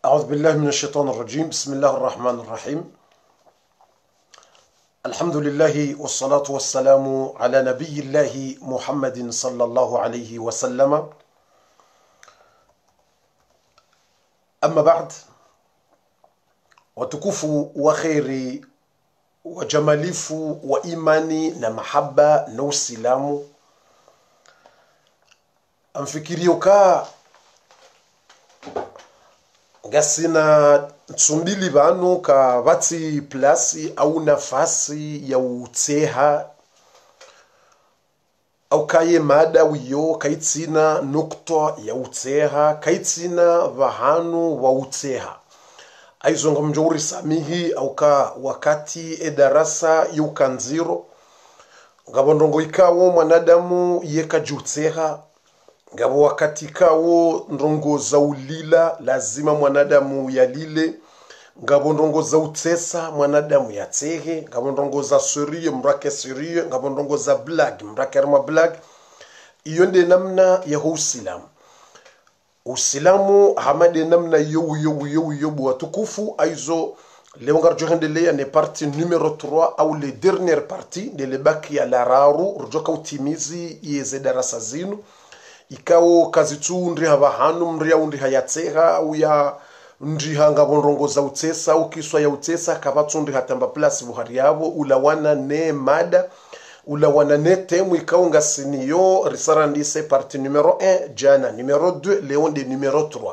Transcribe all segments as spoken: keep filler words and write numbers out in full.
أعوذ بالله من الشيطان الرجيم. بسم الله الرحمن الرحيم. الحمد لله والصلاة والسلام على نبي الله محمد صلى الله عليه وسلم. أما بعد، watukufu wa kheri wajamalifu wa imani na mahaba na usilamu, amfikirio ka gasina tsumbili bano ka vati plasi au nafasi ya uteha au kaye mada wiyo kaitina nukta ya uteha kaitina vahanu wa uteha aizonga mjauri samihi au ka wakati edarasa yukanziro ngabondongo ikawo mwanadamu yeka juteha ngabo wakati kawo ndongo za ulila lazima mwanadamu yalile, ngabo ndongo za utesa mwanadamu yatehe, ngabo ndongo za suriye mrake suriye, ngabo ndongo za blag mrake arma blag. Iyo nde namna ya usilamu. Usilamu hamade namna yo yo yo yo watukufu aizo leo ngarjo hendelea ne parti numero trois au les dernières parties de lebaki ya lararu rujoka utimizi yeze darasa zinu. Ikao kazi tu ndri hava hanu mria undri hayatseha au ya ndri hanga bonrongo za utesa au kiswa ya utesa kabatu ndri hatamba plasi buhari yabo ulawana ne mada ulawana ne temu ikao ngasiniyo risara ndise parti numero un jana numero deux leon de numero trois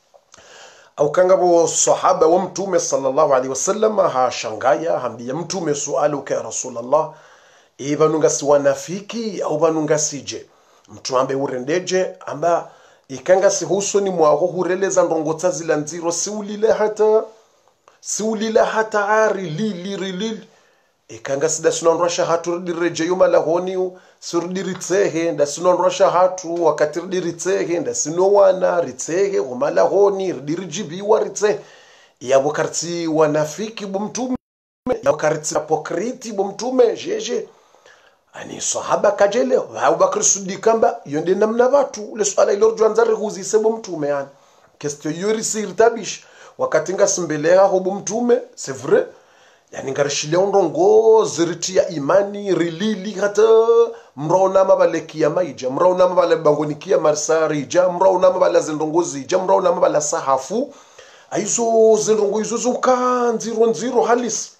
au kangabo sahaba wa mtume sallallahu alaihi wasallam ha shangaya hambia mtume sualu ka Rasulullah ibanunga si wanafiki au banunga sije mtu ambe urendeje amba ikanga si husoni mwaho hureleza ndongotsa zila nziro siulile hata siulile hata ari lili lili ikanga sida sunonrosha hatu direje yuma lahoni surdiritsehe nda sunonrosha hatu wakati diritsehe nda sinowana ritsehe umalahoni dirijibiwa ritse yabo karti wanafiki bomtume yabo karti apokriti bomtume jeje ani sahaba kajele Abu Bakr Siddiq kamba yonde namna watu le swala ilo rwanzare huzi sebo mtume yani question yori sirtabish wakati ngasimbelea hobo mtume c'est vrai yani ngarishile ndongo ziriti ya imani rilili hata mraona mabaleki ya maija mraona mabale bangonikia marsari ja mraona mabala zindongozi ja mraona mabala sahafu aizo zindongo izo zuka nziro nziro halis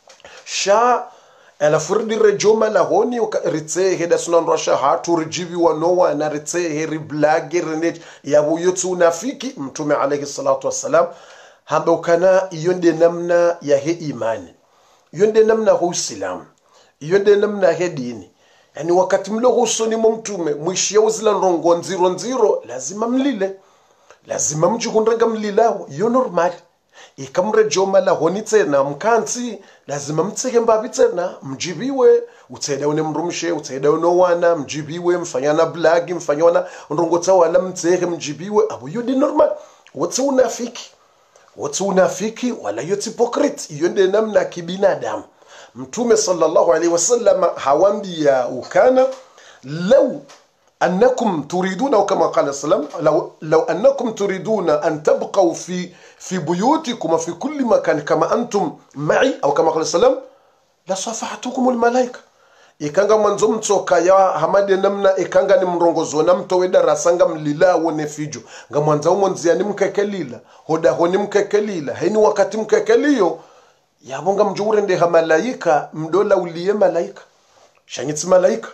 sha ala furdi rejoma lahoni ritsehe da sunan rasha hatu rijibi wa nowa na ritsehe riblage renet yabu yotu nafiki mtume alayhi salatu wassalam hamba ukana yonde namna ya he imani yonde namna hu islam yonde namna he dini yani wakati mlo husoni mtume mwishia uzila rongo nziro nziro lazima mlile lazima mjikundanga mlilao yo normal ikamrejoma lahoni tena mkansi lazima mtseke mbabi tena mjibiwe uteda une mrumshe uteda uno wana mjibiwe mfanyana blagi mfanyana ndongotsa wala mtseke mjibiwe abo yodi normal what's unafiki what's unafiki wala yoti hypocrite yonde namna kibinadamu mtume sallallahu alaihi wasallam hawambia ukana law أنكم تريدون أو كما قال السلام لو, لو أنكم تريدون أن تبقوا في في بيوتكم وفي كل مكان كما أنتم معي أو كما قال السلام لصفحتكم الملائكة ikanga mwanzo mtoka ya hamade namna ikanga ni mrongozo na mtoweda rasanga mlila wone fijo nga mwanza umonzi ya ni mkekelila hoda honi mkekelila heni wakati mkekeliyo yabonga mjure nde ha malaika mdola uliye malaika shanyitsi malaika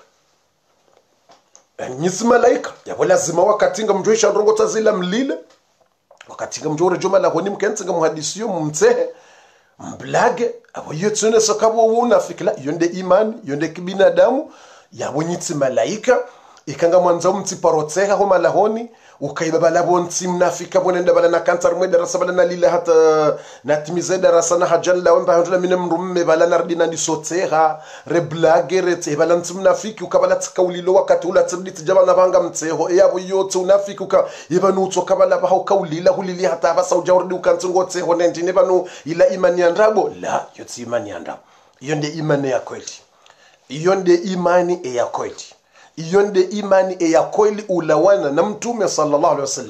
nyisi malaika yabo lazima wakatinga mjwisha ndongo tazila mlile wakatinga mjore joma la honi mkenzinga muhadisiyo mumtsehe mblage abo yetsune sakabo wuna fikla yonde imani yonde kibinadamu yabo nyitsi malaika ikanga mwanza mti parotseha homa la honi ukaiba labo nti mnafika bonenda bala na kantar mwe darasa bala na lila hata natimize darasa na hajalla wamba hajula mine mrumme bala nardina ni soteha reblage rete bala nti mnafiki ukabala tikaulilo wakati ula tirdi tijaba na banga mteho yabo yote unafiki uka yebanu utokabala baha ukaulila hulili hata basa ujawrdi ukantungo teho nenti nebanu ila imani andabo la yoti imani andabo yonde imani ya kweli yonde imani ya kweli yonde imani ya kweli ulawana na mtume sallallahu alaihi wasallam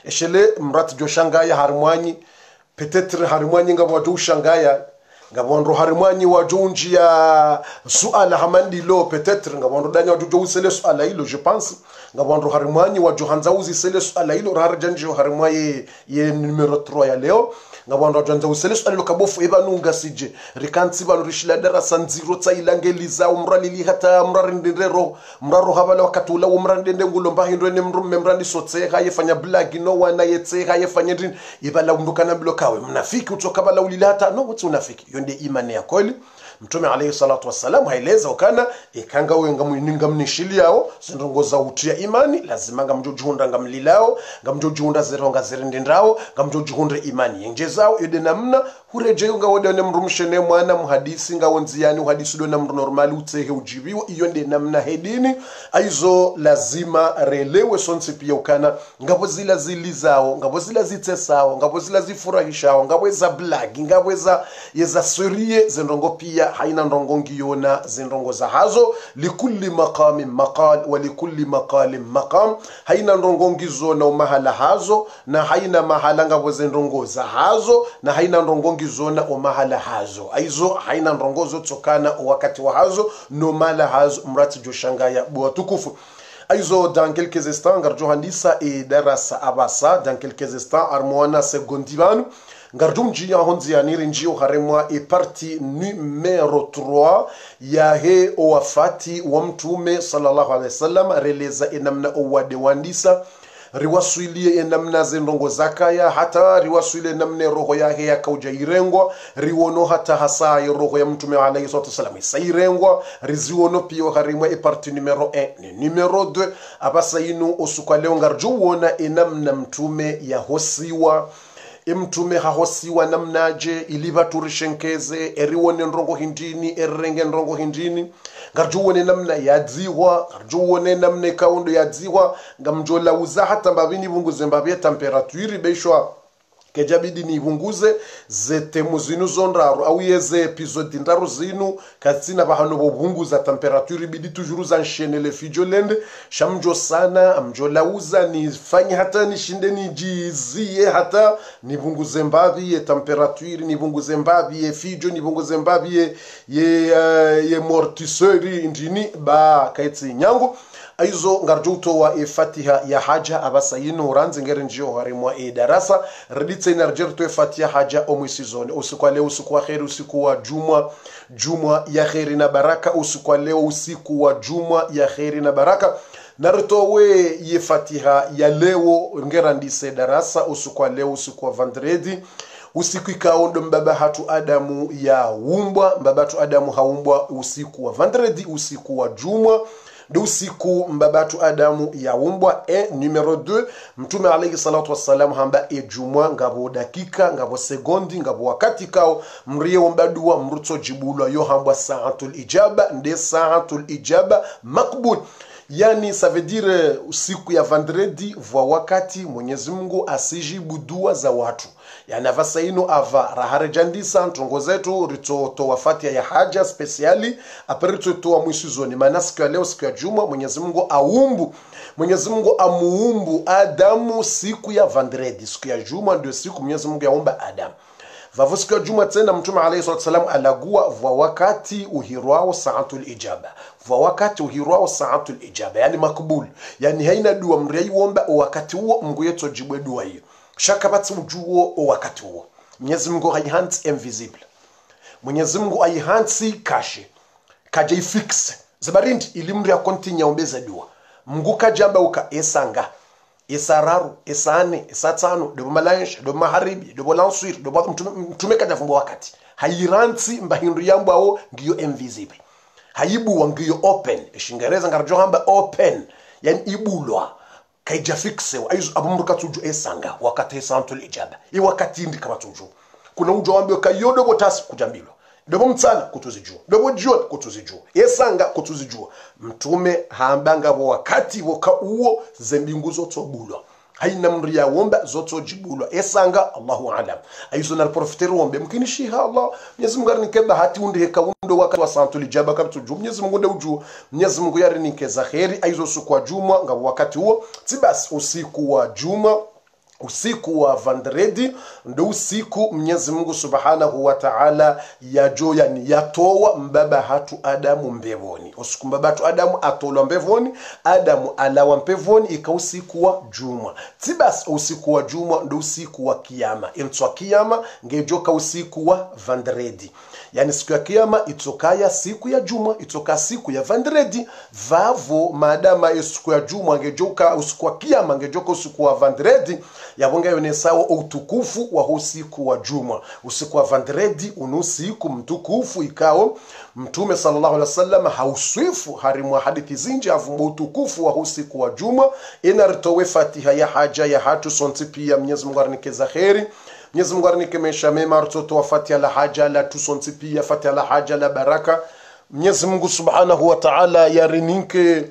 eshele mrat jo shangaya harmwanyi peut-être harmwanyi ngabo jo shangaya ngabo harmwanyi wajonji ya suala hamandi lo peut-être ngabo danya jo usele suala hilo je pense ngabo harmwanyi wajo hanza uzi sele suala hilo harjanjo harmwaye ye numero trois ya leo ngabanda janza useleso alilo kabofu ebanunga sije rikanti banu rishila darasa nziro tsailangeliza umralili hata mrarindero mraro habala wakatula umrandende ngulo mbahindo ne mrumme mrandi sotse hayefanya blagi no wana yetse hayefanya ndini ibala undukana blokawe mnafiki utoka bala ulila hata no what's unafiki yonde imani ya kweli. Mtume alayhi salatu wassalam haeleza ukana ikanga wenga mwininga mnishiliao zindongoza utia imani lazima ngamjojunda ngamlilao ngamjojunda zeronga zerindindao ngamjojunda imani yenjezao yode namna hureje nga wode ne mrumshene mwana muhadisi nga wonziani uhadisi do na mru normali utsehe ujibiwa iyo nde namna hedini aizo lazima relewe sonse pia ukana ngabo zila zilizao ngabo zila zitsesao ngabo zila zifurahishao ngabo za blag ngabo za yeza surie zindongo pia haina ndongo ngiyona zindongo za hazo likulli maqamin maqal wa likulli maqalin maqam haina ndongo ngizona umahala hazo na haina mahala ngabo zindongo za hazo na haina ndongo ngizona umahala hazo aizo haina ndongo zotokana wakati wa hazo no mala hazo mrati joshangaya bwa tukufu aizo dans quelques instants ngarjo handisa e darasa abasa dans quelques instants armoana segondivanu ngardumji ya honzi ya niri njio haremwa e parti numero trois ya he o wafati wa mtume sallallahu alaihi wasallam releza enamna o wade wandisa riwasuilie enamna zendongo zakaya hata riwasuilie namne roho yake ya kaujairengwa riwono hata hasa ya roho ya mtume alayhi salatu wasallam isairengwa riziwono pio harimwa e parti numero un ni numero deux abasa inu osuka leo ngarjo wona enamna mtume ya hosiwa imtume hahosiwa namnaje iliba turishenkeze eriwone ndrongo hindini errenge ndrongo hindini ngarjuwone namna yadziwa ngarjuwone namna kaundo yadziwa ngamjola uza hata mbabini bunguze mbabye temperature beshwa kejabidi ni bunguze zete muzinu zonraro au yeze episode ndaru zinu katsina bahano bobunguza temperature bidi toujours za enchaîner le fijolende shamjo sana amjola uza ni fanye hata ni shinde ni jizie hata ni bunguze mbavi ye temperature ni bunguze mbavi ye fijo ni bunguze mbavi ye ye, uh, ye mortisserie indini ba kaitsi nyango aizo ngarjuto wa e fatiha ya haja abasa yino uranze ngere njio harimwa e darasa reditse energerto e fatiha haja omwisizone usiku leo usiku wa khair usiku wa juma juma ya khair na baraka usiku leo usiku wa juma ya khair na baraka nartowe ye fatiha ya leo ngera ndise darasa usiku leo usiku wa vendredi usiku ikaondo mbaba hatu adamu ya umbwa mbaba hatu adamu haumbwa usiku wa vendredi usiku wa juma do usiku mbabatu adamu ya umbwa e numero deux mtume alayhi salatu wassalam hamba e jumwa ngabo dakika ngabo sekondi ngabo wakati kao mriye wombadua mruto jibulwa yo hamba saatul ijaba nde saatul ijaba makbul. Yani ça veut dire usiku ya vendredi vwa wakati Mwenyezi Mungu asijibu dua za watu. Yani avasa ino ava raharejandisa ntongo zetu rito to wafatia ya haja speciali apere rito to wa mwisizoni maana siku ya leo siku ya juma Mwenyezi Mungu aumbu Mwenyezi Mungu amuumbu Adamu siku ya vendredi siku ya juma ndio siku Mwenyezi Mungu yaumba Adamu. Vavo siku ya juma tena mtume alayhi salatu wasallam alagua vwa wakati uhirwao saatul ijaba vwa wakati uhirwao saatul ijaba yani makbul yani haina dua mrei womba wakati huo Mungu yetu jibwe dua hiyo shakabatsi ujuo wakati huo Mwenyezi Mungu haihanti invisible Mwenyezi Mungu haihanti kashi kaja ifix zabarindi ilimri ya kontinya ombeza dua Mungu kajamba uka esanga esararu esane esatano dobo malansha dobo maharibi dobo lanswir dobo mtume kaja fumbo wakati hairanti mbahindu yambo ao ngiyo invisible haibu wangiyo open eshingereza ngarjo hamba open yani ibulwa kaija fixe aizu abumruka tuju esanga wakati esantul ijaba i wakati ndi kama tuju kuna ujo wambe kayodo botasi kujambilo dobo mtsana kutuzijua dobo jua kutuzijua esanga kutuzijua mtume hambanga bo wakati woka uo zembingu zoto bulwa haina mria womba zoto jibulwa esanga Allahu alam aizo na profiteru wombe mkinishiha Allah Mwenyezi Mungu arinike bahati unde heka undo wakati wa santul ijaba kama tuju Mwenyezi Mungu ndeuju Mwenyezi Mungu yarinike za khairi aizo siku wa juma ngabo wakati huo tibas usiku wa juma usiku wa vendredi ndo usiku Mwenyezi Mungu Subhanahu wa Ta'ala yajo yani yatoa mbaba hatu Adamu mbevoni. Usiku mbaba hatu Adamu atolwa mbevoni, Adamu alawa mbevoni ika usiku wa juma. Tibas usiku wa juma ndo usiku wa kiyama. Intwa kiyama ngejoka usiku wa vendredi. Yani siku ya kiyama itokaya siku ya juma, itoka siku ya vendredi. Vavo maadama siku ya juma ngejoka usiku wa kiyama ngejoka usiku wa vendredi. Yabonga yone sawa utukufu wa usiku wa juma. Usiku wa vendredi unusiku mtukufu ikao Mtume sallallahu alaihi wasallam hauswifu harimu hadithi zinji avumba utukufu wa usiku wa juma. Inaritowe Fatiha ya haja ya hatu sonti pia Mwenyezi Mungu arnikeza kheri. Mwenyezi Mungu arnike mesha mema artoto wa Fatiha la haja la tusonti pia Fatiha la haja la baraka. Mwenyezi Mungu Subhanahu wa Ta'ala yarinike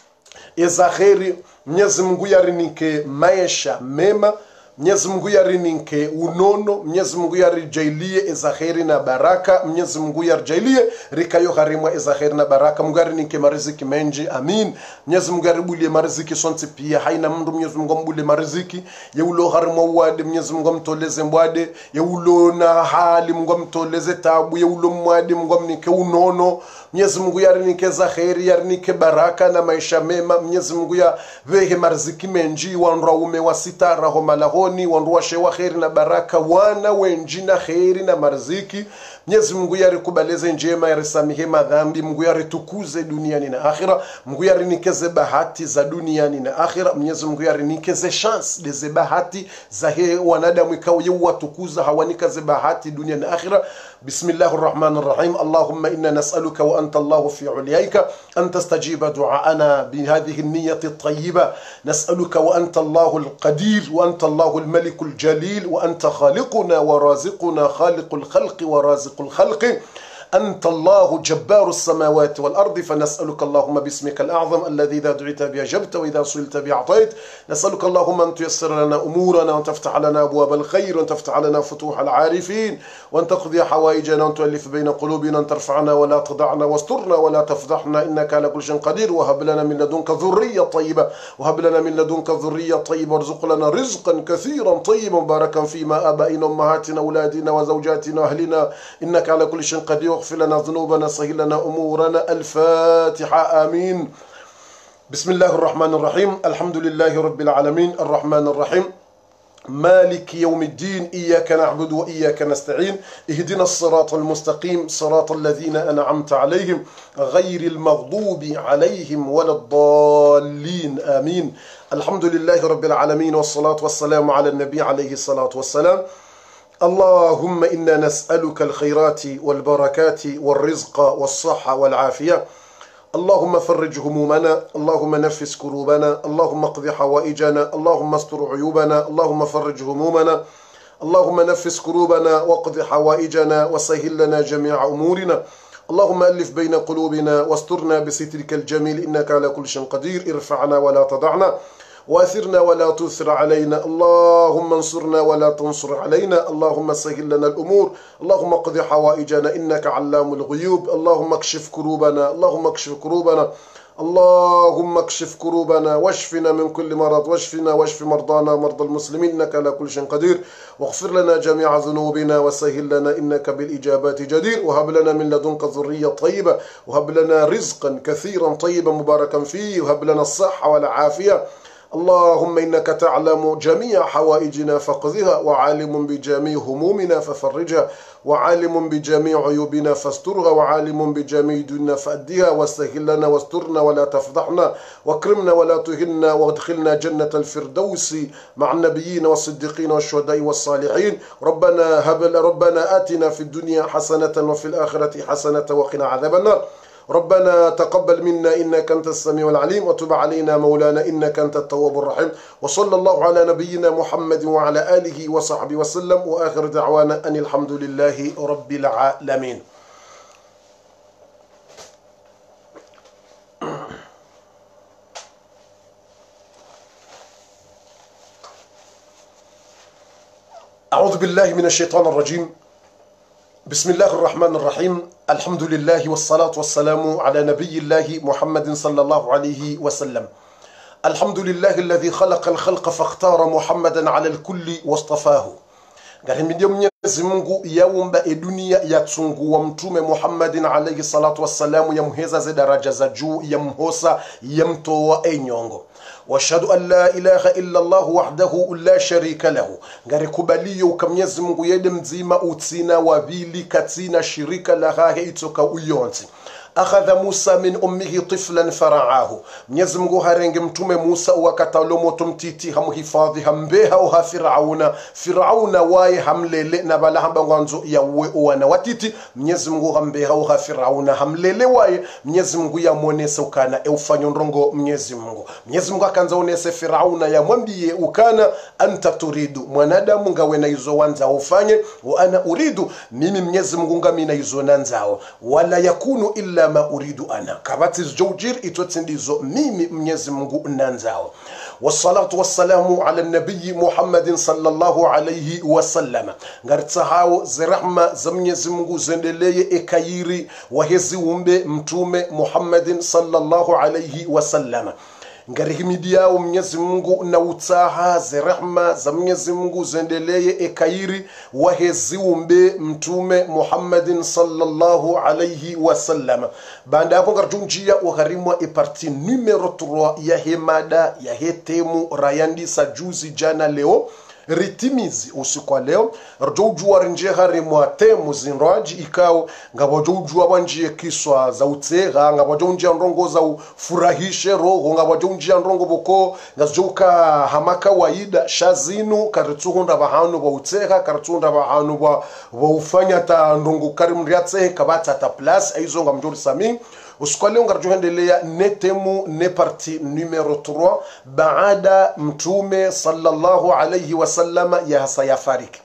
eza kheri. Mwenyezi Mungu yarinike maisha mema. Mwenyezi Mungu yarinike unono. Mwenyezi Mungu yarijailie eza kheri na baraka. Mwenyezi Mungu yarijailie rikayo harimwa eza kheri na baraka. Mungu yarinike mariziki menji, amin. Mwenyezi Mungu yaribulie mariziki sonti pia haina mndu. Mwenyezi Mungu mbule mariziki yeulo harimwa uwade. Mwenyezi Mungu mtoleze mbwade yeulo na hali. Mungu mtoleze tabu yeulo mwade. Mungu mnike unono. Mwenyezi Mungu yarinike eza kheri yarinike baraka na maisha mema. Mwenyezi Mungu ya vehe mariziki menji wanra ume wasitara homalahoni wanruwa shewa kheri na baraka wana wenji na kheri na marziki. Mwenyezi Mungu yarikubaleze njema yarisamihe madhambi. Mungu yaritukuze duniani na akhira. Mungu yarinikeze bahati za duniani na akhira. Mwenyezi Mungu yarinikeze chance deze bahati za he wanadamu ikawa yu watukuza hawanikeze bahati duniani na akhira. Bismillahir Rahmanir Rahim. Allahumma inna nas'aluka wa anta Allahu fi uliyaika an tastajiba du'aana bihadhihi an-niyyati at-tayyiba. Nas'aluka wa anta Allahu al-qadir wa anta Allahu al-malik al-jalil wa anta khaliquna wa raziquna khaliqul khalqi wa raziq الخلق. أنت الله جبار السماوات والأرض فنسألك اللهم باسمك الأعظم الذي إذا دعيت به أجبت وإذا سئلت به أعطيت. نسألك اللهم أن تيسر لنا أمورنا وأن تفتح لنا أبواب الخير وأن تفتح لنا فتوح العارفين وأن تقضي حوائجنا وأن تؤلف بين قلوبنا وأن ترفعنا ولا تضعنا واسترنا ولا تفضحنا إنك على كل شيء قدير. وهب لنا من لدنك ذرية طيبة وهب لنا من لدنك ذرية طيبة وارزق لنا رزقا كثيرا طيبا مباركا فيما آبائنا وأمهاتنا أولادنا وزوجاتنا وأهلنا إنك على كل شيء قدير. اغفر لنا ذنوبنا سهل لنا أمورنا. الفاتحة آمين. بسم الله الرحمن الرحيم. الحمد لله رب العالمين الرحمن الرحيم مالك يوم الدين إياك نعبد وإياك نستعين اهدنا الصراط المستقيم صراط الذين أنعمت عليهم غير المغضوب عليهم ولا الضالين آمين. الحمد لله رب العالمين والصلاة والسلام على النبي عليه الصلاة والسلام. اللهم إنا نسألك الخيرات والبركات والرزق والصحة والعافية. اللهم فرج همومنا. اللهم نفس كروبنا. اللهم اقض حوائجنا. اللهم استر عيوبنا. اللهم فرج همومنا. اللهم نفس كروبنا واقض حوائجنا وسهل لنا جميع أمورنا. اللهم ألف بين قلوبنا واسترنا بسترك الجميل إنك على كل شيء قدير. ارفعنا ولا تضعنا وأثرنا ولا تؤثر علينا. اللهم انصرنا ولا تنصر علينا. اللهم سهل لنا الأمور. اللهم اقض حوائجنا إنك علام الغيوب. اللهم اكشف كروبنا. اللهم اكشف كروبنا. اللهم اكشف كروبنا واشفنا من كل مرض. واشفنا واشف مرضانا مرضى المسلمين إنك على كل شيء قدير. واغفر لنا جميع ذنوبنا وسهل لنا إنك بالإجابات جدير. وهب لنا من لدنك ذرية طيبة. وهب لنا رزقا كثيرا طيبا مباركا فيه. وهب لنا الصحة والعافية. اللهم إنك تعلم جميع حوائجنا فاقضها وعالم بجميع همومنا ففرجها وعالم بجميع عيوبنا فاسترها وعالم بجميع ديننا فأدها وسهل لنا واسترنا ولا تفضحنا واكرمنا ولا تهنا وادخلنا جنة الفردوس مع النبيين والصديقين والشهداء والصالحين. ربنا هب ربنا آتنا في الدنيا حسنة وفي الآخرة حسنة وقنا عذاب النار. ربنا تقبل منا إنك أنت السميع العليم وتب علينا مولانا إنك أنت التواب الرحيم. وصلى الله على نبينا محمد وعلى آله وصحبه وسلم. وآخر دعوانا أن الحمد لله رب العالمين. أعوذ بالله من الشيطان الرجيم. بسم الله الرحمن الرحيم. الحمد لله والصلاة والسلام على نبي الله محمد صلى الله عليه وسلم. alhamdulillahi alladhi khalaqa al-khalqa fakhtara Muhammadan ala al-kulli wastafahu. Garimidia Mwenyezi Mungu yaumba e dunia yatungua mtume Muhammadin alayhi salatu wassalamu, yamheza ze daraja za juu, yamhosa yamtoa enyongo. Washhadu an la ilaha illa Allah wahdahu la sharika lahu. Ngari kubaliyo ukamnyezi Mungu yede mzima utina wabili katina shirika lahahe itoka uyonzi. Akhadha Musa min ummihi tiflan faraahu. Mwenyezi Mungu harenge mtume Musa wakatalo moto mtiti hamuhifadhi hambeha uha Firauna. Firauna wae hamlele na bala hamba wanzo ya uwe uwana watiti. Mwenyezi Mungu hambeha uha Firauna hamlele wae. Mwenyezi Mungu ya mwonese ukana e ufanyo ndrongo Mwenyezi Mungu. Mwenyezi Mungu akanza onese Firauna ya mwambie ukana anta turidu. Mwanadamu ngawe na izo wanza ufanye wa ana uridu. Mimi Mwenyezi Mungu ngamina izo nanzao. Wala yakunu illa ma uridu ana. Kabati zjojir itotsindizo mimi Mwenyezi Mungu nanzao. Wassalatu wassalamu ala nabii Muhammadin sallallahu alayhi wasallama. Ngaritahao zirahma za Mwenyezi Mungu zendeleye ekayiri wahezi umbe mtume Muhammadin sallallahu alayhi wasallama. Ngarihimidiao Mwenyezi Mungu na utaha zirahma za Mwenyezi Mungu zendeleye ekairi wahezi umbe mtume Muhammadin sallallahu alayhi wasallam. Banda hapo ngarjunjia uharimwa e parti numero trois ya hemada ya hetemu rayandi sajuzi jana leo ritimizi usiku wa leo rjojua rinje harimwa temu zinraji ikao ngabojojua banjie kiswa za utega ngabojojia ndrongo za ufurahishe roho ngabojojia ndrongo boko ngazoka hamaka waida shazinu karituhunda bahanu ba utega karitunda bahanu ba ufanya ta ndrongo karimriatse kabata ta place aizo ngamjori sami. Usikwale ungarjuhendelea netemu ne parti numero trois baada mtume sallallahu alayhi wasallama ya hasa ya fariki.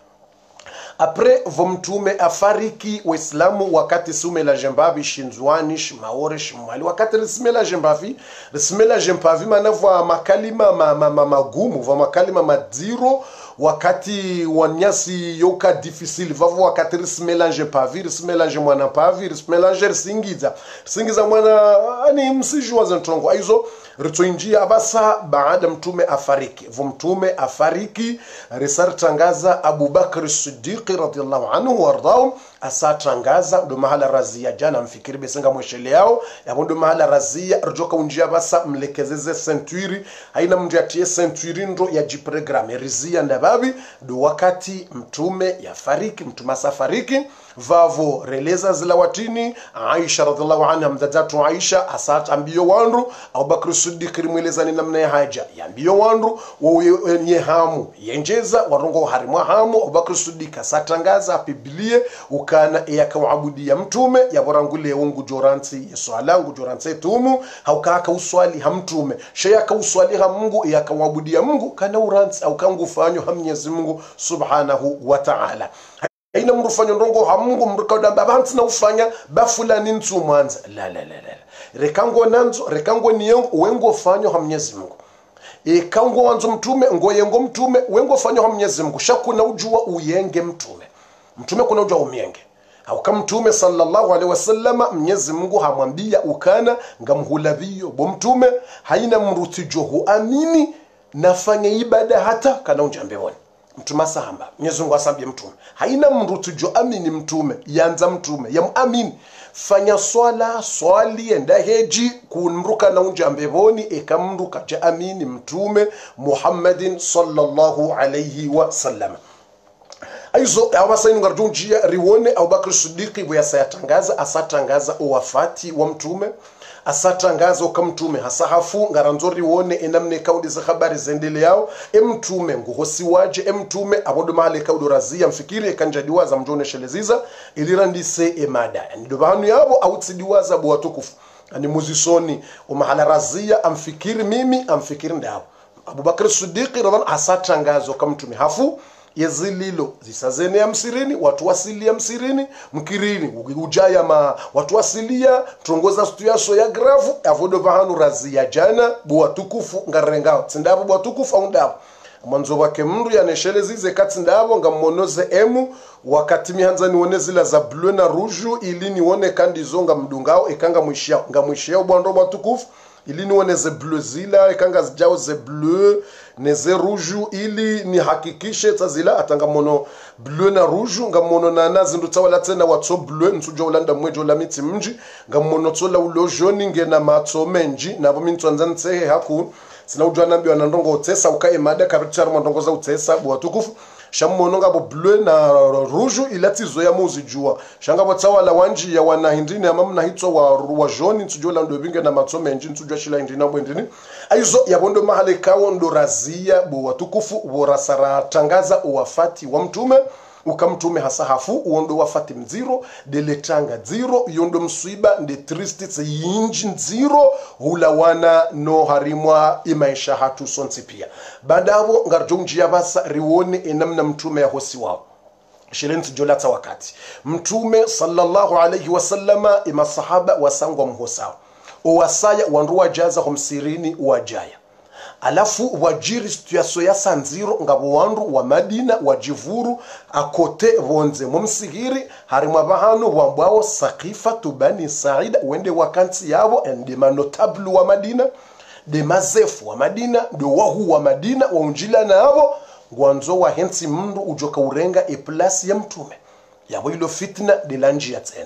Apre vo mtume afariki waislamu wakati sume la jembavi shinzwani shimaore shimwali wakati risime la jembavi risime la jembavi manavwa makalima ma, ma, ma, magumu va makalima madiro wakati wanyasi yoka difficile vavo wakati rismelange pavi rismelange mwana pavi rismelange risingiza risingiza mwana ani msijua zentongo aizo ritoinjia abasa baada mtume afariki vo mtume afariki risartangaza Abu Bakr as-Siddiq radhiyallahu anhu wardahu asatangaza ndo mahala razia jana mfikiri besenga mweshele yao ya ndo mahala razia rjoka unjia basa mlekezeze century haina mndu yatie century ndo ya jiprogramme rizia ndababi do wakati mtume yafariki mtume asafariki vavo releza zilawatini Aisha radhiallahu anha mdadatu Aisha asat ambiyo wandu Abu Bakr as-Siddiq rimweleza ni namna ya haja yambiyo wandu wenye hamu yenjeza warongo harimwa hamu Abu Bakr as-Siddiq asatangaza apibilie ukana yakawabudi ya mtume yaborangule ungu joranti swala ungu joranti tumu haukaka uswali hamtume shayaka uswali ha Mungu yakawabudi ya Mungu kana uranti au kangu fanyo ha Mwenyezi Mungu subhanahu wa ta'ala. Haina mrufanyo ndongo ha Mungu mrukauda babanti na ufanya bafulani ntu mwanza la la la la rekango nanzo rekango niyo wengo fanyo ha Mwenyezi Mungu e kango wanzo mtume ngo yengo mtume wengo fanyo ha Mwenyezi Mungu shakuna ujua uyenge mtume mtume kuna ujua umienge au kama mtume sallallahu alaihi wasallama Mwenyezi Mungu hamwambia ukana ngamhulabiyo bo mtume haina mrutijohu amini nafanya ibada hata kana unjambewoni mtume sahamba Mwenyezi Mungu asambia mtume haina mrutujo amini mtume yanza mtume yamuamini fanya swala swali enda heji kunmruka na unjambewoni ekamruka ja amini mtume Muhammadin sallallahu alaihi wasallam. Aizo abasaini ngarjunjia riwone Abu Bakr as-Siddiq bwe yasatangaza asatangaza uwafati wa mtume asatangaza kwa mtume hasahafu ngaranzori wone enamne kaudi za habari zendele yao emtume nguhosi waje emtume abodo male kaudo razia mfikiri ekanjadiwa za mjone sheleziza ilirandise emada ndo bahanu yabo autsidiwaza bo watukufu ani muzisoni umahala razia amfikiri mimi amfikiri ndao Abu Bakr as-Siddiq radhan asatangaza kwa mtume hafu yezililo zisazene ya msirini watu wasili ya msirini mkirini ujaya ma watu wasilia tuongoza stuyaso ya gravu avodo vahanu razia jana buwa tukufu ngarengao tindabo buwa tukufu au ndabo mwanzo wake mndu yaneshelezize kati ndabo ngamonoze emu wakati mihanza nione zila za bleu na rouge ili nione kandi zonga mdungao ekanga mwishia nga mwishia bwando buwa tukufu ili nione ze bleu zila ikanga zijao ze bleu ne ze rouge ili ni hakikishe tazila atanga mono bleu na rouge ngamono na nazi ndo tawala tena watso bleu nsujo ulanda mwejo la miti mji ngamono tola ulo jaune ngena matso menji nabo mintwanza ntsehe haku sina ujwa nambiwa na ndongo utesa ukae mada kabichara mwandongo za utesa buwa tukufu shamono ngabo bleu na rouge ilatizo ya muzi jua shangabo tawala wanji ya wanahindini ya mamna hitso wa, wa jaune nsujo la ndo binge na matso menji nsujo shila hindina mwendini aizo ya bondo mahale kawo ndo razia buwa tukufu uorasara tangaza uwafati wa mtume ukamtume hasa hafu uondo wafati mziro deletanga ziro yondo mswiba nde tristi tse yinji nziro hulawana no harimwa imaisha hatu sonsi pia badavo ngarjonji ya basa riwone enamna mtume ya hosi wao shilentu jolata wakati mtume sallallahu alayhi wasallama ima sahaba wasangwa mhosao uwasaya wanruwa jaza humsirini uwajaya alafu wajiri situation ya sanziro ngabo wandu wa Madina wajivuru akote vonze mumsigiri harimwa bahano wambao Saqifa tubani Saida wende wakanti yabo ende manotable wa Madina de mazefu wa Madina do wahu wa Madina wa unjila na abo ngwanzo wa hensi mndu ujoka urenga e place ya mtume yabo ilo fitna de lanji ya tena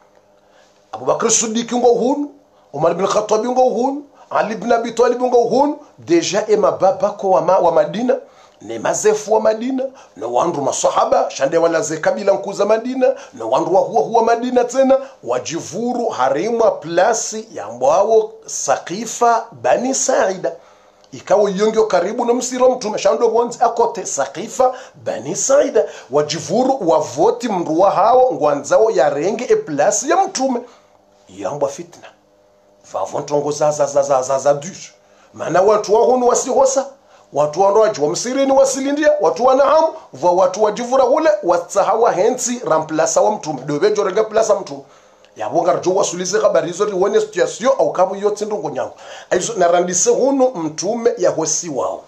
Abubakar Siddiq ngo hunu Umar bin Khattab ngo hunu Ali ibn Abi Talib ngo hunu deja ema babako wa, ma, wa Madina ne mazefu wa Madina na wandu masahaba shande wala ze kabila nkuza Madina na wandu wa huwa huwa Madina tena wajivuru harimwa plasi ya mbwao Saqifa bani Saida ikawo yongyo karibu na msiro mtume shando bonzi akote Saqifa bani Saida wajivuru wavoti mruwa hao ngwanzao ya renge e plasi ya mtume yambwa fitna favontongo za za za za za za dush maana watu wa hunu wasihosa watu wandoaji wa msirini wasilindia watu wanahamu va watu wajivura ule watsahawa hensi ramplasa wa mtume dobejo renga plasa mtume yabonga rjo wasulize habari hizo riwone situation au kabu yote ndongo nyango aizo narandise hunu mtume ya hosi wao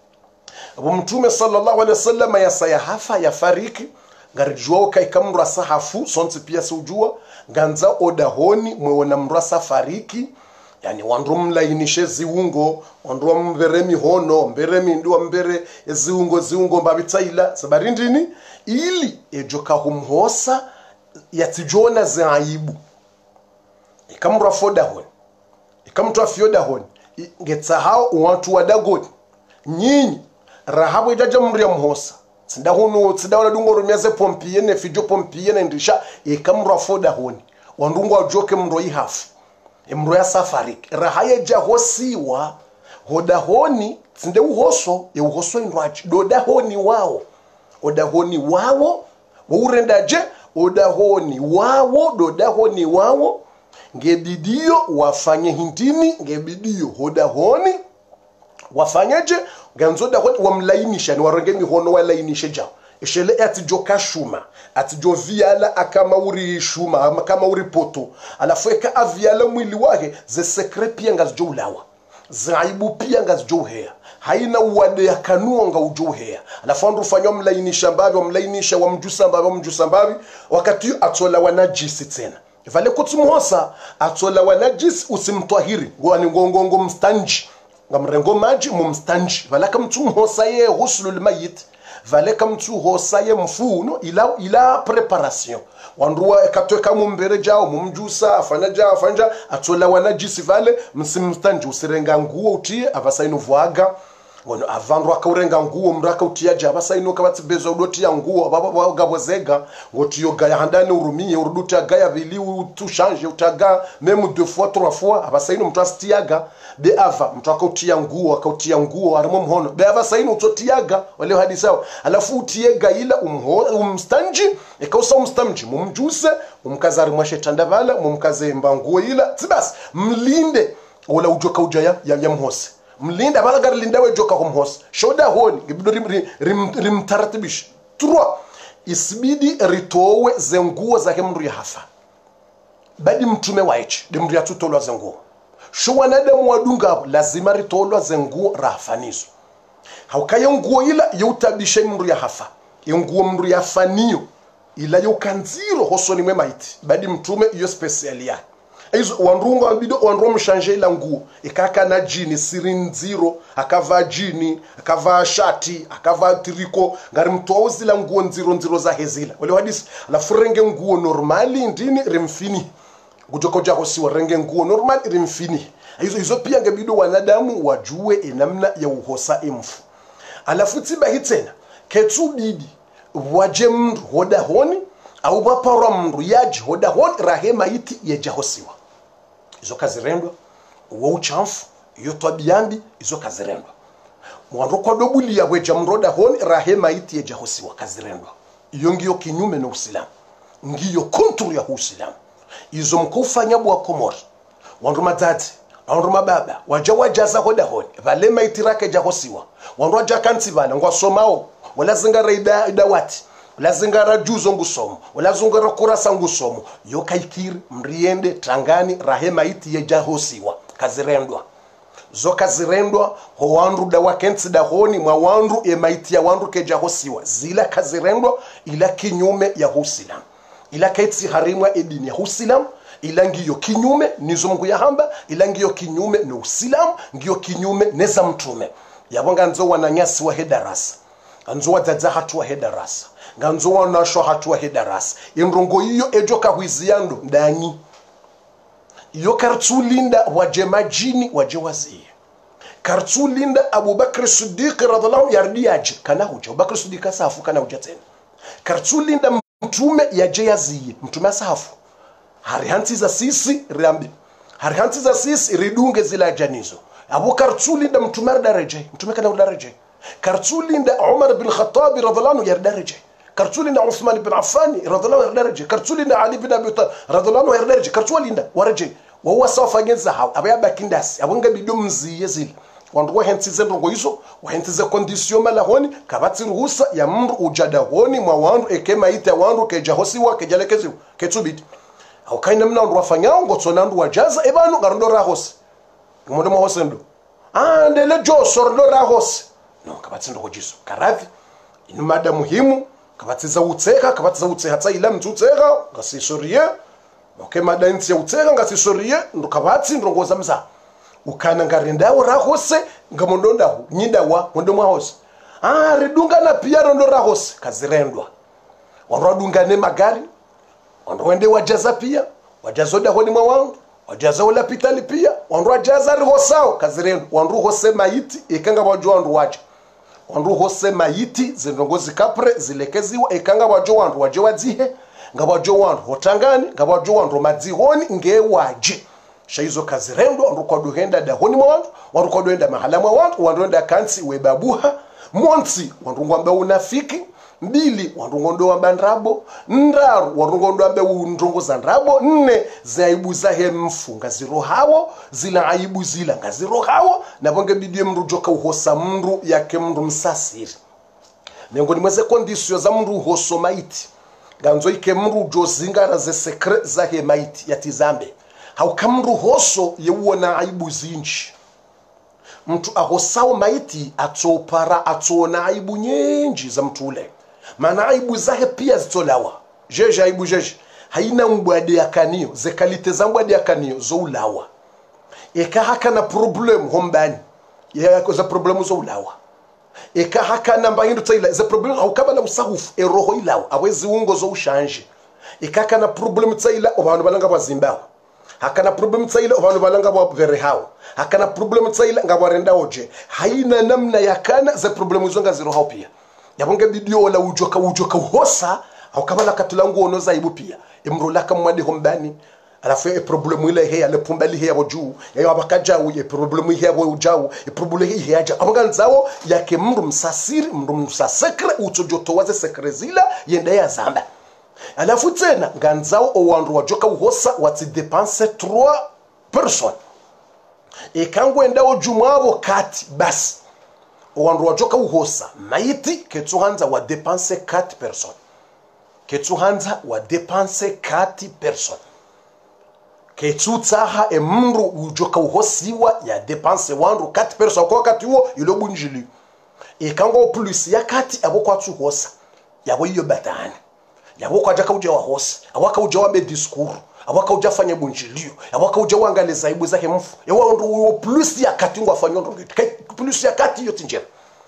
abu mtume sallallahu alaihi wasallam ya sayahafa ya fariki ngarijwao kaikamra sahafu sonti pia sujua ganza odahoni mwona mrasa fariki yani wandu mlainishe ziungo wandu mbere mihono mbere mindu mbere ziungo ziungo mbabitaila sabarindini ili ejoka humhosa yatijona zaibu ikamra fodahoni ikamtwa fiodahoni ngetsa hao watu wadagoni nyinyi rahabu ijaja mria mhosa tsinda hunu tsinda wala dungo rumiaze pompiye ne fijo pompiye ne ndisha ikamra fodahoni wandungu wajoke mro ihafu mro ya safari rahaye jahosiwa hodahoni tsinde uhoso ye uhoso indwachi dodahoni wao odahoni wao waurendaje odahoni wao dodahoni wao ngebidio wafanye hindini ngebidio hodahoni wafanyaje ganzoda honi wamlainisha ni warenge mihono walainishe jao ishele atijo kashuma atijo viala akama uri shuma akama uri poto alafu eka aviala mwili wake ze secret pia ngazijo ulawa zaibu pia ngazijo hea haina uwade ya kanuanga ujo hea alafu andu ufanywa mlainisha mbavi wa mlainisha wa mjusa mbavi wa mjusa mbavi wakati yu atola wanajisi tena vale kutumuhosa atola wanajisi usimtuahiri ngwani ngongongo mstanji ngamrengo maji mumstanji vale kamtumuhosa ye huslul mayit valeka mtu hosaye mfuno ila ila preparation wanduwa ekatweka mumbere jao mumjusa afanya jao afanja atola wanajisi vale msimstanji usirenga nguo utie avasaino vuaga ngono avandwa akaurenga nguo mraka utia jaba saino kabatibeza udoti ya nguo baba gabozega ngotiyo gaya handane urumie uruduti agaya vili tu change utaga même deux fois trois fois abasaino mtu astiaga de ava mtu akautia nguo akautia nguo arimo mhono de ava saino utotiaga wale hadisao alafu utiega ila umho umstanji ekausa umstanji mumjuse umkazari mwashetanda vala mumkaze mbanguo ila tibas mlinde wala ujoka ujaya ya, ya mhose mlinda balagar linda we joka humhos shoda honi gibido rim rim rim taratibish trois isbidi ritowe zenguo za hemru ya hafa badi mtume waichi demru ya tutolwa zenguo sho wanadamu wadunga lazima ritolwa zenguo rafanizo haukaye nguo ila yutabishe mru ya hafa nguo mru ya fanio ila yukanziro hosoni mwe maiti badi mtume iyo special ya Izo wanrunga bido wanrom changer la nguo ikaka na jini sirinziro akava jini akava shati akava triko ngari mtozi la nguo nziro nziro za hezila wale hadisi la furenge nguo normali ndini rimfini kujoko jako si warenge nguo normal rimfini hizo hizo pia ngabido wanadamu wajue enamna ya uhosa imfu alafu tiba hitena ketu bidi waje mndu hoda honi au bapara mndu yaji hoda honi rahema iti yejahosiwa izo kazirendwa uwo uchamfu iyo twabiambi izo kazirendwa mwandu kwa dobuli ya weja mroda honi rahema iti yejahosiwa kazirendwa iyo ngiyo kinyume na Uislamu ngiyo kontru ya Uislamu izo mkufanya bwa komori wandu madadi wandu mababa waja wajaza hoda honi valema itirake jahosiwa wandu waja kansibana ngwa somao wala zingara ida idawati wala zingara juzo ngusomo wala zingara kurasa ngusomo yo kaikiri mriende tangani rahema iti ya jahosiwa kazirendwa zo kazirendwa ho wandu da wakensi da honi mwa wandu e maiti ya wandu ke jahosiwa zila kazirendwa ila kinyume ya Uislamu ila kaitsi harimwa edini ya Uislamu ila ngiyo kinyume nizo Mungu ya hamba ila ngiyo kinyume na Uislamu ngiyo kinyume neza mtume yabonga nzo wananyasi wa hedarasa anzo wadadza hatu wa hedarasa nganzo wanasho hatu wa hedarasa imrongo iyo ejo kahwiziyando ndani iyo kartulinda waje majini waje wazie kartulinda Abubakar Siddiq radhiallahu yardiaje kana huja Abubakar Siddiq safu kana huja tena kartulinda mtume yaje yazie mtume safu harihanti za sisi rambi harihanti za sisi ridunge zila janizo Abu kartulinda mtume daraje mtume kana daraje kartulinda Umar bin Khattab radhiallahu yardaraje kartulinda Uthman bin Affan radhiallahu yardaraje kartulinda Ali bin Abi Talib radhiallahu yardaraje kartulinda waraje wa huwa safa genza hawo abayaba kindasi abunga bidumzi yezili wandu wahensi zendongo izo wahensi ze condition malahoni kabati ruhusa ya mndu ujada honi mwa wandu ekema ita wandu kejahosiwa kejalekeziwa ketubiti au kaina mna ndu wafanyao ngotsona ndu wajaza ebanu garundo rahos ngondo mahose ndo ah ndele jo sordo rahos no kabati ndo hojiso karavi inu mada muhimu kabati za utseka kabati za utseha tsa ila mtu utseka ngasisorie okay mada nti ya utseka ngasisorie ndo kabati ndo ngoza mza ukana ngarendawo rahose ngamondo ndaho nyinda wa ngondo mahose ah ridunga na pia ndo rahose kazirendwa waradunga ne magari wandu wende wajaza pia wajazoda honi mwa wandu wajaza wala pitali pia wandu wajaza rihosao kazirendo wandu hose maiti ikanga wajua wandu waja wandu hose maiti zinongozi kapre zilekeziwa ikanga wajua wandu waje wadzihe nga wajua wandu hotangani nga wajua wandu madzihoni nge waje shaizo kazirendo wandu kwa duhenda da honi mwa wandu wandu kwa duhenda mahala mwa wandu wandu wenda kansi webabuha monsi wandu ngwamba unafiki mbili warungondo wamba ndrabo ndaru warungondo wamba undrongo za ndrabo nne zaibu za hemfu ngaziro hawo zila aibu zila ngaziro hawo na bonge bidie mru joka uhosa mru yake mru msasiri miongoni mweze kondisio za mru hoso maiti ganzo ike mru jo zingara ze sekre za he maiti yatizambe hauka mru hoso yewona aibu zinji mtu ahosao maiti atopara atona aibu nyenji za mtu ule mana aibu zahe pia zitolawa jeje aibu jeje haina mbwade ya kanio ze kalite za mbwade ya kanio zo ulawa eka haka na problem hombani ya za problemu zo ulawa eka haka na mbahindu taila za problemu haukabala usahufu eroho ilawa awezi ungo zo ushanje eka haka na problemu taila obanu balanga wa zimbawa haka na problemu taila obanu balanga wa verehao haka na problemu taila nga warenda oje haina namna ya kana za problemu zonga ziroho pia yabonge bidio la ujoka ujoka uhosa au kabala katulangu onoza ibu pia imrulaka mwade hombani alafu e problemu ile he ale pumbali he abo juu ya abakaja uye problemu he abo ujao e problemu he aja abanga nzao yake mru msasiri mru msasekre utojoto waze sekre zila yenda ya zamba alafu tena nganzao o wandu wajoka uhosa wati dépenser trois personnes e kangwe ndao jumabo kati basi wandu wajoka uhosa maiti ketsuhanza wa dépenser quatre personnes ketsuhanza wa dépenser quatre personnes ketsutsaha e mndu ujoka uhosiwa ya dépenser wandu quatre personnes kwa wakati huo yilo bunjili ikango plus ya kati abo kwa tsuhosa yabo iyo batani yabo kwa jaka uja wa hosa awaka uja wa be discours awaka ujafanya bunjilio awaka ujawangale zaibu zake mfu yawa ndo plus ya kati ngo afanya ndo plus ya kati yote njera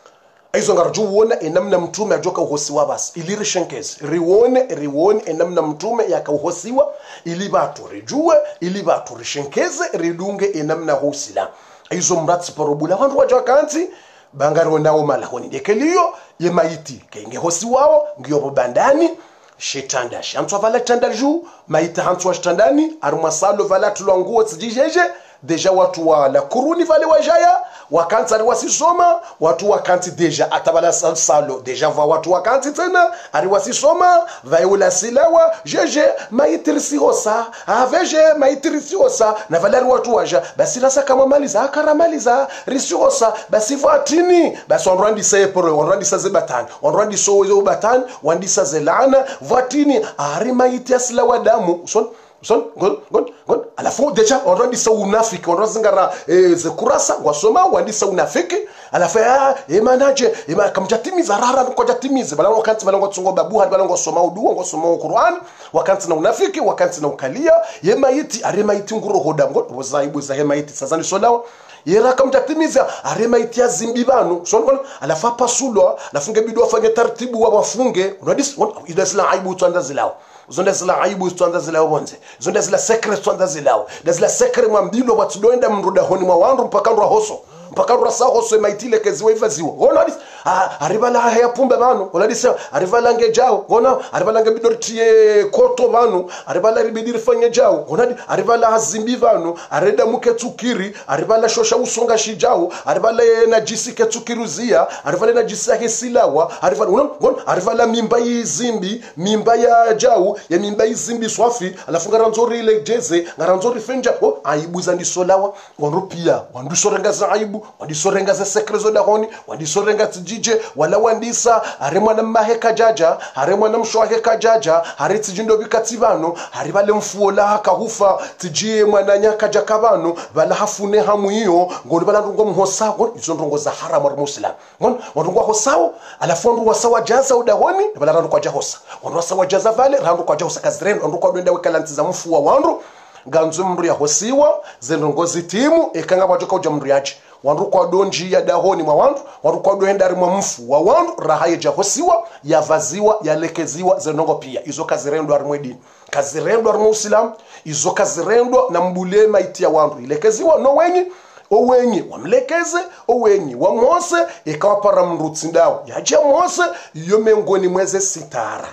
aizo ngarju uona enamna mtume ajoka uhosiwa basi iliri shenkezi riwone riwone enamna mtume yaka uhosiwa ili batu rijue ili batu rishenkeze ridunge enamna husila aizo mratsi parobula wandu wajoka kanti bangaro nao malahoni dekeliyo ye maiti kenge hosiwao ngiyo bandani shetanda shamtwa vala tandaju maita hantwa shetandani armasalo vala tulonguo tsijijeje deja watu wa la kuruni vale wajaya wakanti ariwasisoma watu wakanti deja atabala salo deja va watu wakanti tena ariwasisoma vaula silawa jeje maitirisi hosa aveje maitirisi hosa na valari watu waja basi rasa kama maliza akaramaliza risi hosa basi vatini basi onrandi seporo onrandi sazebatan onrandi sozo batan wandi sazelana vatini ari maiti aslawa damu son son gon gon gon alafu deja onrandi sa unafiki onrandi ngara e, ze kurasa wasoma wandi sa unafiki alafu ah e manaje e kamjatimiza rara ko jatimize bala wakati bala ngotsungo babu hadi bala ngosoma udu ngosoma Qur'an wakati na unafiki wakati na ukalia ye maiti are maiti nguro hoda ngo wazaibu za he maiti sazani solao yera kamjatimiza are maiti ya zimbibano son alafu apasulo alafunge bidu afanye taratibu wa wafunge unadis idasla aibu tuanda zilao zonda zila aibu tuanda zilao bonze zonda zila secret tuanda zilao dazila secret mwambilo watu doenda mruda honi mwa wandu mpaka ndo hoso mpaka rasa hoso maitile keziwe ivaziwa ona dis aribala haya pumbe bano ona dis aribala nge jao ona aribala nge bidortie koto bano aribala ribidiri fanye jao ona dis aribala hazimbi bano areda muke tukiri aribala shosha usonga shijao aribala na jisi ke tukiruzia aribala na jisi yake silawa aribala ona aribala mimba yizimbi mimba ya jao ya mimba yizimbi swafi alafunga ranzori ile jeze ngaranzori fenja oh aibuza ndisolawa wanrupia wandusorenga za aibu wadisorenga za sekrezo dahoni wadisorenga tijije wala wandisa haremwa na maheka jaja haremwa na mshwahe kajaja hariti jindo bikativano haribale mfuola hakahufa tijie mwana nyaka jakabano bala hafune hamu hiyo ngoli bala ndungo mhosa ngon izo ndungo za haramu wa muslim ngon ndungo hosao alafu ndungo sawa jaza udahoni bala ndungo kwa jahosa ndungo sawa jaza vale ndungo kwa jahosa kazireno ndungo kwa ndenda wekalanti za mfuwa wandu ganzo mru ya hosiwa zendongo zitimu ekanga wajoka uja mru yaji wandu kwa donji ya dahoni mwa wandu wandu kwa doendari mwa mfu wa wandu rahaye jahosiwa yavaziwa yalekeziwa zendongo pia izo kazirendo arimwedini kazirendo arimu usilamu izo kazirendo na mbulema iti ya wandu ilekeziwa no wenyi owenyi wamlekeze owenyi wamose ikawa para mrutsi ndao yaje mose iyo mengoni mweze sitara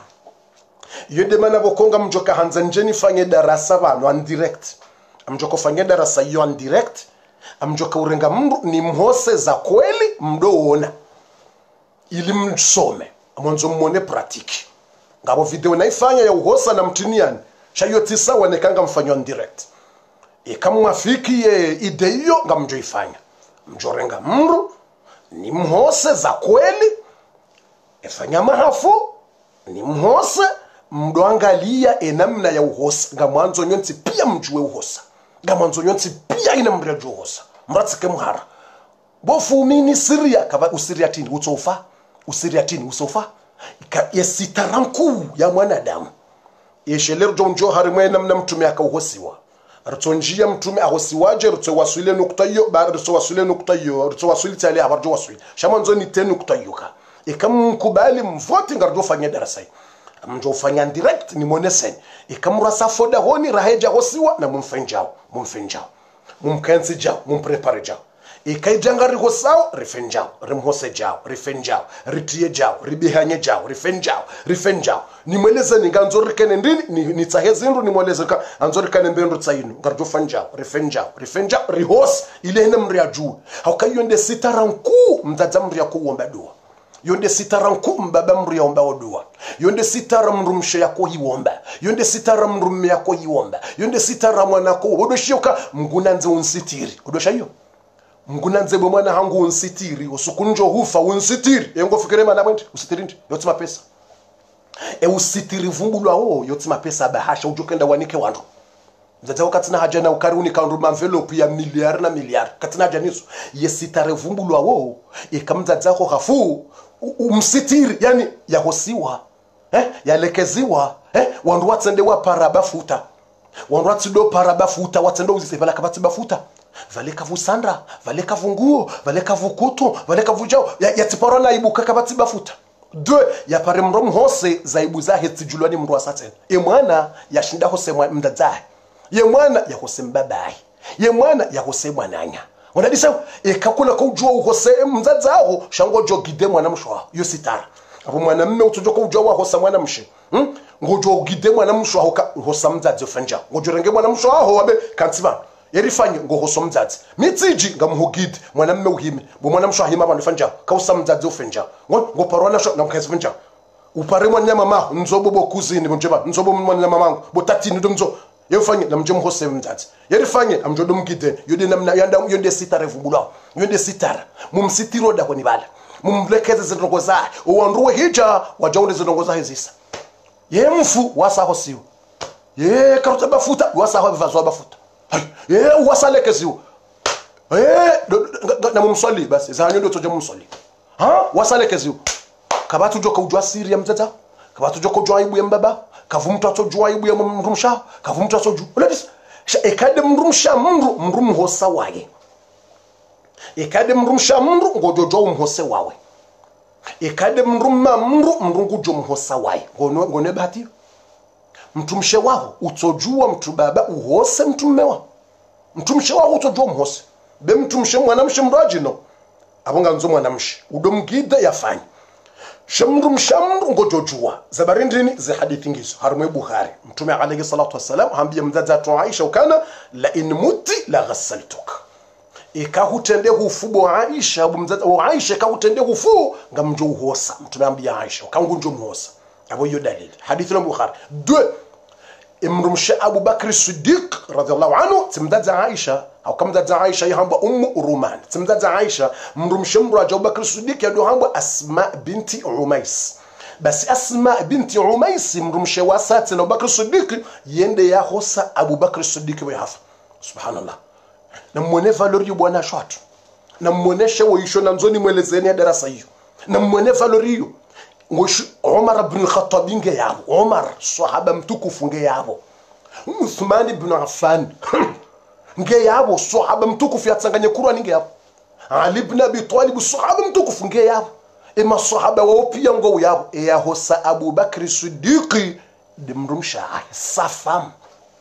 yode mana bokonga mjoka hanza njeni fanye darasa bano on direct amjoko fanye darasa yo on direct amjoka urenga mndu ni mhose za kweli mdoona ili msome mwanzo mwone pratique ngabo video naifanya ya uhosa na mtiniani shayo tisa wanekanga mfanyo on direct e kama mwafiki ye ide hiyo ngamjo ifanya mjorenga mndu ni mhose za kweli efanya mahafu ni mhose mdoangalia enamna ya uhosa ngamwanzo nyonsi pia mjue uhosa ngamwanzo nyonsi pia ina mrejo uhosa mratsike muhara bofu mini siria kaba usiria tini utofa usiria tini usofa yesitaranku ya mwanadamu yesheleru jonjo harimwe namna mtume akauhosiwa rutonjia mtume ahosiwaje rutso wasule nukta yo ba rutso wasule nukta yo rutso wasule tali abarjo wasule shamanzo ni tenu nukta yuka ikamkubali mvoti ngarjo fanya darasa mjo fanya direct ni monesen ikamrasa foda honi raheja hosiwa na mumfenjao mumfenjao mumkensi jao mumprepare jao ikaijangari hosao rifenjao rimhose jao rifenjao ritie jao ribihanye jao rifenjao rifenjao nimweleze ninganzorikene ndini ni nitsahezindu nimweleze ka anzorikane mbendo tsainu ngarjo fanjao rifenjao rifenjao rihos ile ene mri ajuu haukayonde sitaranku mdadza mri yakuomba dua yonde sitaranku mbaba mri yaomba odua yonde sitara mrumshe yako hiwomba yonde sitara mrumme yako hiwomba yonde sitara mwanako odoshoka mgunanze unsitiri odoshayo mgunanze bo mwana hangu unsitiri usukunjo hufa unsitiri yengo fikire mana bwenti usitiri ndi yotsima pesa e usitiri vumbulwa o yotsima pesa bahasha ujokenda wanike wandu mzaza wakati na haja na ukaruni kandu envelope ya miliari na miliari katina haja niso yesitare vumbulwa o ikamzaza ko hafu umsitiri yani yahosiwa eh yalekeziwa eh wandu watsende wa parabafuta wanrati do para bafuta watendo uzise vala kabati bafuta vale kavusandra vale kavunguo vale kavukuto vale kavujao ya, ya tiparo na ibuka kabati bafuta deux ya pare mrom hose zaibu za heti julani mru asaten e mwana ya shinda hose mdadzae ye mwana ya hose mbabai ye mwana ya hose mwananya unadisa e kakula ko ujua hose mdadzao shango jogide mwana mshwa yo sitara abo mwana mme utojo ko ujua hosa mwana mshi hm ngojo gide mwana mshwa hoka hosa mdzadze fenja ngojo renge mwana mshwa ho wabe kantsiba yerifanye ngo hoso mdzadze mitsiji ngamuhugide mwana mme uhime bo mwana mshwa hima abantu fenja ka hosa mdzadze ufenja ngo ngo parona sho namkhazi fenja upare mwana mama nzobo bo kuzini bonjeba nzobo mwana mama mangu bo tatini ndo nzo yefanye namje mhose mdzadze yerifanye amjodo mgide yode namna yanda yonde sitara vumbula yonde sitara mumsitiro da koni bala mumlekeze zinongo za uwanruwe hija wajaunde zinongo za hezisa ye mfu wasa hosiyo ye karota bafuta wasa ho vazwa bafuta ye wasa lekeziyo eh na mumswali basi za nyondo toje mumswali ha wasa lekeziyo kabatu joka ujwa siri ya mzaza kabatu joka ujwa ibu ya mbaba kavumtu atojwa ibu ya mrumsha kavumtu atojwa uladis ekade mrumsha mru mrum hosa waye ekade mrumsha mru ngojojo umhose wawe ekade mrumma mru mrungujo mhosa wawe ngono ngone bahati mtumshe wao utojua mtu baba uhose mtumme wa mtumshe wao utojua mhose be mtumshe mwanamshe mrajino abonga nzo mwanamshe udomgide yafanya shamrum shamru ngojojua zabarindini za hadithi ngizo harumwe Bukhari mtume alayhi salatu wassalam hambia mzaza tu Aisha ukana la in muti la ghassaltuka ikahutende hufubo Aisha abu mzaza wa Aisha kahutende hufu ngamjo uhosa mtume ambia Aisha kangunjo muhosa abo yo dalili hadithi la Bukhari deux imrumsha Abu Bakr Siddiq radhiyallahu anhu timdaza Aisha au kamdaza Aisha yahamba ummu Ruman timdaza Aisha mrumsha mru Abu Bakr Siddiq yado hamba Asma binti Umais basi Asma binti Umais mrumsha wasati na Abu Bakr Siddiq yende ya hosa Abu Bakr Siddiq wa hafa subhanallah na mwone valori bwana shatu na mwoneshe waisho na nzoni mwelezeni ya darasa hiyo na mwone valori hiyo ngosh Umar ibn al-Khattab nge yabo Umar sahaba mtukufu nge yabo Uthman ibn Affan nge yabo sahaba mtukufu yatsanganye Qur'an nge yabo Ali ibn Abi Talib sahaba mtukufu nge yabo ema sahaba wao pia ngo yabo ya hosa Abu Bakr Siddiq dimrumsha safam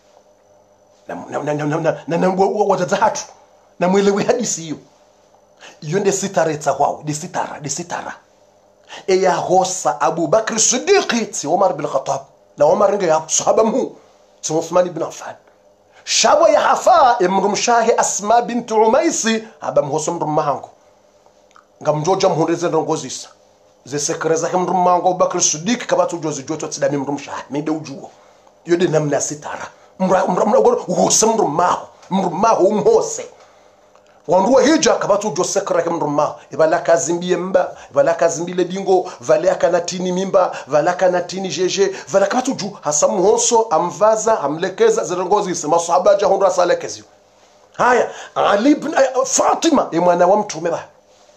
na na na na na na watazahatu na mwelewi hadisi hiyo hiyo ndio sitareta kwao de sitara de sitara e ya hosa Abu Bakr Siddiq si Umar bin Khattab na Umar nge ya sahaba mu si Uthman ibn Affan shabo ya hafa imrumshahi Asma bint Umais aba mhoso mrumango ngamjoja mhundeze ndongozisa ze sekreza mrumango Abu Bakr Siddiq kabatu jozi joto tidami mrumshahi mide ujuo yode namna sitara mra mra mra uhosa mrumaho mrumaho umhose wanruwa hija kabatu jo sekra ke mruma ibala kazimbiye mba ibala kazimbile dingo vale akanatini mimba vale akanatini jeje vale kabatu ju hasamu honso amvaza amlekeza zirongozi sema sahaba jahundra salekezi haya Ali ibn Fatima e mwana wa mtume ba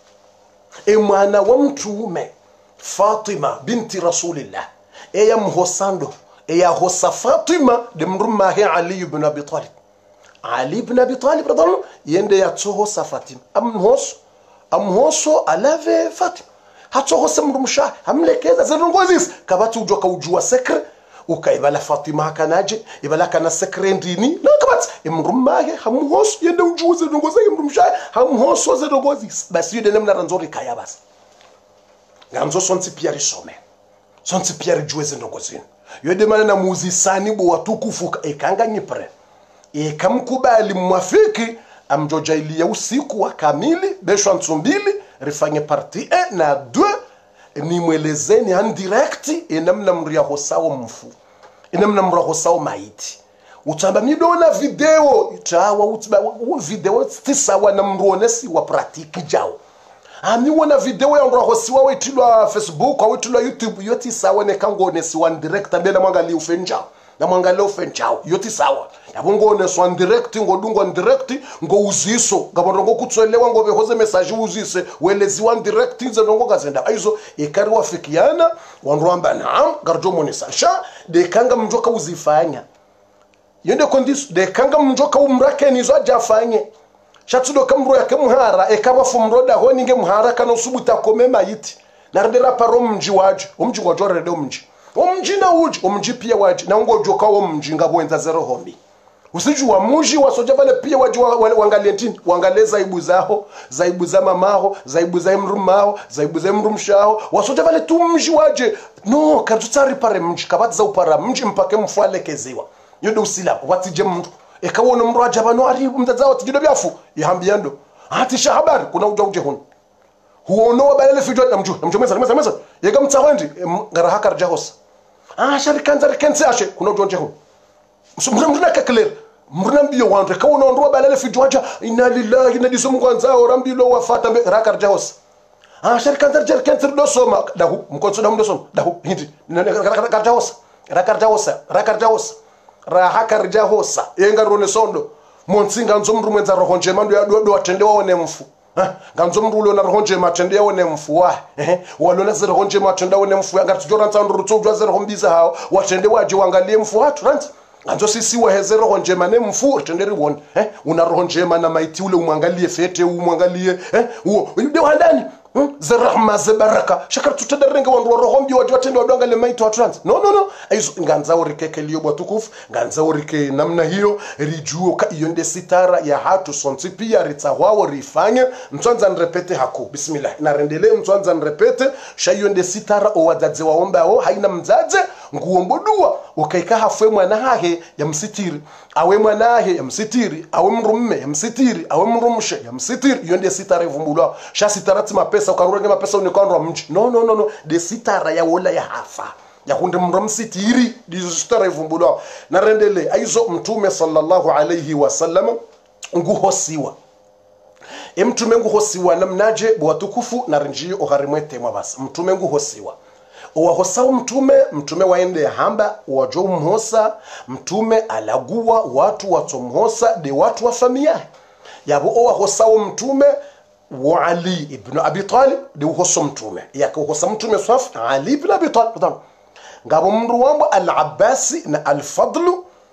e mwana wa mtume Fatima binti Rasulillah e ya mhosando e ya hosa Fatima de mruma he Ali ibn Abi Talib Ali ibn Abi Talib radhiallahu yende ya toho sa Fatima amhoso amhoso alave Fatima hatoho semrumsha amlekeza zinongozis kabatu ujoka ujua sekre ukaibala Fatima hakanaje ibala kana sekre ndini na kabati imrumahe hamhoso yende ujua zinongoza imrumsha hamhoso zinongozis basi yende namna ranzori kaya basi ngamzo sonti pia risome sonti pia rijue zinongozini yende mana na muzisani bo watukufu ekanga nyipre ikamkubali mwafiki amjojailia usiku wa kamili besho ntumbili rifanye parti e na deux ni mwelezeni en direct inamna mria hosao mfu inamna mria hosao maiti utamba midona video itawa utba video tisawa na mruonesi wa praktiki jao ami wana video ya mria hosiwa wetilwa Facebook au wetilwa YouTube yoti sawa ne kangonesi wa direct mbele mwangali ufenjao na mwangalia ufenjao yoti sawa yabongone so direct ngodungo direct ngo uziso ngabongo kutswelewa ngo behoze message uzise welezi wan direct nze ngo gazenda aizo ekari wafikiana wanrwamba naam garjo monisa sha de kanga mjoka uzifanya yende kondis de kanga mjoka umrake nizo ajafanye shatudo kamro yake muhara ekaba fumroda honinge muhara kana usubuta kome mayiti naredera paro mji waje umji ngo jorede umji umji na uji umji pia waje na ngo joka umji ngabo enza zero hombi usijua muji wasoja vale pia waje wangalie ntini wangalie zaibu zao zaibu za mamao zaibu za mrumao zaibu za mrumshao wasoja vale tu mji waje no katsari pare mji kabatza upara mji mpake mfalekeziwa yodo usila watije mtu ekawona mraja bano ari mtazao tijido byafu ihambiando ati shahabari kuna uja uje hun huono wabalele fijo na mju mju mesa mesa mesa yega mtsawendi ngara hakar jahos ah sharikanza rikense ashe kuna uja uje hun msumuna mruna kakler mruna mbiyo wandu ekawona ndo wabalele fijo aja inna lillahi inna disu mwanzao rambilo wafata rakar jahos ah sharikanza rikense do soma dahu mkonso dahu do soma dahu hindi rakar jahos rakar jahos rakar jahos raha karja hosa yenga rone sondo monsinga nzomru mwenza rohonje mando ya do atende waone mfu ha nganzomru lo na rohonje matende yaone mfu wa eh walona zero rohonje matende waone mfu yanga tujora ntsandu rutso zero hombiza hao watende waje wangalie mfu watu ranti anzo sisi wa hezero rohonje mane mfu tenderi won eh una rohonje mana maiti ule umwangalie fete umwangalie eh uo ndio handani Hmm? Zerahma zebaraka shakar tutadarenga wandu rohombi waje watende wadanga le maito wa trans no no no aizo nganza urike liyo bwatukufu nganza urike namna hiyo rijuo ka iyo nde sitara ya hatu sonti pia ritawao rifanye mtwanza nrepete hako bismillah na rendele mtwanza nrepete shayo nde sitara owadadze waomba o haina mzaze nguombodua ukaika hafwe mwana hahe ya msitiri awe mwana hahe ya msitiri awe mrumme ya msitiri awe mrumshe ya msitiri iyo nde sitara ivumbulwa sha sitara tima pesa ukarurenge mapesa unikondwa mji no no no no de sitara ya wola ya hafa ya kunde mramsitiri dizo sitara ivumbulwa na rendele aizo mtume sallallahu alayhi wasallam nguhosiwa e mtume nguhosiwa namnaje bwatukufu na rinji oharimwete mwabasa mtume nguhosiwa owahosa mtume mtume waende hamba wajo mhosa mtume alagua watu watomhosa de watu wa familia yabo owahosa mtume wa Ali ibn Abi Talib de uhoso mtume yake uhosa mtume swaf Ali ibn Abi Talib ngabo mru wambo al-Abbas na al-Fadl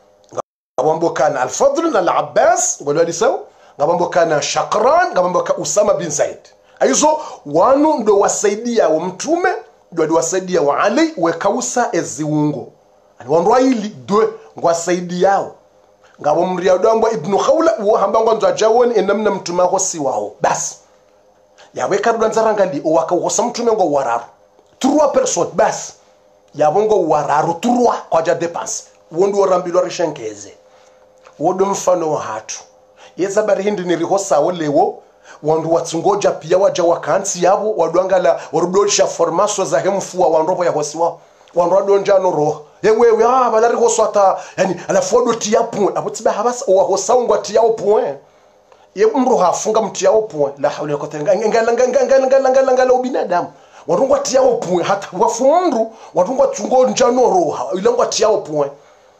ngabo mbo kana al-Fadl na al-Abbas ngolo alisaw ngabo mbo kana Shaqran ngabo mbo Usama bin Zaid aizo wanu ndo wasaidia wa mtume ndo wasaidia wa Ali wekausa eziungo ani wandwa ili dwe ngwasaidia yao ngabo mriya dombo ibn Khawla wo hambango nza jawoni enamna mtume ho siwao basi yawe karudan zarangali o wakawosa mtume ngo wararu trois personnes basi yabongo wararu trois kwa ja dépense wondo rambilo rishenkeze wodo mfano wa hatu yeza bari hindi nirihosa olewo wandu watsungoja pia waja wakansi yabo wadwangala warudosha formaso za hemfuwa wanropo ya hosiwa wanro donjano roho yewe ah balari hoswata yani alafodo tiapu apotiba habasa wa hosangwa tiao point ye mru hafunga mtiao point la hawla yakota ngala ngala ngala ngala ngala ubinadamu warungwa tiao point hata wafundu warungwa tsungo njano roho ilangwa tiao point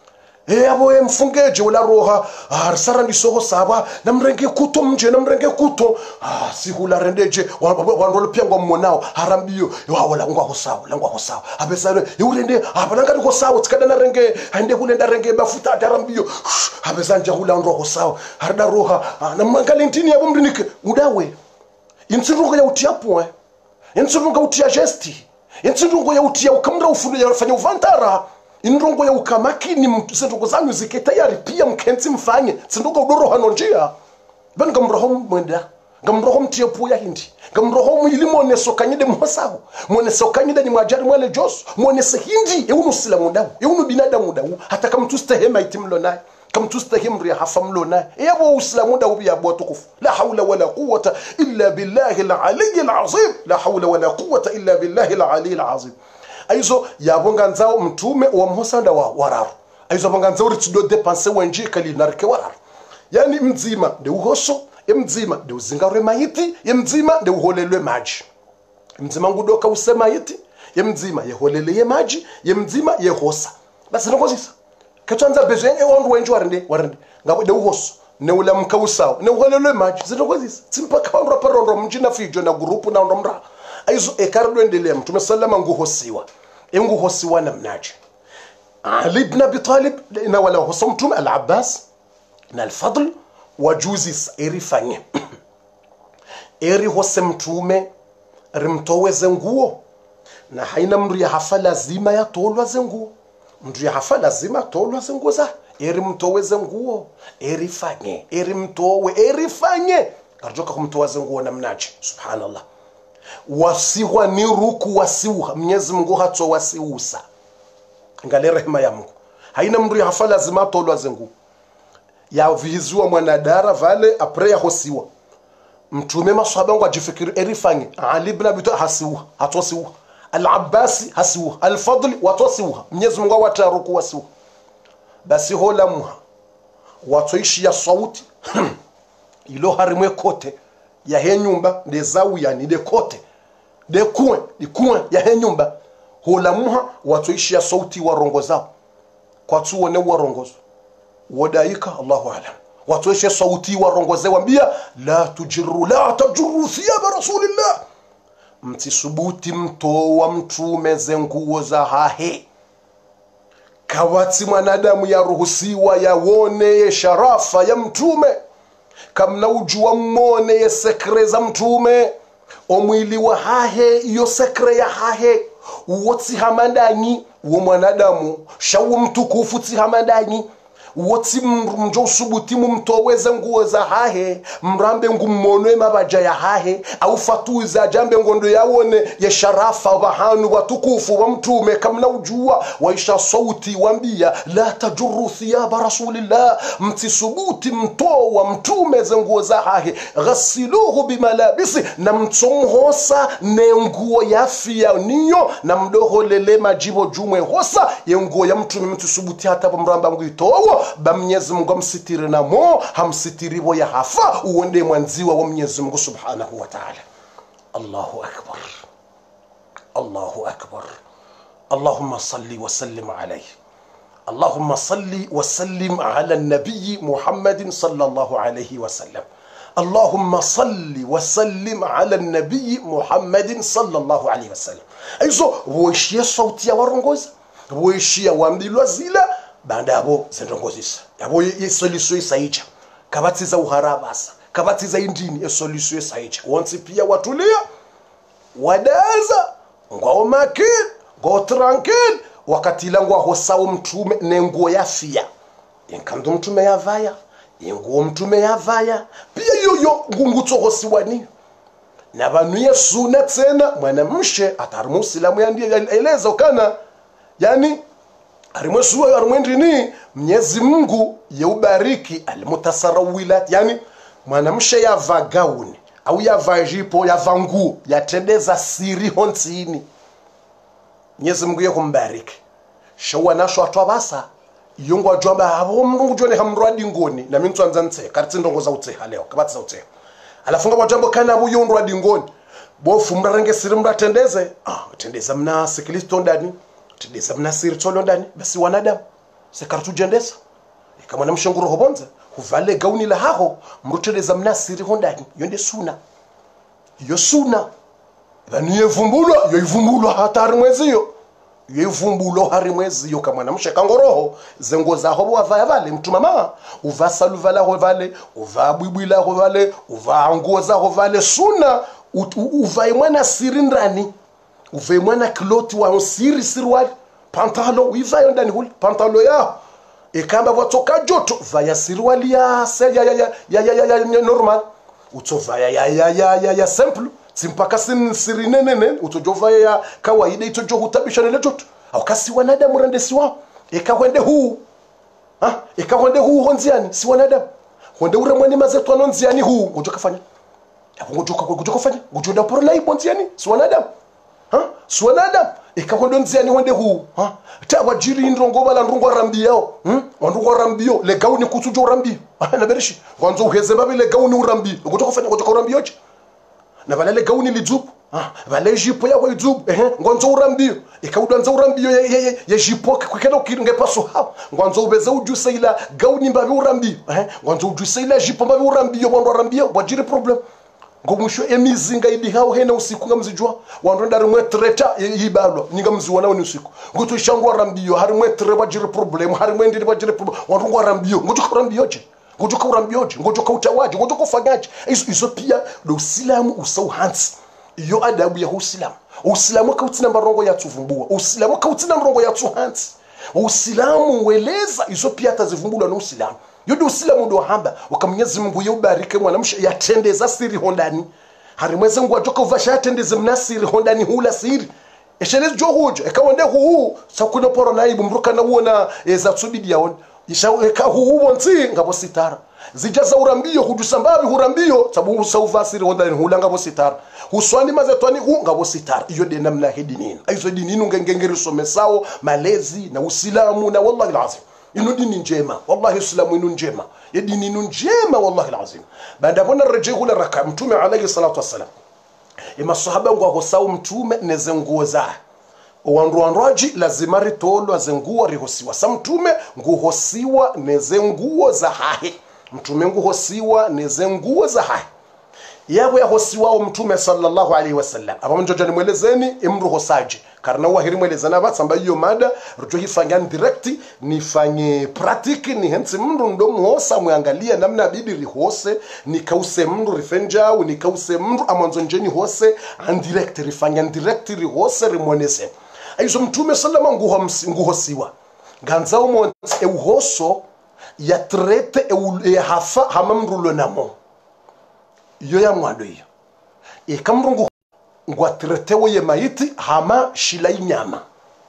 eh abo mfungeje wala roha ah sara ndisoho saba namrenge kuto mje namrenge kuto ah sihula rendeje wandolo pia ngwa mmonao harambiyo wala ngwa hosawa langwa hosawa abesale yurende abalanga ko sawa tikada na renge hande kulenda renge bafuta darambiyo abesanja hula ndo hosawa harda roha namangale ntini yabo mrinike udawe intsiruko ya utiapo eh intsiruko utia gesti intsiruko ya utia ukamra ufunde yafanya uvantara indrongo ya ukamaki ni mtusenduko zanyu zike tayari pia mkenzi mfanye tsinduko udoro hano njia ben gamroho mwenda gamroho mtiepu ya hindi gamroho mwilimo nesokanyide mhosaho mwonesokanyide ni mwajari mwale josu mwonese hindi eunu sila mudawu eunu binada mudawu hata kama tustahema itimlo naye kama tustahimri hafa mlo naye yabo uislamu dawu ya botukufu la hawla wala quwwata illa billahi al-ali al-azim la hawla wala quwwata illa billahi al-ali al-azim aizo yabonga nzao mtume wa mhosanda wa wararu aizo bonga nzao ritudo depense wenji kali narike wararu yani mzima de uhoso mzima de uzingare maiti mzima de uholelwe maji mzima ngudoka usema maiti mzima yeholele ye maji mzima yehosa basi nokozisa ketwanza bezenye ondu wenji warinde warinde ngabo de uhoso ne ula mkausao ne uholelwe maji zinokozisa simpaka pandro parondo mjina fijo na grupu na ndomra aizo ekardo endelea mtume sallama nguhosiwa enguhosiwa namnaje Ali ibn Abi Talib na wala husumtum al-Abbas na al-Fadl wajuzi erifanye eri hose mtume rimtoweze nguo na haina mndu ya hafa lazima ya tolwa zenguo mndu ya hafa lazima tolwa zenguo za eri mtoweze nguo erifanye eri mtowe erifanye arjoka kumtoa zenguo na mnaji subhanallah wasiwa ni ruku wasiwa Mwenyezi Mungu hato wasiusa ngale rehema ya Mungu haina mndu ya hafa lazima tolwa zenguo ya vizua mwanadara vale apre ya hosiwa mtume maswahaba ngo ajifikiri erifanye Ali ibn Abi Talib hasiwa hatosiwa al-Abbasi hasiwa al-Fadl watosiwa Mwenyezi Mungu wataruku wasiwa basi hola muha watoishi ya sauti ilo harimwe kote ya he nyumba de zawiya ni de kote de kuwe di kuwe ya he nyumba hola muha watoishi ya sauti warongozao kwa tuone warongozo wadaika Allahu a'lam watoishi sauti warongoze wambia la tujiru la tajuru thiyaba rasulillah mtisubuti mto wa mtume zenguo za hahe kawati mwanadamu ya ruhusiwa ya wone ye sharafa ya mtume kamna ujua mmone ye sekre za mtume omwili wa hahe iyo sekre ya hahe uwoti hamandanyi uwo mwanadamu shawu mtukufu ti hamandanyi woti mjo usubuti mumtoweze nguo za hahe mrambe ngummonwe mabaja ya hahe au fatuza jambe ngondo yawone ye sharafa bahanu watukufu wa mtume kamna ujua waisha sauti wambia la tajuru thiyaba rasulillah mtisubuti mtowa mtume ze nguo za hahe ghasiluhu bimalabisi na mtsomhosa ne nguo yafia niyo na mdoho lele majibo jumwe hosa ye nguo ya mtume mtisubuti hata mramba nguitowo ba Mwenyezi Mungu amsitiri na mo hamsitiri bo ya hafa uende mwanziwa wa Mwenyezi Mungu subhanahu wa ta'ala. Allahu akbar, Allahu akbar. Allahumma salli wa sallim alayhi, Allahumma salli wa sallim ala nabiy Muhammadin sallallahu alayhi wa sallam. Allahumma salli wa sallim ala nabiy Muhammadin sallallahu alayhi wa sallam. Aizo woishia sauti ya warongoza, woishia wambilwa zila banda abo zendongozisa yabo ye solution isaija kabatiza uharabasa kabatiza indini e solution isaija wonsi pia watulia wadaza ngwa makini go tranquil wakati langwa hosawo mtume nengo yafia yenkando mtume yavaya yengo mtume yavaya pia yoyo ngungutso hosiwani nabanuye suna tena mwanamshe atarimu silamu yandiye eleza kana yani arimwesuwa arimwendini Mwenyezi Mungu yeubariki almutasarawilat yani mwanamshe ya vagauni au ya vajipo ya vangu ya tendeza siri hontini Mwenyezi Mungu yekumbariki shawa nasho atwabasa yongo ajomba abo Mungu jone hamrwadi ngoni na mintu anzantse karti ndongo za utse leo kabatsa utse alafunga wajambo kana abo yonrwadi ngoni bofu mrange siri mratendeze ah tendeza mna sikilisto ndani tendeza mna siri tolo ndani basi wanadamu sekartu jendesa kama na mshanguru hobonza huvale gauni la haho mruteleza mna siri hondani yonde suna yo suna bani yevumbulwa yo ivumbulwa hatari mwezi yo yevumbulwa hari mwezi yo kama na mshakangoroho zengo za hobo wavaya vale mtumama uva saluvala ho vale uva bwibwila ho vale uva nguo za ho vale suna uva mwana siri ndani uva mwana kloti wa siri sirwali pantalo uiva yondani huli pantalo yao ekamba watoka joto vaya sirwali ya se ya ya ya ya ya ya ya normal utova ya ya ya ya ya ya simple simpaka sin sirinenene utojova ya kawaida itojo hutabisha nile joto au kasi wanadamu randesi wao ekawende huu ha ekawende huu honziani si wanadamu honde ure mwani mazetu anonziani huu ngojokafanya ngojoka ngojokafanya ngojoda porolai bonziani si wanadamu ha si wanadamu ikakondo nziani wende huu ha ta wajiri ndrongo bala ndrongo rambio hm ndrongo rambio le gauni kutujo rambio na berishi kwanza uheze babi le gauni urambio ngotoka fanya ngotoka rambio ch na bala le gauni lijubu ha bala jipo ya wijubu eh ngonzo urambio ikaudanza urambio ya jipo kwikeno kiringe paso ha ngonzo ubeze ujuse ila gauni mbabi urambio eh ngonzo ujuse ila jipo mbabi urambio bondo rambio wajiri problem ngomusho emizinga idi hao hena usiku ngamzijwa wandonda rimwe treta yibalwa ninga mziwana ni usiku ngoto shangwa rambiyo harimwe tre bajire problem harimwe ndi bajire problem wandongwa rambiyo ngoto rambiyo je ngoto ka rambiyo je ngoto ka utawaje ngoto kofanyaje iso iso pia do usilamu usau hansi iyo adabu ya usilamu usilamu kautina mbarongo ya tuvumbua usilamu kautina mbarongo ya tuhansi usilamu weleza iso pia tazivumbula na usilamu yodo usilamu ndo hamba ukamnyezi Mungu yubarike mwanamsha yatendeza siri hondani harimweze ngo atoka uvasha yatendeze mnasiri hondani hula siri eshelezi jo hojo ekawende hu sakuno poro naibu mruka na uona eza tsubidi yaone isha eka hu bonzi ngabo sitara zijaza urambiyo hudusambabi hurambiyo sabu usauva siri hondani hula ngabo sitara uswani mazetwani hu ngabo sitara iyo de namna hedinini aizo dinini ngengengeri somesao malezi na usilamu na wallahi alazim inu dini njema wallahi islamu inu njema ya dini inu njema wallahi alazim baada bona rejea kule raka mtume alayhi salatu wassalam ima sahaba ngo akosau mtume neze nguo za wandu wandoaji lazima ritolo azenguo rihosiwa sa mtume nguhosiwa neze nguo za hahe mtume nguhosiwa neze nguo za hahe yabo yahosiwa mtume sallallahu alayhi wasallam aba mjoja ni mwelezeni imru hosaji karna wa hiri mwelezana batsamba iyo mada rujo hifanya direct nifanye pratique ni hensi mndu ndo muhosa muangalia namna bibi rihose ni kause mndu rifenja ni kause mndu amanzo njeni hose and direct rifanya direct rihose rimonese aizo mtume sallama nguho nguhosiwa ganzao mo e uhoso ya trete e hafa hamamrulo namo iyo ya mwado iyo ikamrungu ngwa tretewe ye maiti hama shila inyama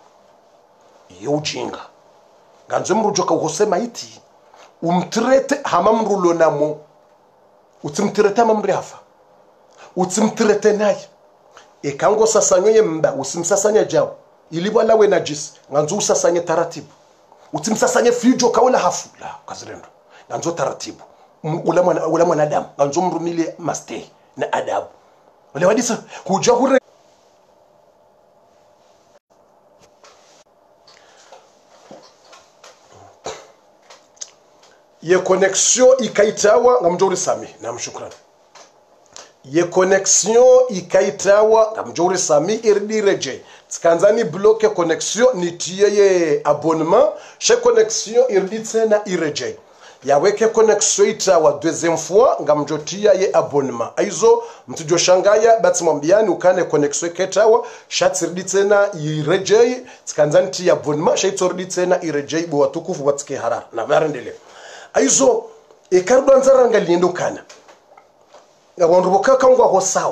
iyo ujinga ganzo mrujoka uhose maiti umtrete hama mrulo namo utimtrete hama mri hafa utimtrete naye ikango sasanyo ye mba usimsasanya jao ilibwa lawe najisi ganzo usasanye taratibu utimsasanye fijo kawela hafu la kazirendo ganzo taratibu ula mwana ula mwanadamu ganzo mrumile maste na adabu wale wadisa huja hure ye connexion ikaitawa ngamjori sami na mshukrani ye connexion ikaitawa ngamjori sami irdireje tkanzani bloque connexion nitie ye abonnement che connexion irditsena ireje yaweke connexion itawa deuxième fois ngamjotia ye abonnement aizo mtujo shangaya batsimwambiani ukane connexion ketawa shatsirditsena ireje tkanzani ti abonnement shaitsorditsena ireje bo watukufu watike harar na varendele aizo ekardo anzaranga liendo kana ngabantu bokaka ngwa hosawo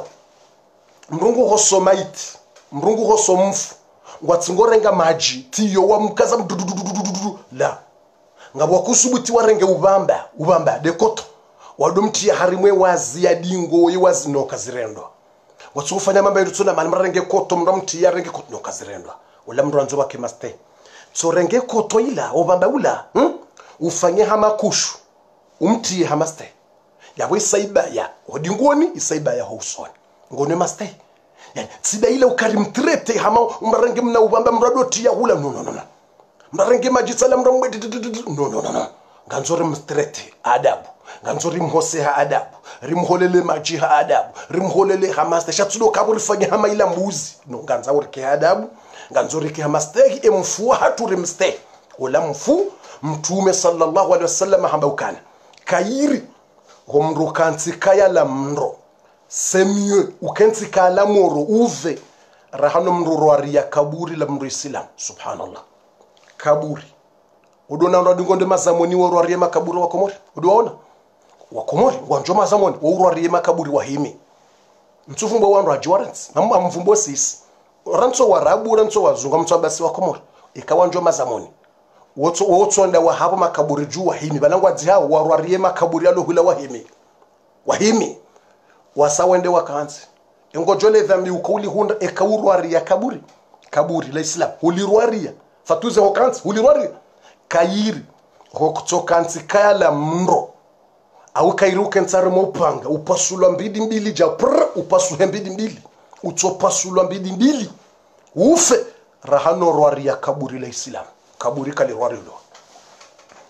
mrungu hosomaiti mrungu hosomfu ngwatsingorenga maji tiyo wa mkaza mdudududududu la ngabo kusubuti warenge ubamba ubamba dekoto wadomti harimwe wazi ya dingo yiwazi no kazirendwa watsufanya mamba yitsona mali marenge koto mramti ya renge koto no kazirendwa wala mranzo wake maste so renge koto ila ubamba ula hm? Ufanye hama kushu umti hamaste yawe saiba ya odingoni isaiba ya hosoni ngone maste yani siba ile ukarimtrete hama umbarenge mna ubamba mradoti ya hula no no no mbarenge majitsala mramwe no no no no ganzore mstrete adabu ganzore mhose ha adabu rimholele maji ha adabu rimholele hamaste shatsudo kaburi fanya hama ila mbuzi no ganza urike adabu ganzore ki hamaste emfu hatu rimste wala mfu mtume sallallahu alaihi wasallam hamba ukana kairi homro kanti kaya la mro semie ukensi kala moro uve rahano mroro aria kaburi la mro islam subhanallah kaburi udona ndo dingonde mazamoni woro aria makaburi wa komori udoona wa komori wanjo mazamoni woro aria makaburi wa himi mtufumbo wanro ajiwarants namma mfumbo sisi ranso warabu ranso wazunga mtsabasi wa komori ikawanjo mazamoni woto woto nda wa hapo makaburi juu wahimi balangwa dzihao warwarie makaburi alo hula wahimi wahimi wasawende wakanzi engojole dhambi ukuli hunda ekaurwaria kaburi kaburi la islam ulirwaria fatuze hokanzi ulirwaria kairi hokutokanzi kala mro au kairuke ntsare mopanga upasulwa mbidi mbili ja prr upasuhe mbidi mbili utopasulwa mbidi mbili ufe rahano rwaria kaburi la islam kaburi kali rwarilo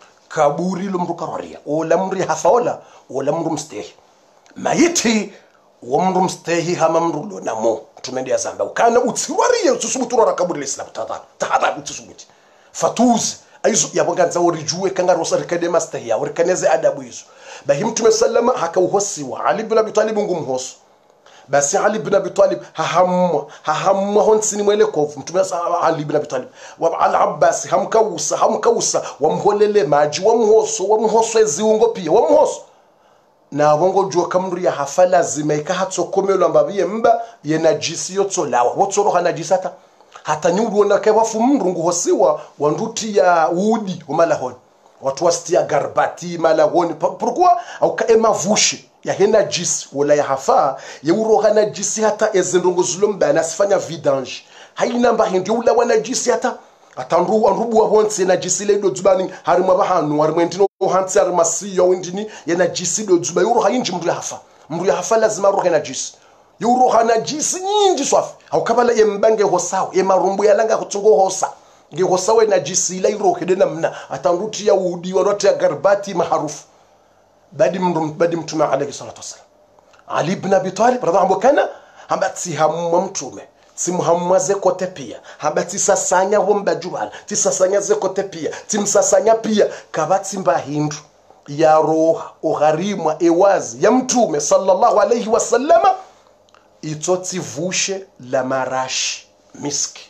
kaburi lumruka rwaria ola mri hafaola ola mru mstehi maiti wamru mstehi hama mru lo namo tumende ya zamba ukana utsiwariye ususubutura rakaburi l'islam tata tata utsusubuti fatuzi aizo yabonganza orijue kanga rosa rikade mastehi ya rikaneze adabu hizo bahi mtume sallama hakauhosiwa Ali ibn Abi Talib ngumhoso basi Ali ibn Abi Talib hahamwa hahamwa honsini mwele kofu mtume Ali ibn Abi Talib wa al-Abbas hamkausa hamkausa wamholele maji wamhoso wamhoso eziungo pia wamhoso na wongo jua kamru ya hafala zimeika hatsokomelo ambabiye mba ye najisi yotsolawa wotsoro hana najisata hata nyudu ona ke wafu mrungu hosiwa wanduti ya udi umalahoni watu wastia garbati malahoni pourquoi au ka emavushi ya hena jisi wala ya hafa ya uroha najisi hata ezendongo zulumba nasifanya vidange haina mba hindi ula wana jisi hata atanru anrubu wabonse najisi ledo dzubani harimo abahanu harimo ndino hansi harimo siyo windini ya najisi do dzuba uroha yinji mru ya hafa mru ya hafa lazima uroha najisi yuroha najisi nyinji swafi au kabala yembange hosawo emarumbu yalanga kutungo hosa nge hosawe najisi ila yuroha dena mna atanruti ya udi waroti ya garbati maharufu badi mrum badi mtume alayhi salatu wasallam Ali ibn Abi Talib radhiallahu kana hambati hamwa mtume simuhamwaze kote pia hambati sasanya womba jubal tisasanya ze kote pia timsasanya pia kabati mba hindu ya roha uharimwa ewazi ya mtume sallallahu alayhi wasallama itoti vushe la marashi miski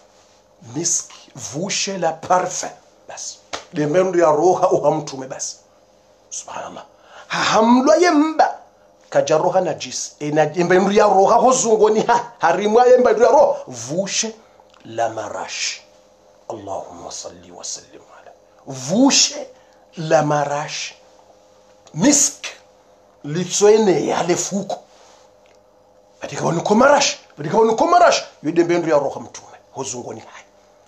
miski vushe la parfum basi demendu ya roha uha mtume basi subhanallah hamlwa yemba kajaroha najis ina imbendu ya roha hozungoni ha harimwa yemba ya roha vushe la marash Allahumma salli wa sallim ala vushe la marash misk litsoene yale fuko badika wonu komarash badika wonu komarash yode mbendu ya roha mtume hozungoni ha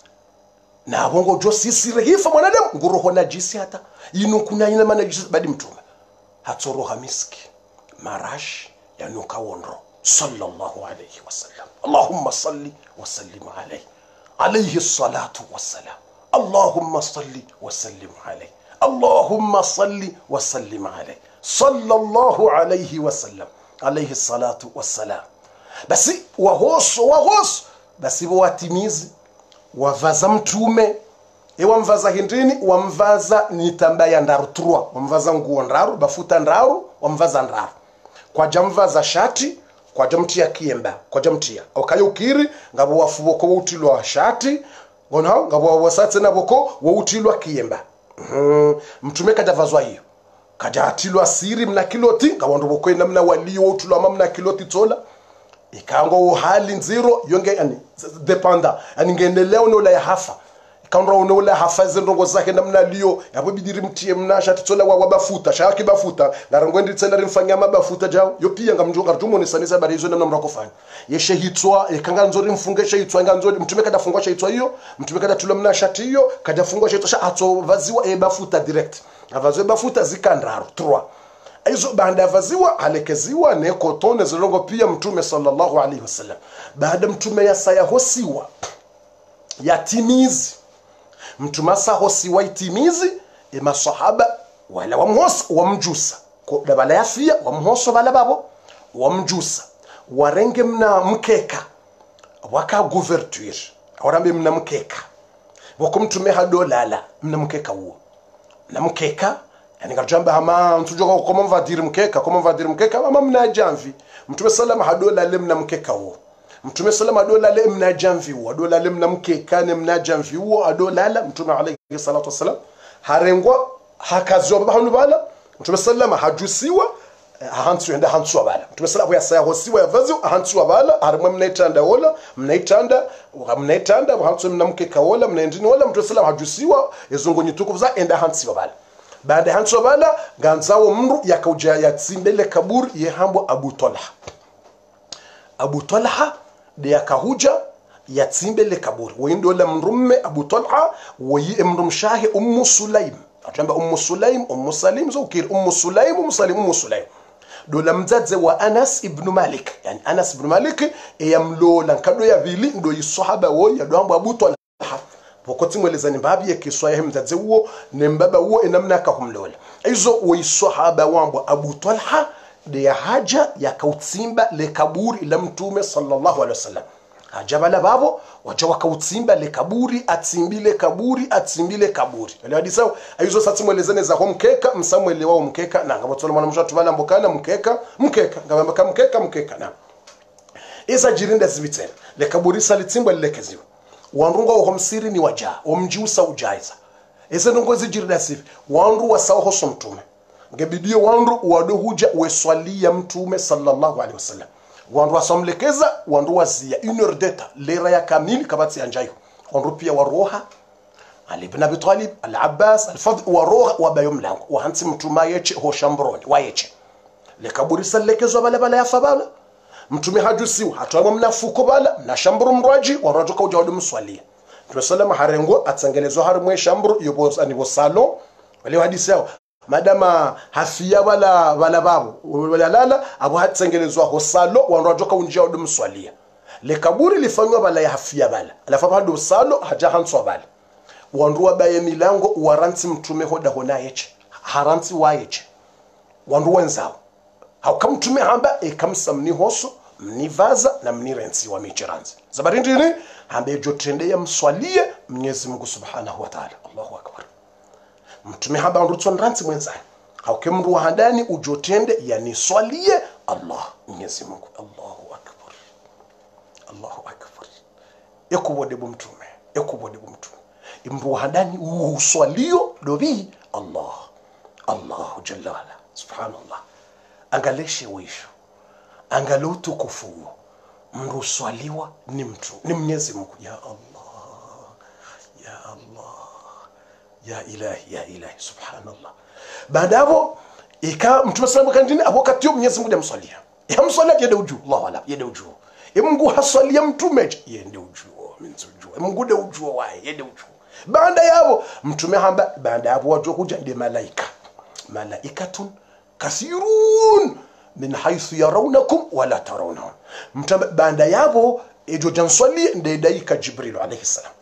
na bongo jo sisi rehifa mwanadamu nguroho najisi hata ino kuna ina maana najisi badi mtume hatsoroha miski marash yanuka wonro sallallahu alayhi wasallam Allahumma salli wa sallim alayhi alayhi salatu wassalam Allahumma salli wa sallim alayhi Allahumma salli wa sallim alayhi sallallahu alayhi wasallam alayhi salatu wassalam basi wahoso wahoso basi watimizi wavaza mtume ewa mvaza hindrini wamvaza nitamba ya ndaru trua wamvaza nguo ndaru bafuta ndaru wamvaza ndaru kwa jamvaza shati kwa jamtia kiemba kwa jamtia okayo ukiri ngabo wafuboko wutilwa shati ngona ngabo wasatse naboko wutilwa kiemba mm. mtume kadavazwa hiyo kajatilwa siri mna kiloti ngabo boko namna waliyo wutilwa mna kiloti tola ikango hali nziro yonge yani dependa yani ngendeleo no la hafa ikandra no la hafa zendongo zake namna liyo yabo bidiri mtie mnasha titola wa bafuta shaki bafuta ngarangondi tsenda rimfanya mabafuta jao yo pia ngamjonga rumo ni sanisa bari hizo namna mrakofanya yeshe hitwa ikanga nzori mfungesha hitwa nganzori mtume kada fungwa hitwa hiyo mtume kada tula mnasha tiyo kada fungwa hitwa sha ato vaziwa e bafuta direct avazwe bafuta zikandraro trois aizo baada vaziwa alekeziwa ne kotone zirongo pia mtume sallallahu alaihi wasallam baada mtume ya saya hosiwa yatimizi mtume sa hosiwa itimizi e masahaba wala wamhosa wamjusa ko dabala yafia wamhoso bala babo wamjusa warenge mna mkeka waka couverture awrambe mna mkeka wako mtume hadolala mna mkeka huo na mkeka yani ngajamba hama mtujoka koma mvadiri mkeka koma mvadiri mkeka ama mna jamvi mtume sallam hadola le mna mkeka huo mtume sallam hadola le mna jamvi huo hadola le mna mkeka ne mna jamvi huo hadola la mtume alayhi salatu wasalam harengwa hakazomba hanu bala mtume sallam hajusiwa ahantu enda hantu bala mtume sallam ya saya hosiwa yavazi ahantu bala harimwe mnaitanda wala mnaitanda mnaitanda ahantu mna mkeka wala mnaendini wala mtume sallam hajusiwa ezongo nyitukufu za enda hantu bala baada hanso bala ganzawo mru yakauja yatsimbele kaburi yehambo Abu Talha Abu Talha de yakahuja yatsimbele kaburi wendo la mrumme Abu Talha wayi emrum shahi Ummu Sulaim atamba Ummu Sulaim Ummu Salim zokir Ummu Sulaim Ummu Salim Ummu Sulaim dola mzadze wa Anas ibn Malik yani Anas ibn Malik eyamlola nkado ya vili ndo yisahaba wo yadwambo Abu Talha wakati mweleza nimbabi ya kiswaye mzadze uo nembaba uo enamna kahumlola izo wa sahaba wambo Abu Talha de haja yakautsimba le kaburi la mtume sallallahu alaihi wasallam. Haja bala babo wacha wakautsimba le kaburi, atsimbile kaburi, atsimbile kaburi. Ile hadisa aizo sasa mwelezane za mkeka, msamwele wao mkeka na ngabotola mwana msha tubala mbokana mkeka, mkeka ngamba mkeka mkeka na iza jirinda zibitena le kaburi salitsimba lekeziwa. Wanrunga wa msiri ni waja, omjiusa ujaiza. Ese nungo zijirinda sifi, wanru wasawa hoso mtume. Ngebidio wanru wado huja ueswalia mtume sallallahu alaihi wasallam. Wanru wasamlekeza, wanru wazia une heure d'eta, lera ya kamili kabati anjayo. Wanru pia waroha, Ali ibn Abi Talib, Al-Abbas, Al-Fadl, waroha wabayo mlango. Wahansi mtuma yeche ho shambroni, wayeche. Le kaburi salekezwa bala bala ya fabala. Mtume hajusiwa, hatuwa mnafuko bala, na shambru mraji, warajoka ujawadu mswalia. Mtume salama harengo, atsangelezwa harimwe shambru, yobo anibo salo, wale hadisi yao. Madama hafia wala wala babu wala lala abu hatsengelezwa hosalo wanrajoka unjia odum swalia le kaburi lifanywa bala ya hafia bala alafa bado salo haja hanswa bala wanruwa baye milango waranti mtume hoda hona yeche haranti wa yeche wanruwa nzao hauka mtume hamba e kamsa mni hoso mni vaza na mni rensi wa michiranzi zabari ndini hamba jotende ya mswalie Mwenyezi Mungu subhanahu wa ta'ala. Allahu akbar. Mtume haba ndutso nranzi mwenza hauke mru handani ujotende yani swalie Allah Mwenyezi Mungu. Allahu akbar, Allahu akbar. Yakubode mtume, yakubode mtume imru handani uswalio dobi Allah Allahu jalla wala subhanallah. Angaleshe wisho angalo tukufu mru swaliwa ni mtu ni Mwenyezi Mungu. Ya Allah, ya Allah, ya ilahi, ya ilahi, subhanallah. Baada hapo ika mtume sallallahu alayhi wasallam wakati Mwenyezi Mungu amswalia yamswalia yede uju Allah wala yede uju e Mungu haswalia mtume yende uju mimi sijua Mungu de uju wae yede uju. Baada hapo mtume hamba baada hapo watu kuja ndi malaika malaikatun kathirun min haythu yarawnakum wala tarawnahum. Mtume baada hapo ejo janswalia ndi daika Jibril alayhi salam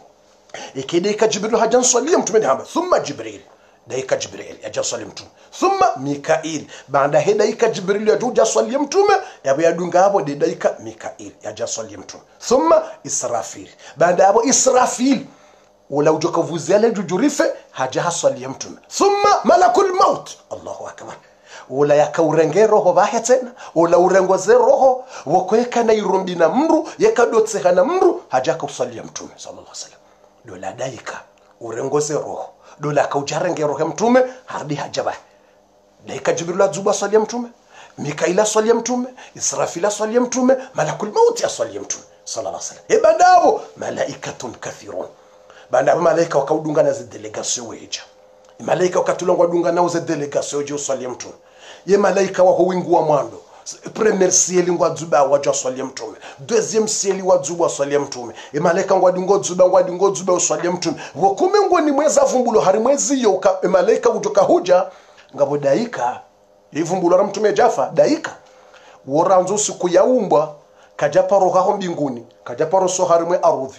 ikideka Jibril hajanswalia mtume hamba thumma Jibril daika Jibril yajanswalia mtume thumma Mikail baada hedaika Jibril yajanswalia mtume yabo yadunga hapo daika Mikail yajanswalia mtume thumma Israfil baada hapo Israfil wala ujoka vuzela jujurife hajaswalia mtume thumma malakul maut. Allahu akbar. Wala yakaurenge roho bahe tena wala urengoze roho wakweka na irumbi na mru yakadotse na mru hajaka usalia mtume sallallahu alaihi wasallam dola daika urengoze roho dola kaujarenge roho mtume hardi hajaba daika Jibril azuba salia mtume Mikaila salia mtume Israfila salia mtume malakul maut salia mtume sallallahu alaihi wasallam. Ibadabo malaikatun kathirun baada malaika wakaudunga na zi delegation weja malaika wakatulongwa dunga nao zi delegation je salia mtume ye malaika wako wingu wa mwando premier ciel ngwa zuba wajo salia mtume deuxième ciel wa zuba salia mtume e malaika ngwa dungo zuba ngwa dungo zuba salia mtume wakume ngo ni mweza vumbulo hari mwezi yo e malaika utoka huja ngabo daika ivumbulo ra mtume jafa daika woranzo siku yaumbwa kajaparo haho mbinguni kajaparo so hari mwe arudhi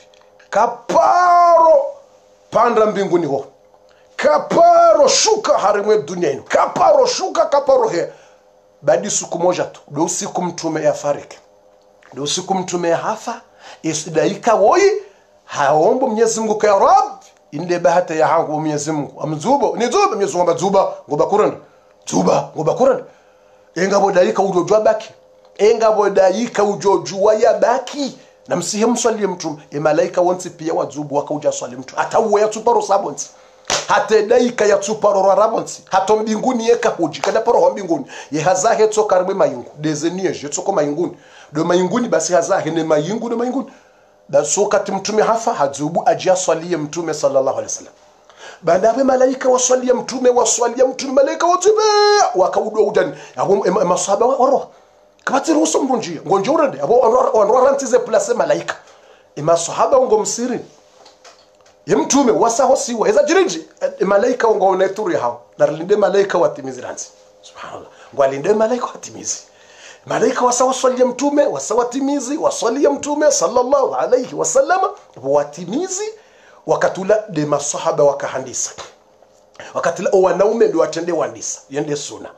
kaparo panda mbinguni ho kaparo shuka harimwe duniani kaparo shuka kaparo he badi siku moja tu do siku mtume ya fariki do siku mtume ya hafa isidaika woi haombo Mwenyezi Mungu kwa Rabb inde bahata ya hangu Mwenyezi Mungu amzubo ni zuba Mwenyezi Mungu zuba ngoba kuranda zuba ngoba kuranda enga bodaika ujojwa baki enga bodaika ujojwa ya baki na msihe mswalie mtume e malaika wonsi pia wazubu wakauja swali mtu hata uwe ya tuparo sabonsi hata daika ya tuparo rabonsi hata mbinguni yeka huji kada paro mbinguni ye hazahe to karwe mayungu dezenie je to ko mayunguni do mayunguni basi hazahe ne mayungu do mayunguni da sokati mtume hafa hazubu ajia swalie mtume sallallahu alaihi wasallam. Baada ya malaika waswalia mtume waswalia mtume malaika wote wakaudwa udani masahaba waro kabati ruhusa mbunjia ngonje urende abo wanwarantize place malaika ima sahaba ngo msiri ye mtume wasaho siwa eza jirinji malaika ngo oneturi hao darlinde malaika watimiziranzi subhanallah ngwalinde malaika watimizi malaika wasaho swali mtume wasawatimizi waswali mtume sallallahu alayhi wasallam watimizi wakatula de masahaba wakahandisa wakatila wanaume ndio watende wandisa yende sunna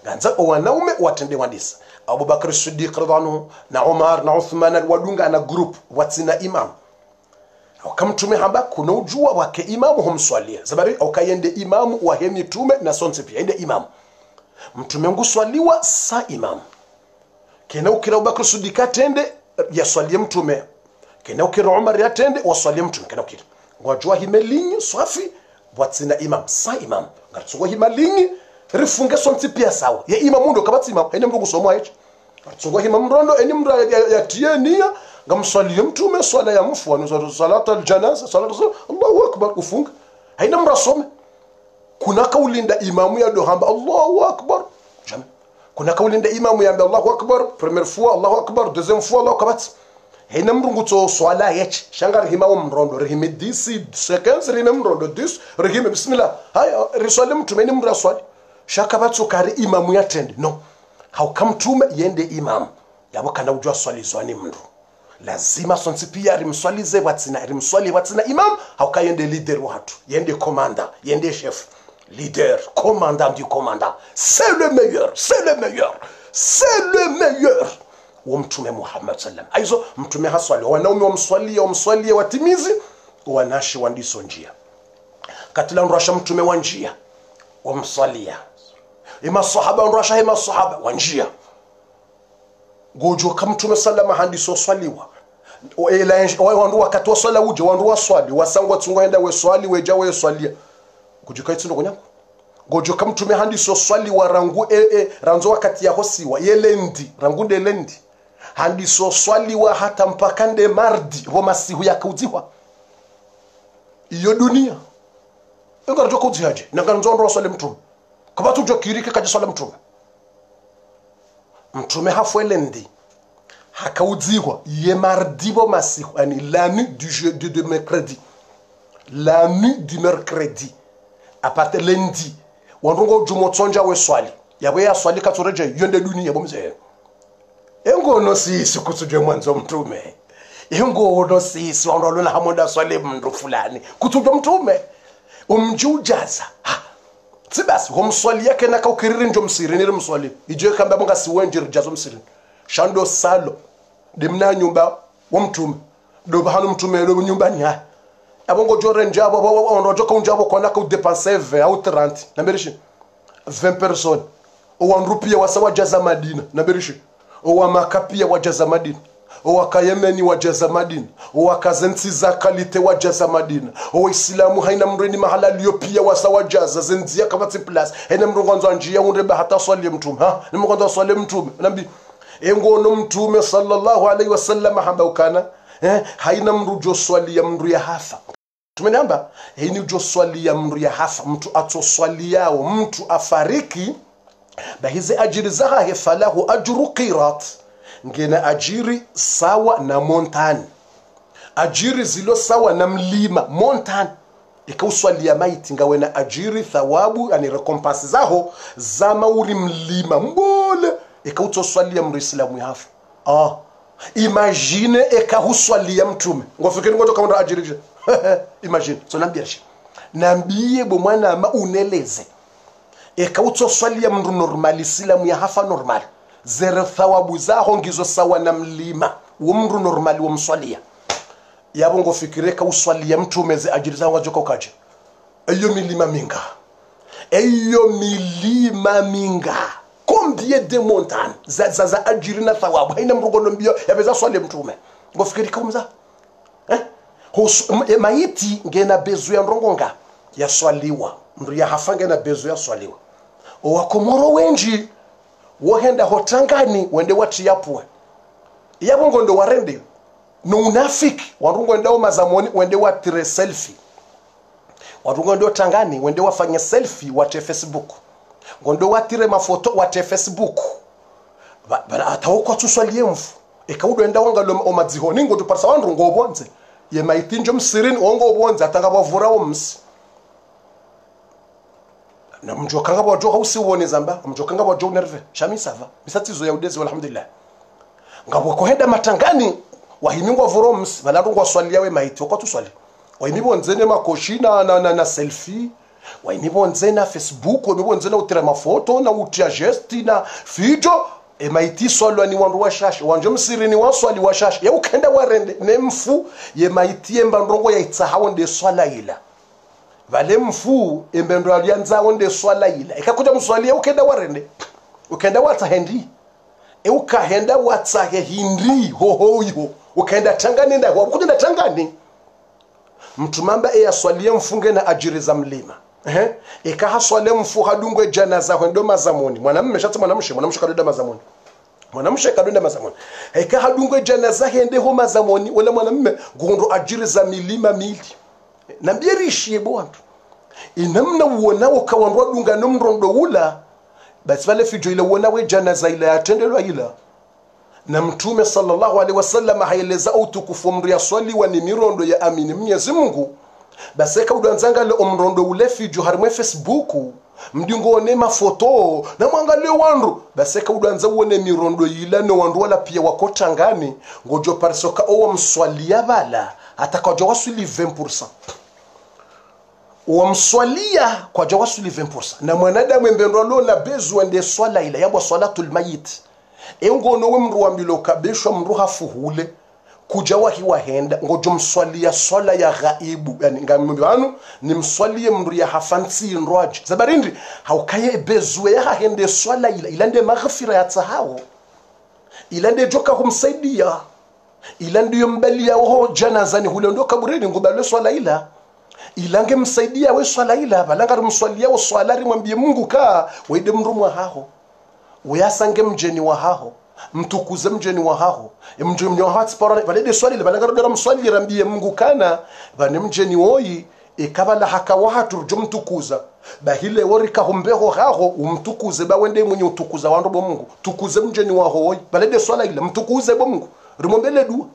ganza wanaume watende wadisa Abu Bakr Siddiq radhiallahu na Umar na Uthman wadunga na group watina imam wakamtume hamba kuna ujua wake imamu humswalia zabari au kayende imamu wa hemi tume na sonse pia ende imamu mtume nguswaliwa sa imamu kena ukira Abu Bakr Siddiq atende yaswalie mtume kena ukira Umar yatende waswalie mtume kena ukira ngwajua himelinyi swafi watina imam sa imam ngatsugo himalinyi rifunge sonse pia sawa ya imamu ndo kabati imamu ene mndu gusomwa hicho ngatsugo himamrondo eni mndu yatie nia ngamswalie mtume swala ya mfu anu salatu aljanaza salatu Allahu akbar ufunga haina mrasome kuna kaulinda imamu ya dohamba Allahu akbar jama kuna kaulinda imamu ya Allahu akbar premier fois Allahu akbar deuxième fois Allahu akbar haina mrunguto swala yechi shangar himamu mrondo rihime dix seconds rihime mrondo dix rihime bismillah haya riswali mtume ni mraswali shakabatso kari imamu ya tende no haukamtume yende imamu yabo kana ujwa swali zwani mndu lazima sonsi pia rimswalize watina rimswali watina imam haukayende leader watu yende commander yende chef leader commandant du commandant c'est le meilleur c'est le meilleur c'est le meilleur wa mtume Muhammad sallam aizo mtume haswali wanaume wamswalia wamswalia watimizi wanashi wandiso njia katila nrasha mtume wa njia wamswalia ima sahaba nrasha ima sahaba wa njia gojo kamtume sallama handi so swaliwa ela wandu wakati wa swala uje wandu wa swali wasangwa tsunga enda we swali weja we swalia kujika itsino kunyako gojo kamtume handi so swali wa rangu e, e ranzo wakati ya hosiwa yelendi rangu de lendi handi so swali wa hata mpakande mardi roma sihu yakaudziwa iyo dunia ngarajo kudzihaje nanganzo ndo swali mtume kabatu jo kirike kaje swala mtume mtume hafwelendi hakaudziwa ye mardi bo masihu ani la nuit du jeudi de mercredi la nuit du mercredi à partir lundi wanrongo jumo tsonja we swali yabo ya swali katoreje yonde dunia bomze engo no sisi kutuje mwanzo mtume engo no sisi wandolo na hamonda swali mndu fulani kutuje mtume umjujaza ha sibasi homswali yake na kaukiriri njo msiri ni mswali ije kamba munga siwenje rijazo msiri shando salo demna nyumba wa mtume do bahanu mtume do nyumbani ha abongo jore njabo bo onrojo ka njabo kona ka dépenser vingt au trente na berishi vingt personnes o wanrupia wasawa jaza Madina na berishi o wa makapia wa jaza Madina o wakayemeni wa jaza Madina o wakazenzi za kalite wa jaza Madina o Islamu haina mreni mahala liopia wasawa jaza zenzia kabati plus haina mrongonzo njia unreba hata swali mtume ha ni mrongonzo swali mtume nabi engo no mtume sallallahu alaihi wasallam hamba ukana eh haina mrujo swali ya mru ya hafa tumenamba haini ujo swali ya mru ya hafa mtu atoswali yao mtu afariki bahizi ajiri zaha hefalahu ajru qirat ngena ajiri sawa na montani ajiri zilo sawa na mlima montani ikauswali ya maiti ngawe na ajiri thawabu yani recompense zaho za mauri mlima mbole ikautoswali ya mru islamu ya hafa ah imagine ekahuswalia mtume ngofikiri ngoto kama ajirije imagine so nambieje nambie bo mwana ama uneleze ekautoswalia mndu normal islamu ya hafa normal zere thawabu zaho ngizo sawa na mlima wo mndu normal wo mswalia yabo ngofikiri ekauswalia mtume ze ajiriza wajoka ukaje eyo milima minga eyo milima minga combien de montagnes za za, za ajiri na thawabu haina mrugono mbio yabeza swali mtume ngofikiri kaumza eh Hos, maiti ngena bezu ya ndrongonga ya swaliwa mru ya hafange na bezu ya swaliwa owakomoro wenji wohenda hotangani wende wati yapwe yabo ngondo warende no unafiki warungo ndao mazamoni wende watire selfie warungo ndo tangani wende wafanya selfie wate Facebook ngondo watire mafoto wate Facebook bana atawoko tuswalie mfu ekaudo enda wanga lo omadzihoni ngoto parsa wandu ngobonze ye maitinjo msirini ongo obonze atanga bavura omsi na mjoka ngabo wajoka usiwone zamba mjoka ngabo wajoka nerve shamisava misatizo ya udezi alhamdulillah ngabo kohenda matangani wahimingwa voroms balarungwa swali yawe maiti wako tuswali wahimibwo nzene makoshina na, na na selfie wainibonze na Facebook wamibonze na utira mafoto na utia gesti na video e maiti swalwa ni wandu washasha wanje msiri ni waswali washasha ya ukenda warende ne mfu ye maiti emba ndongo ya itsahawo nde swala ila vale mfu embe ndo alianza wonde swala ila ikakuja mswali ya ukenda warende ukenda wata hendi e ukahenda wata hindi ho ho yo ukenda tangani nda kwa kujenda tangani mtu mamba e aswalie mfunge na ajiri za mlima eh eka haswale mfu hadungwe janaza kwendo mazamoni mwanamume shati mwanamume mwanamume kadonda mazamoni mwanamume kadonda mazamoni eka hadungwe janaza hende ho mazamoni wala mwanamume gondo ajiri za milima mili na bierishie bwandu inamna uona ukawandwa dunga nomrondo ula basi vale fijo ile uona we janaza ile atendelwa ila na mtume sallallahu alaihi wasallam haeleza utukufu mri ya swali wa ni mirondo ya amini Mwenyezi Mungu basi eka udanzanga le omrondo ule fijo harimwe Facebook mdingo one mafoto na mwangalie wandu basi eka udanza uone mirondo ila no wandu wala pia wakotangani ngojo parisoka owa mswalia bala atakajo wasuli vingt pour cent wamswalia kwa jawasuli vingt pour cent na mwanadamu mbendolo na bezu ende swala ila yabwa swalatul mayit engo no wemru wambilo kabishwa mru hafuhule kujawa hiwa henda ngojo mswalia swala ya ghaibu yani ngamwanu ni mswalie mru ya hafansi nroaji zabarindi haukaye bezu ya hende swala ila ilande maghfira ya tsahao ilande joka kumsaidia ilande yombali ya ho janazani hule ndo kaburini ngubalo swala ila ilange msaidia we swala ila balanga rumswalia we swala rimwambie Mungu ka wede mrumwa haho uyasange mjeni wa haho mtukuze mjeni wa haho mjeni mnyo hati parane balede swali ile balanga rudera mswali rambie Mungu kana bane mjeni woyi ikabala haka wahatu rujo mtukuza bahile worika humbeho haho umtukuze ba wende mwenye utukuza wandu bo Mungu tukuze mjeni wa hoyi balede swala ile mtukuze bo Mungu rumombele dua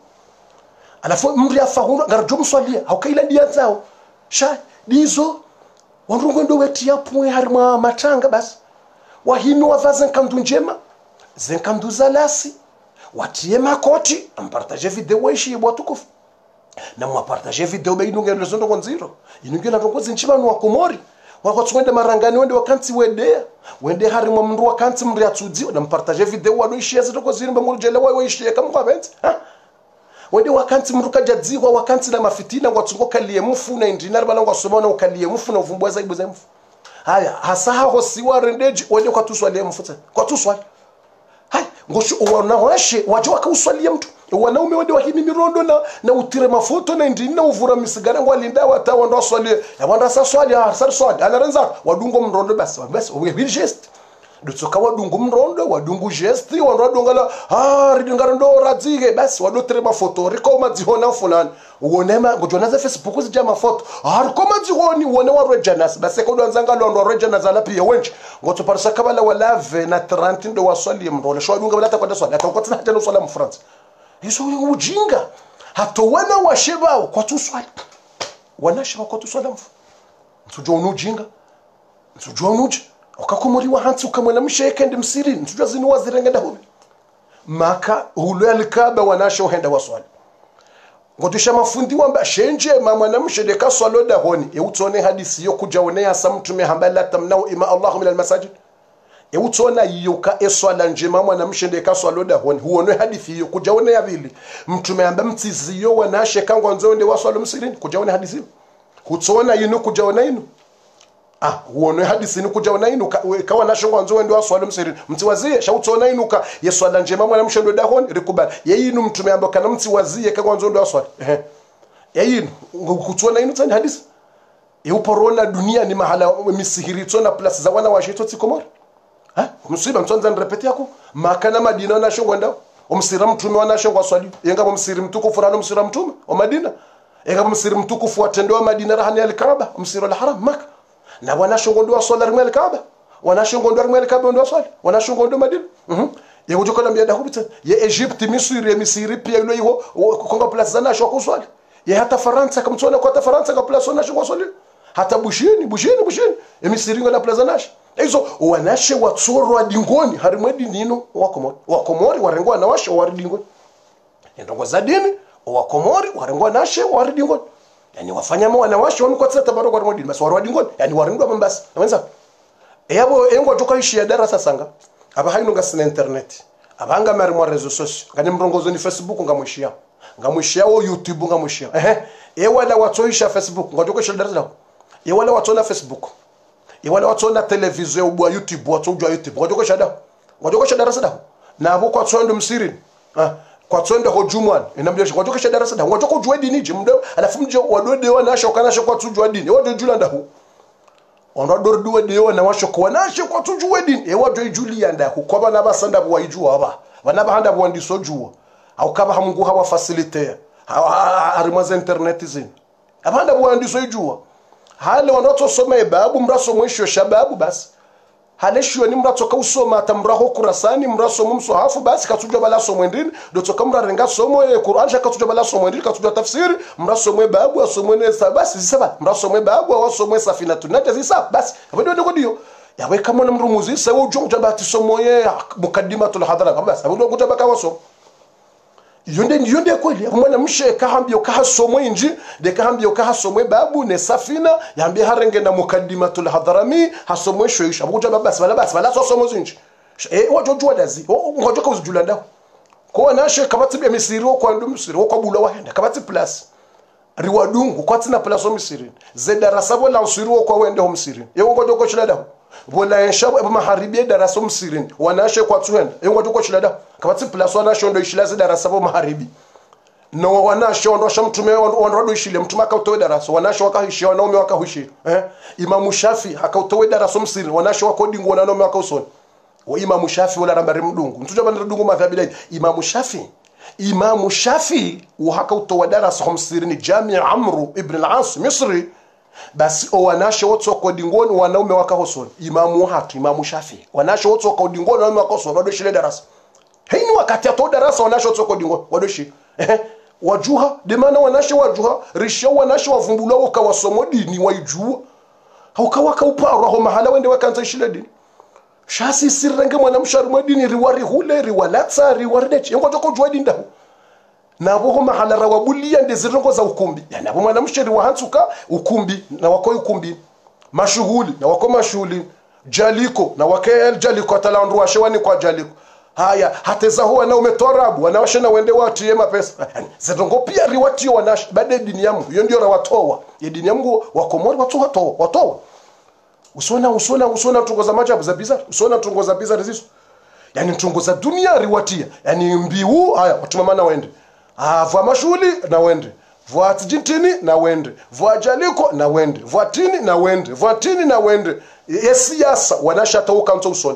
alafu mri afahuru ngarjo mswalia haukaila dia zao sha dizo wandu ndo wetia pwe harma matanga basi wahinu wavaze nkandu njema zenkandu zalasi watie makoti ampartage video ishi bwatukufu na mwapartage video beinunge lezondo konziro inunge na tongozi nchibanu wa komori wakotswende marangani wende wakanti wedea wende hari mwa mndu wakanti mri atsuzi na mpartage video wado ishi yazito ziro mbangulu jele wa ishi yakamwa benti ha wende wakanti mruka jadziwa wakanti na mafitina ngwatsungo kaliye mufu na indinari balangwa somona ukaliye mufu na uvumbwa zaibu za mufu haya hasa haho siwa rendeji wende kwa tuswalie mfuta kwa tuswali hai ngosho uwana washe waje wakauswalia mtu wanaume wende wahimi mirondo na na utire mafoto na indini na uvura misigara ngwalinda wata wando waswalie ya wanda sa swali ha sar swali anarenza wadungo mrondo basi basi we will gest dutsoka wadungu mrondo wadungu gesti wando wadungala ah ridungara ndo radzige basi wadotire mafoto rikoma dzihona fulani uonema ngojona za Facebook zija mafoto ah rikoma dzihoni uone wa rejanas basi ko dwanzanga ndo rejanas ala pia wenchi ngoto parisa kabala wala vingt na trente ndo waswali mrolo shwa dunga balata kwenda swali atakotsana hata no swala mu France hizo ujinga hato wana washebao kwa tuswali wanashaba kwa tuswala mfu nsujwa unujinga nsujwa unuji ukakumuriwa hansi ukamwena msheke ndi msiri nsujwa zinu wazirengenda hubi maka hulu alikaba wanasha uhenda waswali ngotusha mafundi wamba shenje mamwana mshedeka swalo da honi eutone hadisi yo kujaone ya samtume hambala tamnao ima Allahu min almasajid eutona yuka eswala njema mwana mshedeka swalo da honi huone hadithi yo kujaone ya vili mtume amba mtizi yo wanashe kangwa nzonde waswalo msirini kujaone hadisi hutona yinu kujaone yinu ah huone hadisi ni kujaona inuka kawa nashongwa nzo wende waswala msiri mtiwazie shautona inuka yeswala njema mwana mshendo dahon rikubali yeyinu mtume amba kana mtiwazie kawa nzo ndo waswala ehe yeyinu kutona inu tani hadisi euporona dunia ni mahala misihiri tona plus za wana washito tsikomora ha msiba mtonza nrepeti yako makana madina na shongwa ndao umsira mtume wana shongwa swali yenga msiri mtukufu rano msira mtume wa madina yenga msiri mtukufu watendo madina rahani al-Kaaba msira al-Haram Makkah na wanashongo ndo swala rimel Kaaba wanashongo ndo rimel Kaaba ndo swala wanashongo ndo Madina mhm ye ujoka na miada hubita ye Egypt Misri Misri pia ilo hiyo konga place za nasho kuswali ye hata Faransa kama tuona kwa hata Faransa kwa place nasho kuswali hata Bushini Bushini Bushini ye Misri ngola place nasho hizo wanashe watsoro wa dingoni harimwedi nino wakomori wakomori warengwa na washe wa dingoni ndongo za dini wakomori warengwa nashe wa dingoni yani wafanya mwana washo wanu kwa tsata baro kwa modini basi warwadi ngoni yani waringwa mbasi wenza yabo engwa joka ishi ya darasa sanga aba haino ngasina internet abanga mari mwa rezo sociaux ngani mrongozo ni Facebook ngamwishia ngamwishia o YouTube ngamwishia ehe e wala watoisha Facebook ngojoko ishi darasa e wala watona Facebook e wala watona television ubwa YouTube watojwa YouTube ngojoko ishi da ngojoko ishi darasa da na abo kwa tsondo msirini ah kwa tsondo ho jumwan inamjosha ngojoko ishi darasa da ngojoko jwe dini je mdo alafu mjo wadode wana shokana shokwa tujwa dini wado julanda hu onda dorduwe dewa na washoko wanashe kwa tujuwe dini e wado ijulia nda kukoba na basanda bwa ijua aba bana bahanda bwa ndiso juwa au kaba hamungu hawa facilite arimaza internet zin abanda bwa ndiso ijua hale wanato soma babu mraso mwisho shababu basi hale shio ni mrato ka usoma atamraho kurasani mraso mumso hafu basi katujwa bala somo ndini doto kamra renga somo e Qur'an shaka katujwa bala somo ndini katujwa tafsiri mraso mwe babu asomo ne basi saba mraso mwe babu asomo safina tunate zisa basi abado ndiko dio yawe kama na mrumuzi sawo jonga bati somo ye mukaddimatul hadara basi abado kutabaka waso yonde yonde kweli mwana mshe kahambio kahasomo inji de kahambio kahasomo babu ne safina yambie harenge na mukaddimatul hadrami hasomo shoisha buja basi bala basi bala somo zinji eh wajo jwa dazi ngojo ka uzulanda ko nashe kabati be misiro kwa ndo misiro kwa bula wahenda kabati plus riwadungu kwa tina plus o misirin zedarasa bola usiro kwa wende ho misirin yego ngojo ko chilada bola ensha maharibi darasa msirin wanashe kwa tuhenda yego ngojo ko chilada kabati plus wanashe ndo ishilaze darasa bo maharibi no wanashe ndo shamtume ndo ishile mtuma ka utowe darasa wanashe wakahishi wanaume wakahishi eh Imam Shafi akautowe darasa msirin wanashe wakodingo wanaume wakausoni wa Imam Shafi wala rambari mdungu mtuja bana mdungu madhabi Imam Shafi Imam Shafi wahaka utowa darasa hamsirini Jami' Amru ibn al-As Misri basi o wanashe wote wako dingoni wanaume wakahosoni Imam hatu Imam Shafi wanashe wote wako dingoni wanaume wakahosoni wadoshile darasa haini wakati ato darasa wanashe wote wako dingoni wadoshi eh wajuha demana wanashe wajuha risha wanashe wavumbula wakawasomo dini waijua haukawaka uparo ho mahala wende wakanza ishile dini shasi sirenge mwana msharu madini riwari hule riwalatsa riwardechi ngo joko jwadi ndaho nabo ho mahala rawabulia ndezirongo za ukumbi yani abo mwana mshari wahantuka ukumbi na wako ukumbi mashughuli na wako mashughuli jaliko na wake jaliko atalandu washewani kwa jaliko haya hateza huwa na umetorabu wanawashe na wende watie mapesa zirongo pia riwatio wanash bade dini yamu hiyo ndio rawatoa ya dini yamu wakomori watu watoa watoa usona usona usona tungoza majabu za bizarre usona tungoza bizarre zisu yani tungoza dunia riwatia yani mbiu haya watumamana wende ah vwa mashuli na wende vwa tijintini na wende vwa jaliko na wende vwa tini na wende vwa tini na wende yesiasa wanasha tauka mto usoni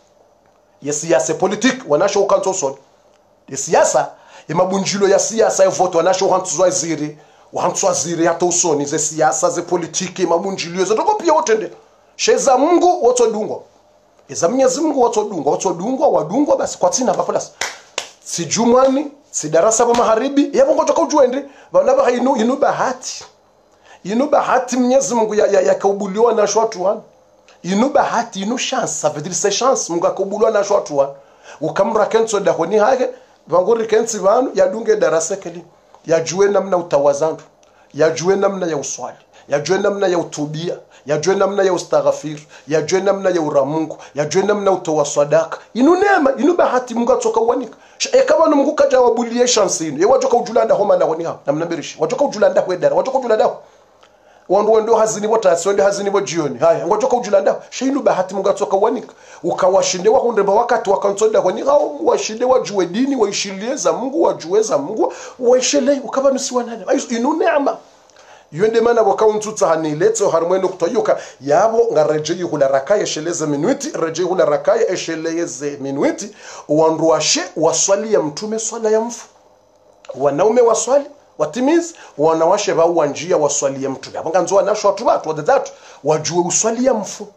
yesiasa politique wanasha ukanto usoni yesiasa imabunjilo ya siasa ya vote wanasha uhantuzwa ziri uhantuzwa ziri hata usoni ze siasa ze politique imabunjilo zote pia wotende sheza Mungu wotodungwa eza Mwenyezi Mungu wotodungwa wotodungwa wadungwa basi kwa tina papolas si jumani si darasa ba maharibi yabo ngotoka ujuende bana ba inu inu bahati inu bahati Mwenyezi Mungu ya, ya, ya kaubuliwa na watu wana inu bahati inu chance ça veut dire c'est chance Mungu akabuliwa na watu wana ukamra kenso da honi hage bangori kensi banu yadunge darasa keli yajue namna utawazandu yajue namna ya uswali yajue namna ya utubia yajue namna ya ustaghfir yajue namna ya uramungu yajue namna utowa sadaka inu neema inu bahati Mungu atoka wanika e kama Mungu kaja wabulie chance inu ye wajoka ujulanda homa na honi ha namna berishi wajoka ujulanda kwedara wajoka ujulanda wandu wendo hazini bota sonde hazini bo jioni haya wajoka ujulanda sheinu bahati Mungu atoka wanika ukawashinde wa hundemba wakati wakansoda honi hao washinde wajue dini waishilie za Mungu wajue za Mungu waishele ukaba nusiwana inu neema yende mana wakauntuta hanileto harmwenu kutoyuka yabo ngareje hula rakaya sheleze minuti reje hula rakaya esheleze minuti uandruashe waswali ya mtume swala ya mfu wanaume waswali watimiz wanawashe ba uanjia waswali ya mtume abanga nzo wanasho watu watu wadatu wajue uswali ya mfu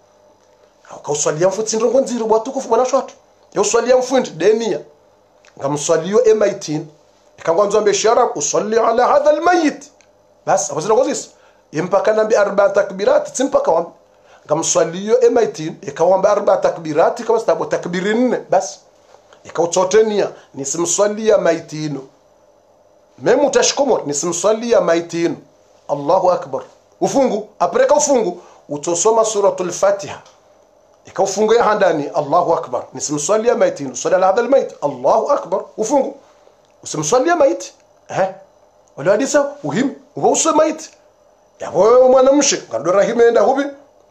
au uswali ya mfu tindrongo nziro bwatukufu wanasho watu ya uswali ya mfu denia ngamswaliyo M eighteen ikangwanzo mbeshara usalli ala hadha almayit bas abazina ngozisa impaka nambi arba takbirat tsimpaka wam ngamswaliyo M eighteen ikawamba arba takbirat kama stabo takbirin bas ikawtsotenia nisimswalia maitino memu tashkomor nisimswalia maitino Allahu akbar ufungu apreka ufungu utosoma suratul Fatiha ikaufungu ya handani Allahu akbar nisimswalia maiti nusali ala hadha almayt Allahu akbar ufungu usimswalia maiti eh wala hadisa uhim uwause maiti yabo mwanamshe ngado rahime enda hubi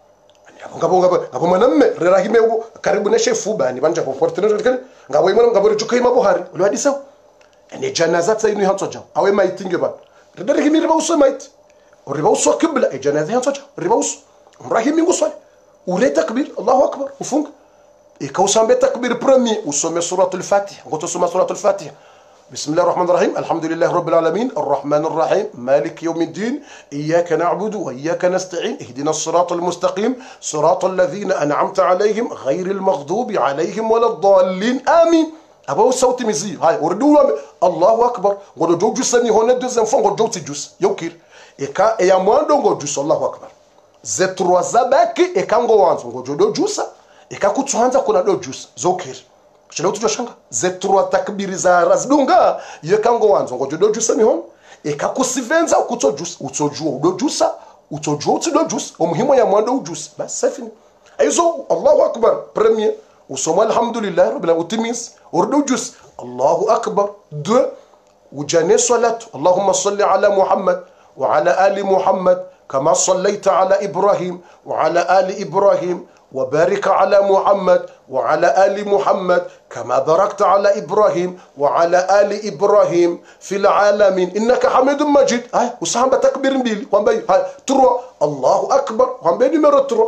ngabo ngabo ngabo mwanamme rahime karibu na shefu bani banja ko portene kale ngabo imana ngabo rujukai mabuhari wala hadisa ene janaza tsainu hantoja awe maiti ngeba rahime riba uso maiti riba uso kibla e janaza hantoja riba uso rahime nguswali ule takbir Allahu akbar ufunga ikausambe takbir premier usome suratul Fatiha ngotosoma suratul Fatiha بسم الله الرحمن الرحيم الحمد لله رب العالمين الرحمن الرحيم مالك يوم الدين إياك نعبد وإياك نستعين اهدنا الصراط المستقيم صراط الذين أنعمت عليهم غير المغضوب عليهم ولا الضالين آمين أبو صوت مزي هاي وردوا الله أكبر قولوا جو جسني هون دوزن فون قولوا جو تجوس يوكير إكا إيا مواندو قولوا جوس الله أكبر زتروا زباكي إكا نغوانزو قولوا جو جوسا إكا كتوانزا كنا دو جوس زوكير Shelo tujoshanga zetrua takbiri za razdunga yekango wanzo ngojodo jusa mihon ekakusivenza ukutojus utojua udojusa utojua utidojus omuhimo ya mwando ujus bas safini aizo Allahu akbar premier usoma alhamdulillah rabbil utimis urdojus Allahu akbar deux ujane salatu Allahumma salli ala Muhammad wa ala ali Muhammad kama sallaita ala Ibrahim wa ala ali Ibrahim وبارك على محمد وعلى آل محمد كما باركت على إبراهيم وعلى آل إبراهيم في العالمين إنك حميد مجيد هاي وسام بتكبير بيلي وانبي هاي ترى الله أكبر وانبي نمرة ترى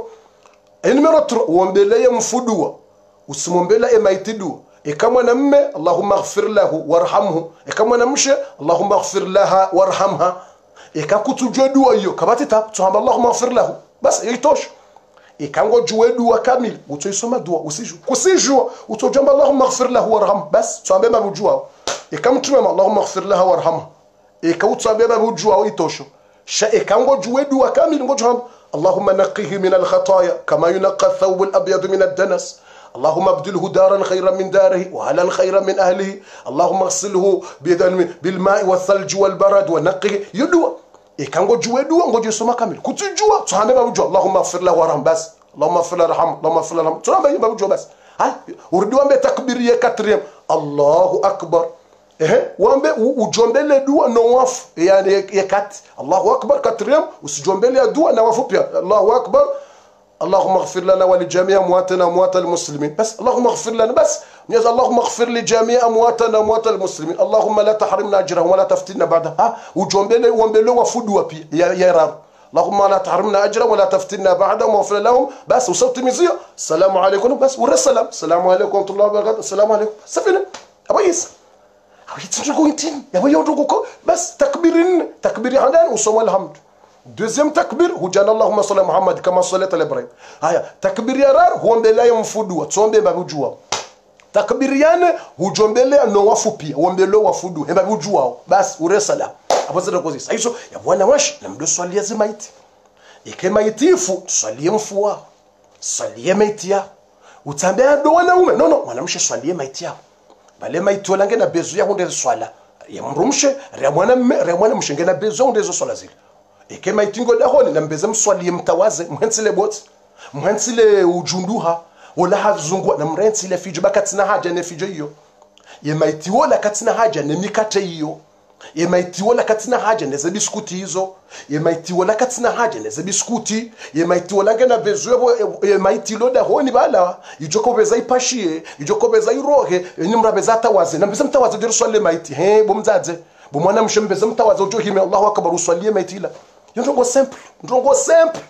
نمرة ترى وانبي لا ينفدوا وسمون بلا إما يتدوا إكما نمي اللهم اغفر له وارحمه إكما نمشي اللهم اغفر لها وارحمها إكا كتو جدوا أيو كباتي تاب تهم اللهم اغفر له بس يتوش ikango juwe dua kamili utoisoma dua usiju kusijua utojamba Allahumma ighfir lahu warham bas tuambe mabujua ikamtume Allahumma ighfir lahu warham ikautuambe mabujua itosho sha ikango juwe dua kamili ngojamba Allahumma naqihi min al-khataaya kama yunqa ath-thawb al-abyad min ad-danas اللهم ابدله دارا خيرا من داره واهلا خيرا من اهله اللهم اغسله بالماء والثلج والبرد ونقه يدوا ikango juwe dua ngoje soma kamili kutujua tuhambe mabujua Allahumma ighfir lahu warham bas Allahumma ighfir lahu warham Allahumma ighfir lahu tuhambe mabujua bas hai urudi ambe takbiri ya quatrième Allahu akbar eh wambe ujombele dua no wafu yani ya kat Allahu akbar quatrième usijombele dua na wafu pia Allahu akbar اللهم اغفر لنا ولجميع امواتنا اموات المسلمين بس اللهم اغفر لنا بس اللهم اغفر لجميع امواتنا اموات المسلمين اللهم لا تحرمنا اجرهم ولا تفتنا بعدها ها وجومبele ومبele wafudwa pia ya yarar اللهم لا تحرمنا اجرهم ولا تفتنا بعدهم واغفر لهم بس وصوت مزيه السلام عليكم بس والسلام السلام عليكم ورحمه الله وبركاته السلام عليكم سفينه ابيس ابيت نجو انتين يا بيو دوكو بس تكبيرين تكبير عندنا وصوم الحمد deuxième takbir hujana Allahumma salli Muhammad kama sallaita ala Ibrahim haya takbir yarar huombelea yomfudua tsombe babujua takbir yana hujombelea no wafupia huombelea wafudu hemba bujua bas uresala hapo zile kozi sasa hizo ya bwana wash na mdo swalia zimaiti ikema itifu swalie mfua swalie maiti ya utambea ndo wanaume no no mwanamshe swalie maiti ya bale maiti wala ngena bezu ya hunde swala ya mrumshe ya mwana ya mwana mshengena bezu hunde zo swala zile ikema itingo dahoni na mbeze mswali mtawaze mhensile bot mhensile ujunduha wala hazungwa na mrensile fijo bakatina haja ne fijo hiyo yemaiti wala katina haja ne mikate hiyo yemaiti wala katina haja ne za biskuti hizo yemaiti wala katina haja ne za biskuti yemaiti wala ngena bezwe yemaiti loda honi bala ijoko beza ipashie ijoko beza irohe ni mrabeza tawaze na mbeze mtawaze dir swali maiti he bomzaze bomwana mshembeze mtawaze ujo hime Allahu akbar uswalie maitila yongo simple ndongo simple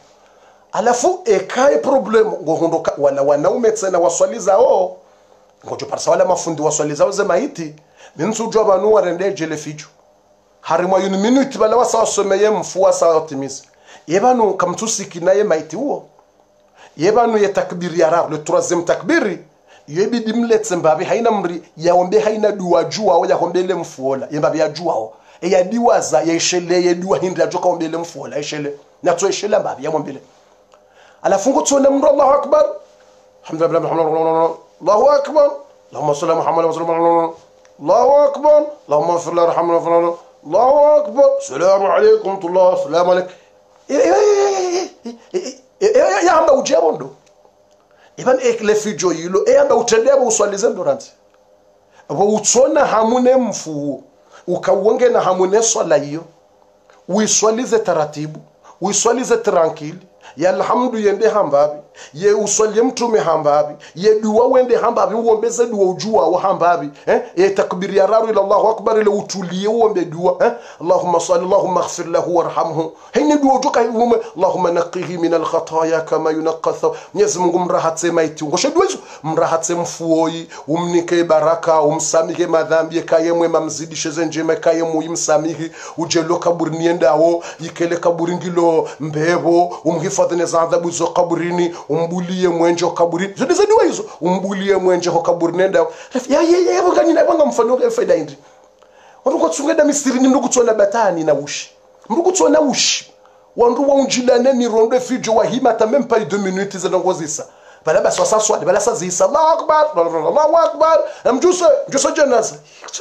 alafu ekae problem ngo hondoka wala wanaume tena waswaliza o ngojo parsa wala mafundi waswaliza o zemaiti minsujo abantu warendeje le fijo harimo yuni minute bala wasasomeye mfuwa sa optimisme yebanu kamtusiki naye maiti huo yebanu ya takbiri ya le troisième takbiri yebidi mletse mbabi haina mri yaombe haina dua jua au yaombele mfuola yembabi ya jua o eya diwaza ya ishele ya dua hindi ajoka ombele mfuola ishele na to ishele mbabi ya ombele alafungu tuone mro Allahu akbar alhamdulillah Allahu akbar Allahumma salli Muhammad wa sallam Allahu akbar Allahumma ighfir lahu warhamhu Allahu akbar, salamu alaykum tullah, salamu alaykum. Ya hamba ujabo ndo. Iban ekle fijo yilo, e hamba utendeba uswalize ndoranti. Abo utsona hamune mfu, ukawonge na hamune swala hiyo. Uiswalize taratibu, uiswalize tranquille. Ya alhamdu yende hambabi, ye uswalie mtume hambabi, ye dua wende hambabi, uombeze dua ujua wa hambabi, eh? Ye takbiri ya raru ila Allahu akbar ile utulie uombe dua, eh? Allahumma salli, Allahumma ighfir lahu warhamhu. Hini dua utoka ume, Allahumma naqihi min al-khataya kama yunaqqa thaw. Mwenyezi Mungu mrahatse maiti. Ngoshe dua hizo, mrahatse mfuoi, umnike baraka, umsamihe madhambi kaye mwema, mzidishe zenjema kaye muimsamihi, ujelo kaburi niendawo, yikele kaburi ngilo mbebo, umhifa fadhene za adhabu zo kaburini, umbulie mwenjo kaburini. Zote za dua hizo, umbulie mwenjo kaburini nenda. Ya ya ya bangani na banga mfano ya faida indi. Wandu kwa tsungeda misiri ni mndu kutsona batani na ushi. Mndu kutsona ushi. Wandu wa unjilane ni rondo fijo wa hima ta même pas deux minutes za ngozisa. Bala basi wasaswa, bala sazisa. Allahu akbar, Allahu akbar. Amjuse, mjuse janaza.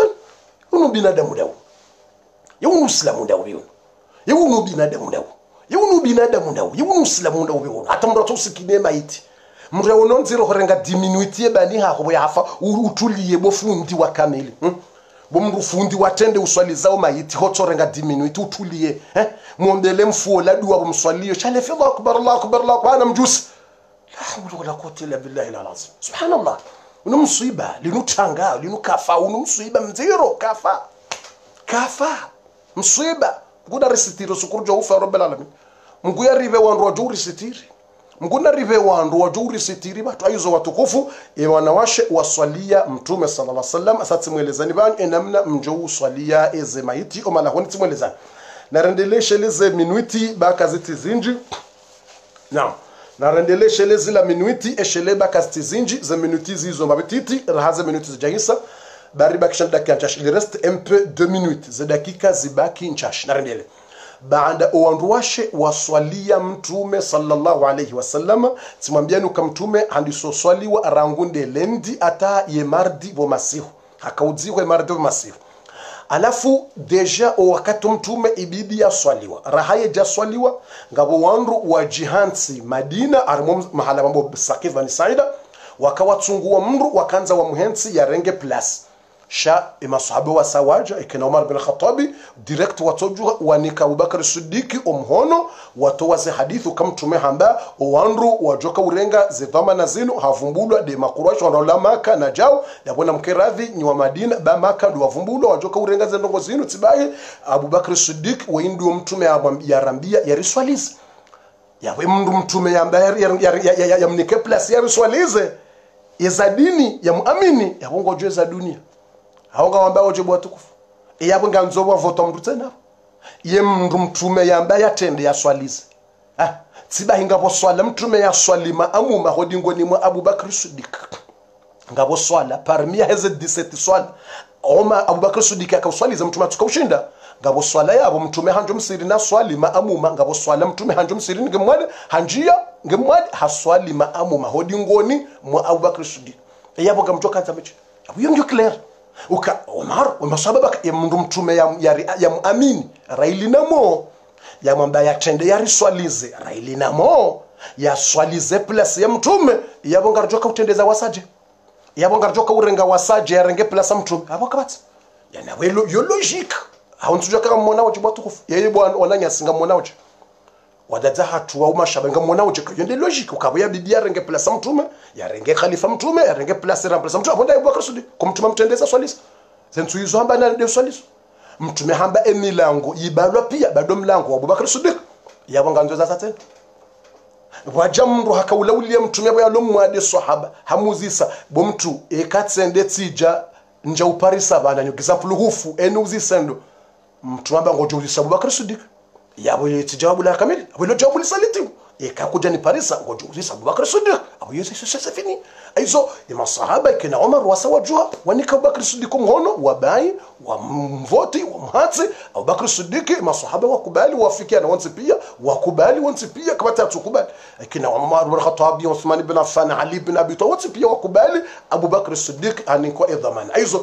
Unu binadamu dawo. Yunu islamu dawo yunu. Yunu binadamu dawo. Yunu binadamu ndawo, yunu islamu ndawo biwo. Hata mrato usikine maiti. Mrawo nonziro horenga diminuitie bani hako yafa utuliye bofundi wa kamili. Hmm? Bo mru fundi watende uswali zao maiti hoto renga diminuitie utuliye, eh? Muombele mfuo la dua bumswaliyo. Shale fi Allahu akbar, Allahu akbar, Allahu akbar mjusi. La hawla wala quwwata illa billahi al-azim. Subhanallah. Uno msiba, linu tanga, linu kafa, uno msiba mziro kafa. Kafa. Msiba. Mguda resitiro sukurjo ufa rabbil alamin. Mguya ribe wandu wajuri sitiri. Mguna ribe wandu wajuri sitiri batu aizo watukufu e wanawashe waswalia mtume sallallahu alaihi wasallam. Asati mwelezani banyu enamna mjou swalia eze maiti o malahoni timwelezani. Narendeleshe leze minuiti baka ziti zinji. Naam. Narendeleshe leze la minuiti eshele baka ziti zinji ze minuti zizo mabititi rahaze minuti zijahisa. Bari bakishan dakika nchash. Il reste un peu deux minutes. Ze dakika zibaki nchash. Narendele. Baada uanduwashe waswalia mtume sallallahu alayhi wasallam. Timambianu kamtume handiso swaliwa arangunde lendi ata ye mardi vo masihu. Hakaudziwe mardi vo masihu. Alafu deja o wakati mtume ibidi ya swaliwa. Rahaye ja swaliwa. Ngabo wandu wa jihansi Madina. Armum mahala mambo Saqif Bani Saida. Wakawatungua mru wakanza wa muhensi ya renge plus. Sha imasahabu wa sawaja ikina Umar bin Khattabi direct watoju wanika Abubakar Siddiq umhono watowaze hadithu kam tume hamba owanru wajoka urenga zidhama na zinu havumbulwa de makurasho wanola Maka na jao yabona mkeradhi ni wa Madina ba Maka ndio wavumbulwa wajoka urenga zendongo zinu tibaye Abubakar Siddiq waindu mtume ya rambia ya riswalize yawe mndu mtume ya ya mnike plus ya riswalize ya dini ya muamini ya bongo jwe za dunia. Hawanga wamba ojibu watukufu. Iyabu nga nzobu wa voto mdu tena. Iye mndu mtume ya mba ya tende ya swalize. Ha? Tiba hinga po swala mtume ya swalima amu mahodingo ni mwa Abubakar Siddiq. Nga po swala parmi ya heze dix-sept swala. Oma Abubakar Siddiq ya kauswalize mtume atuka ushinda. Nga po swala ya abu mtume hanjo msiri na swalima amu ma. Nga po swala mtume hanjo msiri nge mwade hanjia nge mwade haswalima amu mahodingo ni mwa Abubakar Siddiq. Iyabu nga mjoka ntameche. Abu yonjo clear. Uka Omar umasababa ya mndu mtume ya ya, ya muamini raili namo ya mwamba ya tende ya riswalize raili namo ya swalize plus ya mtume ya bonga rjoka utendeza wasaje ya bonga rjoka urenga wasaje ya renge plus mtume abo kabati ya na welo yo logique hauntuja kama mwana waje batukufu yeye bwana wananya singa mwana waje wadada hatu wa umashabenga mwana waje yende logique ukabya bibia renge plus mtume ya renge khalifa mtume ya renge plus remplace mtume abonda Abubakar Siddiq kumtuma mtendeza swalisa zentu hizo hamba na ndio swaliso mtume hamba emilango yibalwa pia bado mlango wa Abubakar Siddiq yabonga nzo za tena wajamru hakaulaulia mtume bwa lomwade sahaba hamuzisa bo mtu ekatsende tija nja uparisa bana nyukiza puluhufu enuzisendo mtu amba ngojo uzisa Abubakar Siddiq yabo yeti jawabu la kamili abo jawabu lisaliti ekakuja ni parisa ngojo uzisa Abubakar Siddiq abo yesi sasa fini aizo ni masahaba kina Umar wasawajua wanika Abubakar Siddiq mhono wabai wa mvoti wa mhatsi Abubakar Siddiq masahaba wakubali wafikia na wanzi pia wakubali wanzi pia kama tatukubali kina Umar bin Khattab Uthman ibn Affan Ali ibn Abi Talib pia wakubali Abubakar Siddiq anikuwa idhaman aizo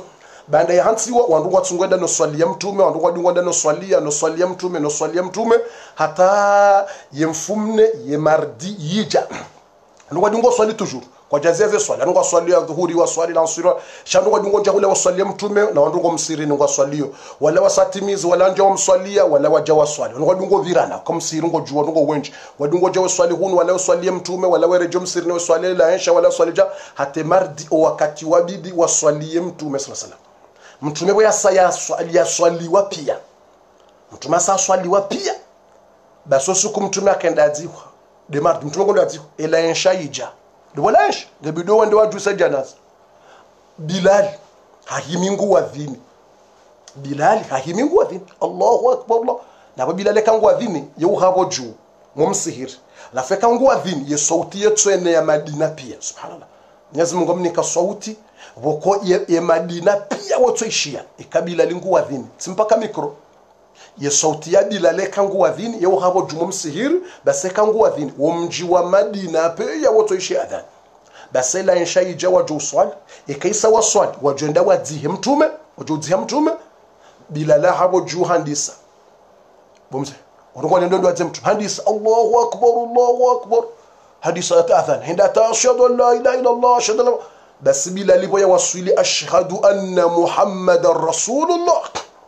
banda ya hansiwa wandu watsungwenda no swali ya mtume wandu wadungwenda no swali ya no swali ya mtume no swali ya mtume hata yemfumne yemardi yija ndu wadungwa swali toujours kwa jazia ze swali ndu swali ya dhuhuri wa swali la nsira shandu wadungwa jahule wa swali ya mtume na wandu ngo msiri ndu swalio wala wasatimizi wala nja mswalia wala waja wa swali ndu wadungwa virana kwa msiri ngo juwa ndu wenji wadungwa jawa swali hunu wala swali ya mtume wala werejo msiri no swali la ensha wala swali ja hate mardi o wakati wabidi wa swali ya mtume sallallahu alaihi wasallam mtume bwa saya swali ya swali wa pia mtume sa swali wa pia baso suku mtume akenda adziwa de mardi mtume ngo adziwa ela ensha ija de wala ensha de bido wande waju sa janaz Bilal hakimingu wadhini Bilal hakimingu wadhini Allahu akbar Allah na Bilal kangu wadhini yeu habo juu mumsihir la feka kangu wadhini ye sauti yetu ene ya Madina pia subhanallah Mwenyezi Mungu mnika sauti woko ye, ye Madina pia watoishia ikabila lingu wadhini simpaka mikro ye sauti ya Bilal kangu wadhini yeu habo juu mumsihir basi kangu wadhini womji wa Madina pia watoishia adhan basi la insha ija waju swali ikaisa wa swali wajenda wadzihe mtume wajudzihe mtume bila la habo juu handisa bomze urungwa nendo ndo adzem mtume handisa Allahu akbar Allahu akbar hadisa atadhan hinda tashhadu an la ilaha illa Allah ashhadu an basi bila lipo ya wasili ashhadu anna muhammadar rasulullah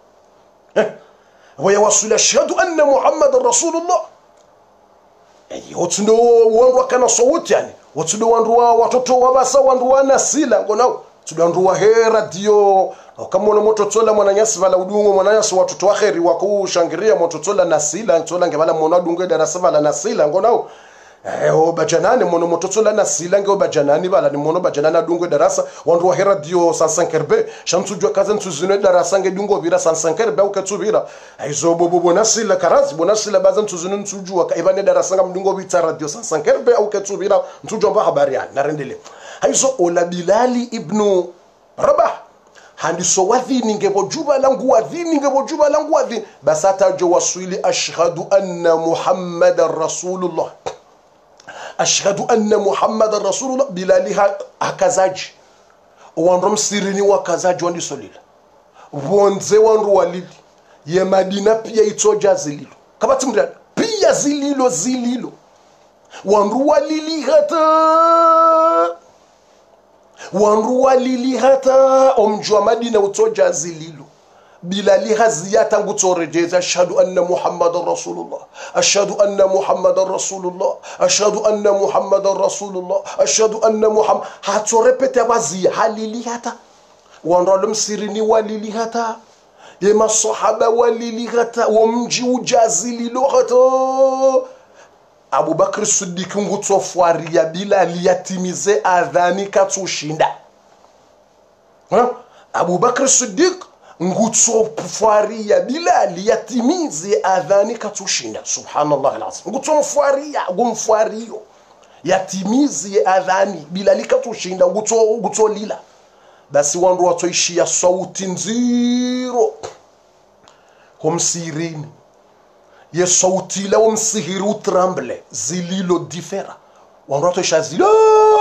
wa ya wasili ashhadu anna muhammadar rasulullah ayo tundo wangu kana sauti yani watudo wanduwa watoto wabasa wanduwa nasila ngonao tudo wanduwa hera dio kama una mototola mwananyasi vala udungo mwananyasi watoto waheri wakushangiria mototola nasila ntola ngebala mwana dungo darasa vala nasila ngonao eh o bajanane mono mototola nasila nge bajanani bala ni mono bajanana dungo darasa wanduwa hera dio sansankerbe shamtujwa kaza ntuzune darasa nge dungo vira sansankerbe ukatubira aizo bobo nasila karazi bonasila baza ntuzune ntujwa kaibane darasa nga mdungo vita radio sansankerbe ukatubira ntujwa mba habari ya narendele aizo ola Bilali ibnu Rabah handiso wadhini ngebo juba langu wadhini ngebo juba langu wadhini basata jo waswili ashhadu anna muhammadar rasulullah ashhadu anna muhammadar rasulullah Bilali hakazaji wandu msirini wakazaji wandi solila wonze wandu walili ye Madina pia itoja zililo kabati mrada pia zililo zililo wandu walili hata wandu walili hata omjwa Madina utoja zililo Bilali haziyata ngutorejeza ashhadu anna muhammadar rasulullah ashhadu anna muhammadar rasulullah ashhadu anna muhammadar rasulullah ashhadu anna muhammad hatorepete wazi halili hata wandu msirini walili hata ye masahaba walili hata womji ujazililo hata Abu Bakr Siddiq ngutsofuaria Bilali yatimize adhani katushinda ha Abu Bakr Siddiq ngutsofuaria Bilali yatimize adhani katushinda subhanallah alazim ngutsofuaria gumfuario yatimize adhani Bilali katushinda ngutso ngutsolila basi wandu watoishia sauti nziro komsirini ye sauti la umsihiru tremble zililo differa wandu watoisha zilo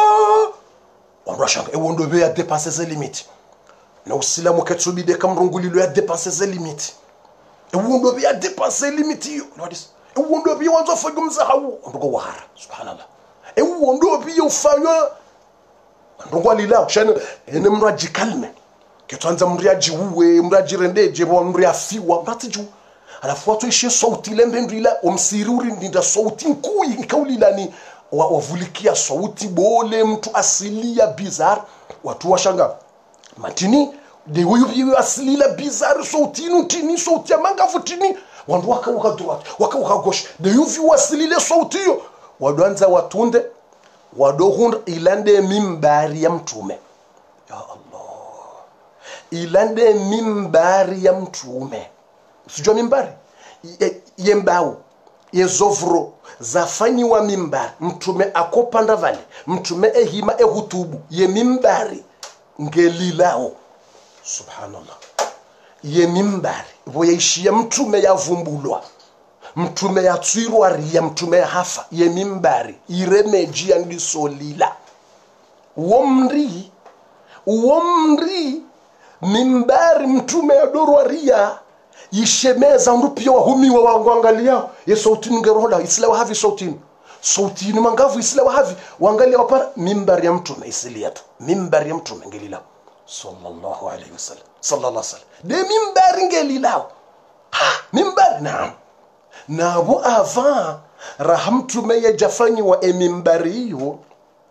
wandu washanga e wondo be ya dépasser ses limites na usilamu ketubide kamrungulilo ya dépasser ses limites e wondo be ya dépasser limite yo nodis e wondo be wanzo fagumza hawo ndugo wahara subhanallah e wondo be ufanya ndugo lila shana ene mraji kalme ketwanza mriaji uwe mraji rendeje bo mriafiwa mratiju alafu watu ishie sauti lembe ndila omsiruri ndinda sauti nkui nkaulila ni wavulikia sauti bole mtu asilia bizar watu washanga matini de huyu asilia bizar sauti nutini sauti ya mangafu tini wandu waka waka droite waka waka gauche de huyu asilile sauti yo wadwanza watunde wadohund ilande mimbari ya mtume ya Allah ilande mimbari ya mtume sijua mimbari yembao yezovro zafanyiwa mimbari mtume akopanda vale mtume ehima ehutubu ye mimbari ngelilao subhanallah ye mimbari voyeishia mtume yavumbulwa mtume yatsirwa riya mtume hafa ye mimbari iremeji yandisolila womri womri mimbari mtume ya dorwaria yishemeza ndupia wahumiwa wanguangalia ye sautini ngeroda isla wahavi sautini sautini mangavu isla wahavi wangalia wapara mimbari ya mtume isilia tu mimbari ya mtume ngelila sallallahu alayhi wasallam sallallahu alayhi wasallam de mimbari ngelila ha mimbari naam na abu ava rahamtume ya jafanyi wa emimbari hiyo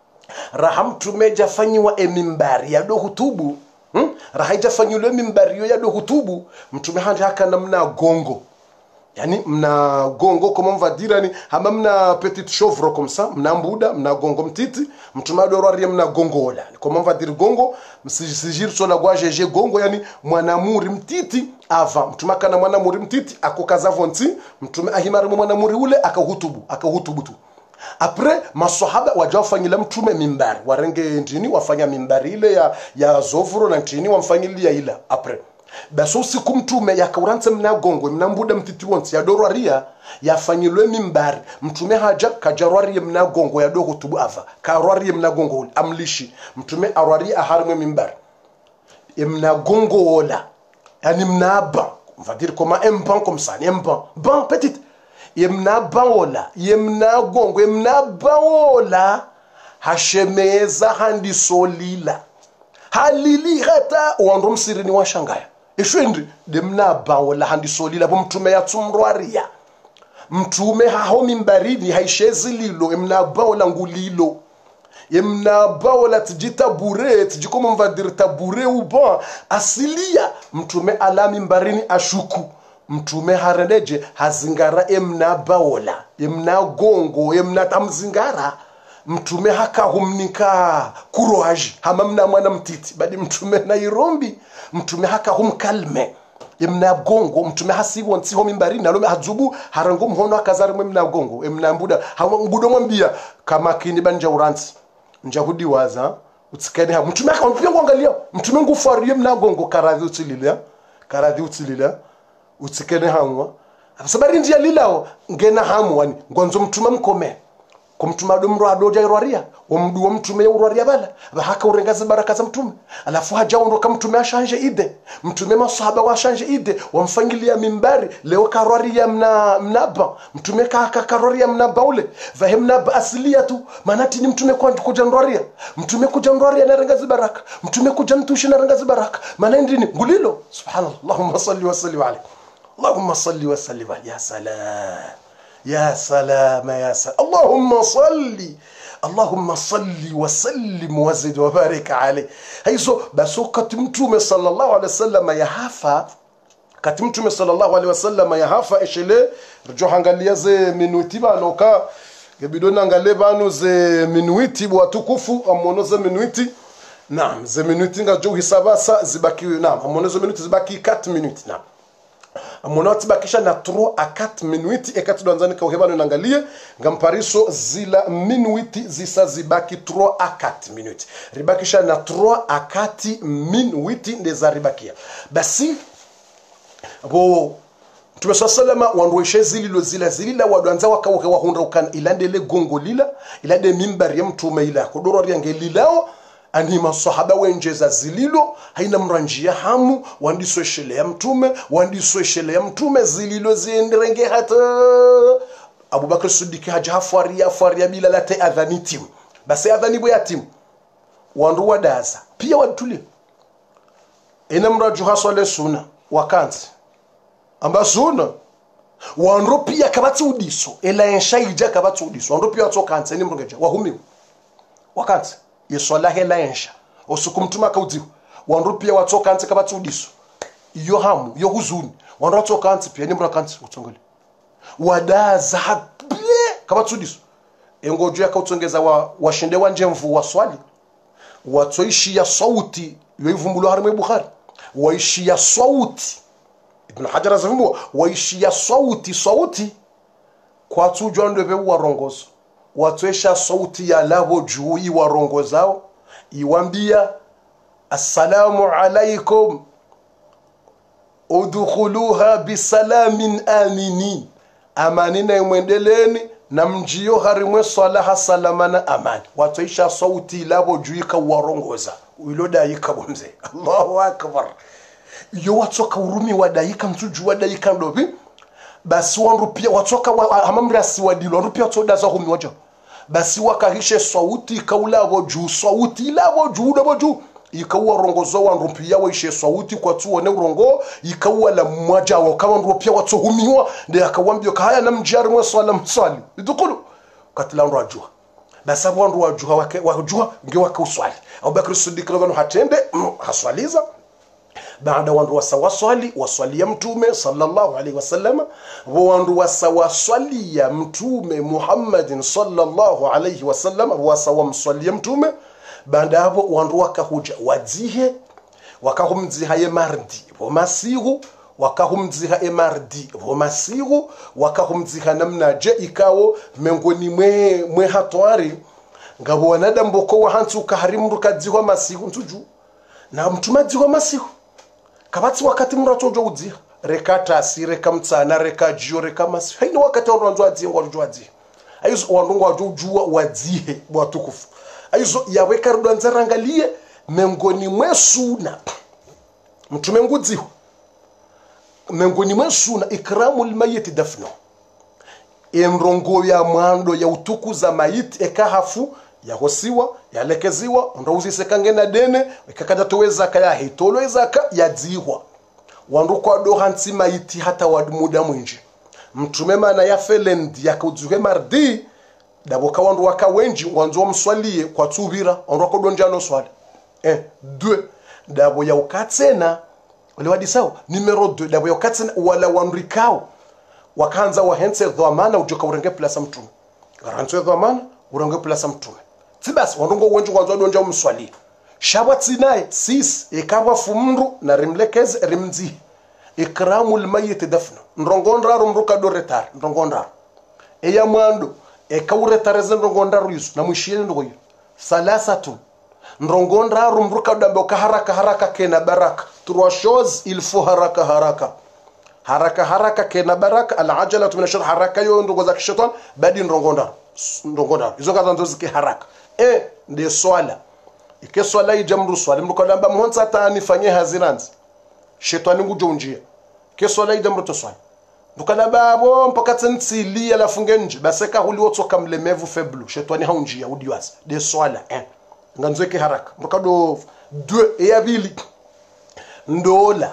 rahamtume jafanyi wa emimbari ya do hutubu hmm? Rahaija fanyule mimbari ya do hutubu mtume handi haka namna gongo yani mna gongo kama mvadira ni hama mna petit chauvre comme ça mna mbuda mna gongo mtiti mtume adorari mna gongo la kama mvadira gongo msijir so na gwajeje gongo yani mwanamuri mtiti ava mtume kana mwanamuri mtiti akokaza vonti mtume ahimari mwanamuri ule akahutubu akahutubu tu apres maswahaba wajafanyila mtume mimbari warenge ndini wafanya mimbari ile ya ya zovuro na ndini wamfanyilia ila apres baso siku mtume yakauranze mna gongo mna mbuda mtiti wonsi ya dorwaria yafanyilwe mimbari mtume haja kajarwari mna gongo ya dogo tubu ava karwari mna gongo amlishi mtume arwari aharimwe mimbari mna gongo wala yani mna ba mvadir koma emban comme ça emban ban petite yemna baola yemna gongo yemna baola hashemeza handi solila halili hata wando msirini wa shangaya ishwendi demna baola handi solila bo mtume ya tumrwaria mtume haho mimbaridi haishezi lilo yemna baola ngulilo yemna baola tijita bure tijikomo mvadir tabure uba asilia mtume ala mimbarini ashuku mtume harendeje hazingara emna baola emna gongo emna tamzingara mtume hakahumnika kuroaji hamamna mwana mtiti badi mtume na irombi mtume hakahumkalme emna gongo mtume hasibo nsiho mimbari na lome hazubu harango mhono akazari emna gongo emna mbuda hambudo mwambia kama kini banja uranzi njahudi waza utsikane ha mtume akampia kuangalia mtume ngufarie emna gongo karadhi utilila karadhi utilila utsikene hamwa sabari ndia lilao ngena hamwa ngonzo mtuma mkome kumtuma domro adoja irwaria omdu wa mtume ya urwaria bala bahaka urengaze baraka za mtume alafu haja ondoka mtume ashanje ide mtume masahaba washanje ide wamfangilia mimbari leo karwaria mna mnaba mtume kaka karwaria mnaba ule vahemna ba asilia tu manati ni mtume kwa kuja ndwaria mtume kuja ndwaria na rengaze baraka mtume kuja mtushi na rengaze baraka maana ndini ngulilo subhanallah allahumma salli wa sallim alayhi اللهم صل وسلم يا سلام يا سلام يا سلام اللهم صل اللهم صل وسلم وزد وبارك عليه هيزو بسو كتمتوم صلى الله عليه وسلم يا hafa katimtume sallallahu alaihi wasallam ya hafa eshele rjo hangalia ze minuti banoka gebidona ngale banu ze minuti bwatukufu amono ze minuti naam ze minuti ngajo hisabasa zibaki naam amono ze minuti zibaki quatre minutes naam amonoti bakisha na trois à quatre minutes ekati donzani ka uhebano nangalie ngampariso zila minutes zisa zibaki trois à quatre minutes ribakisha na trois à quatre minutes ndeza ribakia basi bo Mtume salama wandueshe zililo zila zilila wadwanza wakawake wahunda ukana ilandele gongo lila ilade mimbari ya mtume ila kudoro riange lilao ani masahaba wenjeza zililo haina mranjia hamu wandiso shele ya mtume wandiso shele ya mtume zililo zienderenge hata Abu Bakr Siddiq haja hafaria faria bila late adhani timu basi adhani bo ya timu wandu wadaza pia watulie ina mraju haswale suna wakanzi amba suna wandu pia kabati udiso ela enshaija kabati udiso wandu pia watokanze ni mrungeja wahumi wakanzi yesola hela ensha osukumtuma kaudziwa wandu pia watoka anti kabati udiso iyo hamu yo huzuni wandu watoka anti pia nimra kanti utongole wadaza habye kabati udiso engojo yakautongeza wa washinde wanje mvu waswali watoishi ya sauti yoivumbulo harimo Bukhari waishi ya sauti Ibn Hajar azavumbu waishi ya sauti sauti kwa tujwa ndebe warongozo watoesha sauti ya labo juu iwarongozao iwambia assalamu alaikum udkhuluha bisalamin aminin amanina imwendeleni na mjio harimwe swala salama na amani watoisha sauti labo juika warongoza uiloda yika bomze Allahu akbar yo watoka urumi wadaika mtuju wadaika ndobi basi wanrupia watoka wa, amamra si wadilo wanrupia toda za humi wajo basi wakahishe sauti kaula waju sauti labo juu labo juu ikawa rongozo wanrupia waishe sauti kwa tuone urongo ikawa la mmoja wa kama nrupia watuhumiwa ndio akawambia haya na mjari mwa swala mswali idukulu katila ndo ajua basi abo ndo ajua wake wajua nge wakauswali Abubakar Siddiq radhiallahu hatende haswaliza baada wandu wasawaswali waswali ya mtume sallallahu alaihi wasallam wandu wasawaswali ya mtume Muhammadin sallallahu alaihi wasallam wasawamswali ya mtume baada hapo wandu wakahuja wadzihe wakahumdziha ye mardi bomasihu wakahumdziha e mardi bomasihu wakahumdziha namna je ikawo mengoni mwe mwe hatwari ngabo wanadamu boko wahantu kaharimu kadziho masihu ntuju na mtume dziho masihu kabati wakati mratojo udziha rekata asireka mtsana reka jio reka masihu haino wakati wandu wadzihe ngwajo wadzihe aizo wandu ngwajo jua wadzihe bwatukufu aizo yaweka rudanza rangalie mengoni mwesuna mtume ngudziho mengoni mwesuna ikramul mayit dafno emrongo ya mwando ya utukuza mayit ekahafu ya hosiwa ya lekeziwa ndouzi sekange na dene ikakada toweza kaya hitolo ezaka ya dzihwa wandu kwa do hansi mayiti hata wadmuda mwinji mtume mana ya felendi yakauzuhe mardi daboka wandu wakawenji wanzo mswalie kwa tubira wandu kwa donjano swali eh deux dabo ya ukatsena wale wadisawo numero deux dabo ya ukatsena wala wandrikao wakaanza wahense dhamana ujoka urenge plasa mtume garanzo dhamana urenge plasa mtume tibas wandu wenji wanzo donja mswalie shabatsi naye sis ekaba fumru na rimlekez rimzi ikramul mayit dafna ndongondra rumruka do retar ndongondra eya mwando ekaure tareze ndongondra ruizu na mwishie ndoyo salasatu ndongondra rumruka dambe haraka haraka kena baraka trois choses il faut haraka haraka haraka haraka kena baraka al ajala min ashar haraka yo ndogo za kishetan badi ndongondra ndongondra hizo kaza ndo zike haraka e ndi swala ike swala ijamru swala mrukadamba mhonsa tani fanye haziranzi shetani ngujonjia ke swala ijamru to swala ndukana babo mpaka tsili ala fungenje baseka huli wotoka mlemevu feblu shetani haunjia udiwaza de swala eh nganzweke haraka mrukado deux e abili ndola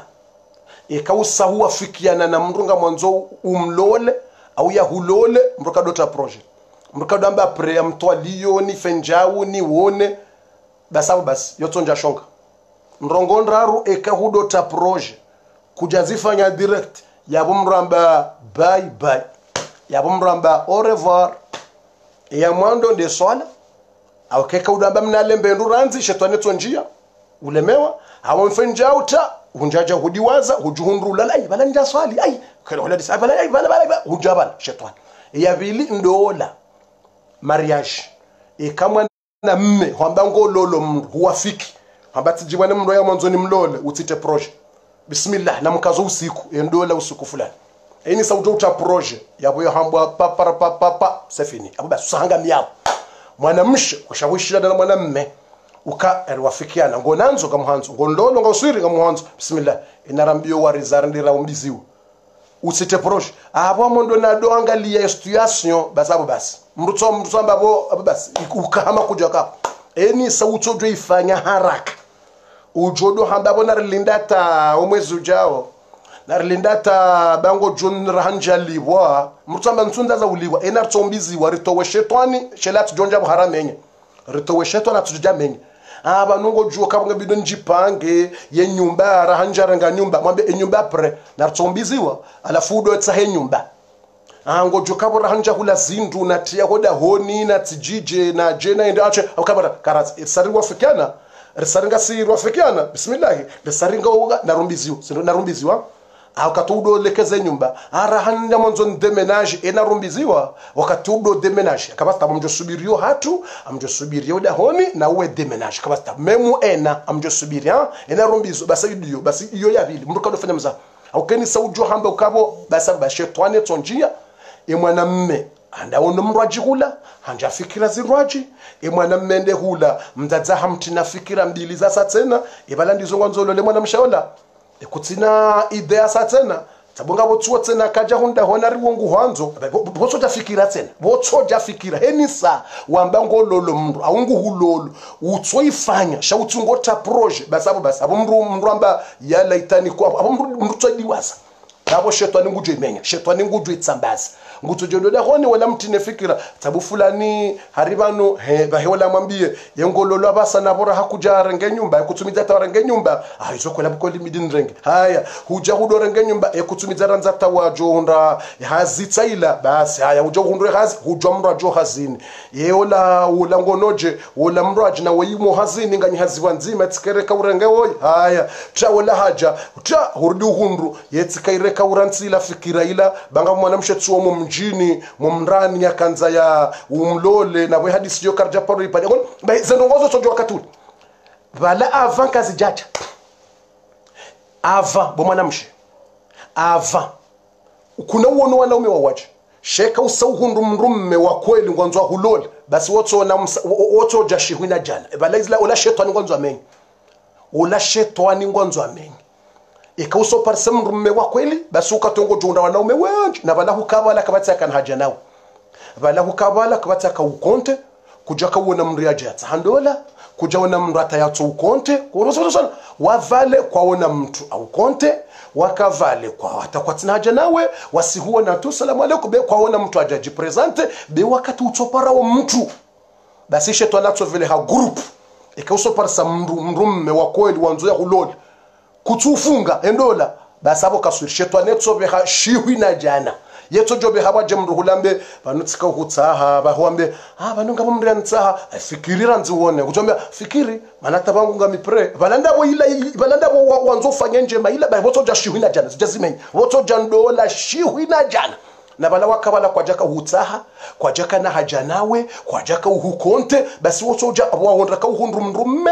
ekausa huwa fikiana na mrunga mwanzo umlole au ya hulole mrukado ta projet mrukado amba pre amtwalio ni fenjau ni wone basabu basi yotonja shonga ndrongondraru ekahudo ta projet kujazifanya direct yabo mramba bye bye yabo mramba au revoir ya mwando de swala au keka udamba mnalembe nduranzi shetani tonjia ulemewa hawo mfenjauta hunjaja hudiwaza hujuhundrula ai bala nda swali ai kala wala disa bala ai bala bala hujabala shetani ya bili ndola mariage ekamwa na mme hwamba ngololo mndu huwafiki hwamba tijibane mndu ya mwanzo ni mlole utite projet bismillah na mkazo usiku endola usiku fulani eni sauto uta projet yabo yohambwa papa papa papa sefini abuba susanga miyao mwanamshe kushawishi na mwanamme uka elwafikiana ngonanzo kamhanzo ngondolo ngoswiri kamhanzo bismillah inarambio warizarndira umbiziwa utite projet abo mondo na do angalia situation basabo basi mrutso mrutso mbabo basi ukahama kuja ka eni sauto jo ifanya haraka ujodo hambabo na lindata umwezi ujao na lindata bango jon rahanja liwa mrutso mba nsunda za uliwa ena tsombizi waritowe shetani shelat jonja buharamenye ritowe shetani atujamenye aba nungo juo kabunga bidon jipange ye nyumba rahanja ranga nyumba mwambe enyumba pre na tsombiziwa alafu do tsahe nyumba ango jokabo rahanja hula zindu na tia hoda honi na tijije na jena enda ache akabara karat sariwa fikana risaringa sirwa fikana bismillah risaringa uga narumbiziwa sindo narumbiziwa akatudo lekeze nyumba arahanja mwanzo ndemenage ena rumbiziwa wakatudo demenage akabasta amjo subirio hatu amjo subirio da honi na uwe demenage akabasta memu ena amjo subiria ena rumbizo basi iyo basi iyo yabili mruka do fanya mza aukeni saujo hamba ukabo basa ba shetani tonjia e mwanamme anda ono mrwaji hula hanja fikira zirwaji e mwana mmende hula mdadza hamtina fikira mbili za satena e bala ndizo ngwanzo le mwana mshaola e kutsina idea satena tabonga botsuwa tsena kaja hunda hona riwongu hwanzo botso ja fikira tsena botso ja fikira henisa wamba ngololo mndu awungu hulolo utso ifanya sha utsungota proje basabo basabo mndu mndu amba ya laitani kwa abo mndu mndu tsadiwasa abo shetani ngujwe imenya shetani ngujwe itsambaza ngutujolola hone wala mtine fikira tabu fulani haribano he baheola mwambie yengololo abasa nabora hakuja renge nyumba yakutumiza ta renge nyumba aizo kola bukoli midin renge haya huja hudo renge nyumba yakutumiza ranza ta wajonda hazitsaila basi haya huja hundre hazi huja mrajo hazini yeola ula ngonoje ula mraji na wayimo hazini ngani haziwa nzima tsikereka urenge woy haya cha wala haja cha hurdu hundru yetsikaireka urantsila fikira ila banga mwana mshetsuo mjini mumrani ya kanza ya umlole na we hadisi yo karja paro ipade kon ba zenongozo tojo wakatuli bala avant kazi jacha avant bo mwanamshe avant kuna uono wanaume wawaje sheka usauhundu mrumme wa kweli ngwanzo hulole basi woto na woto jashihina jana bala izla ola shetani ngwanzo amenyi ola shetani ngwanzo amenyi ikauso parse mrumme wa kweli basi ukatongo junda wanaume wengi na bala hukabala kabatsa kan haja nawo bala hukabala kabatsa ka ukonte kuja ka wona mriaje atsa handola kuja wona mrata yatso ukonte kuroso sana wavale kwa wona mtu au konte wakavale kwa atakwatsina haja nawe wasihuwa na tu salamu alaykum be kwa wona mtu ajaji presente be wakati utopara wa mtu basi shetani atso vile ha group ikauso parse mrumme wa kweli wanzo ya hulole kutufunga endola basabo kasurishetwa netso beha shihwina jana yeto jobe habaje mndu hulambe banutsika hutsaha bahombe ah banunga mumri ntsaha fikirira nziwone kutomba fikiri manata bangu ngamipre balanda bo ila balanda bo wanzo fanya njema ila baboto ja shihwina jana sijazimenya boto jandola shihwina jana na bala wakabala kwa jaka hutsaha kwa jaka na hajanawe kwa jaka uhukonte basi woto ja wahondra ka uhundru mrumme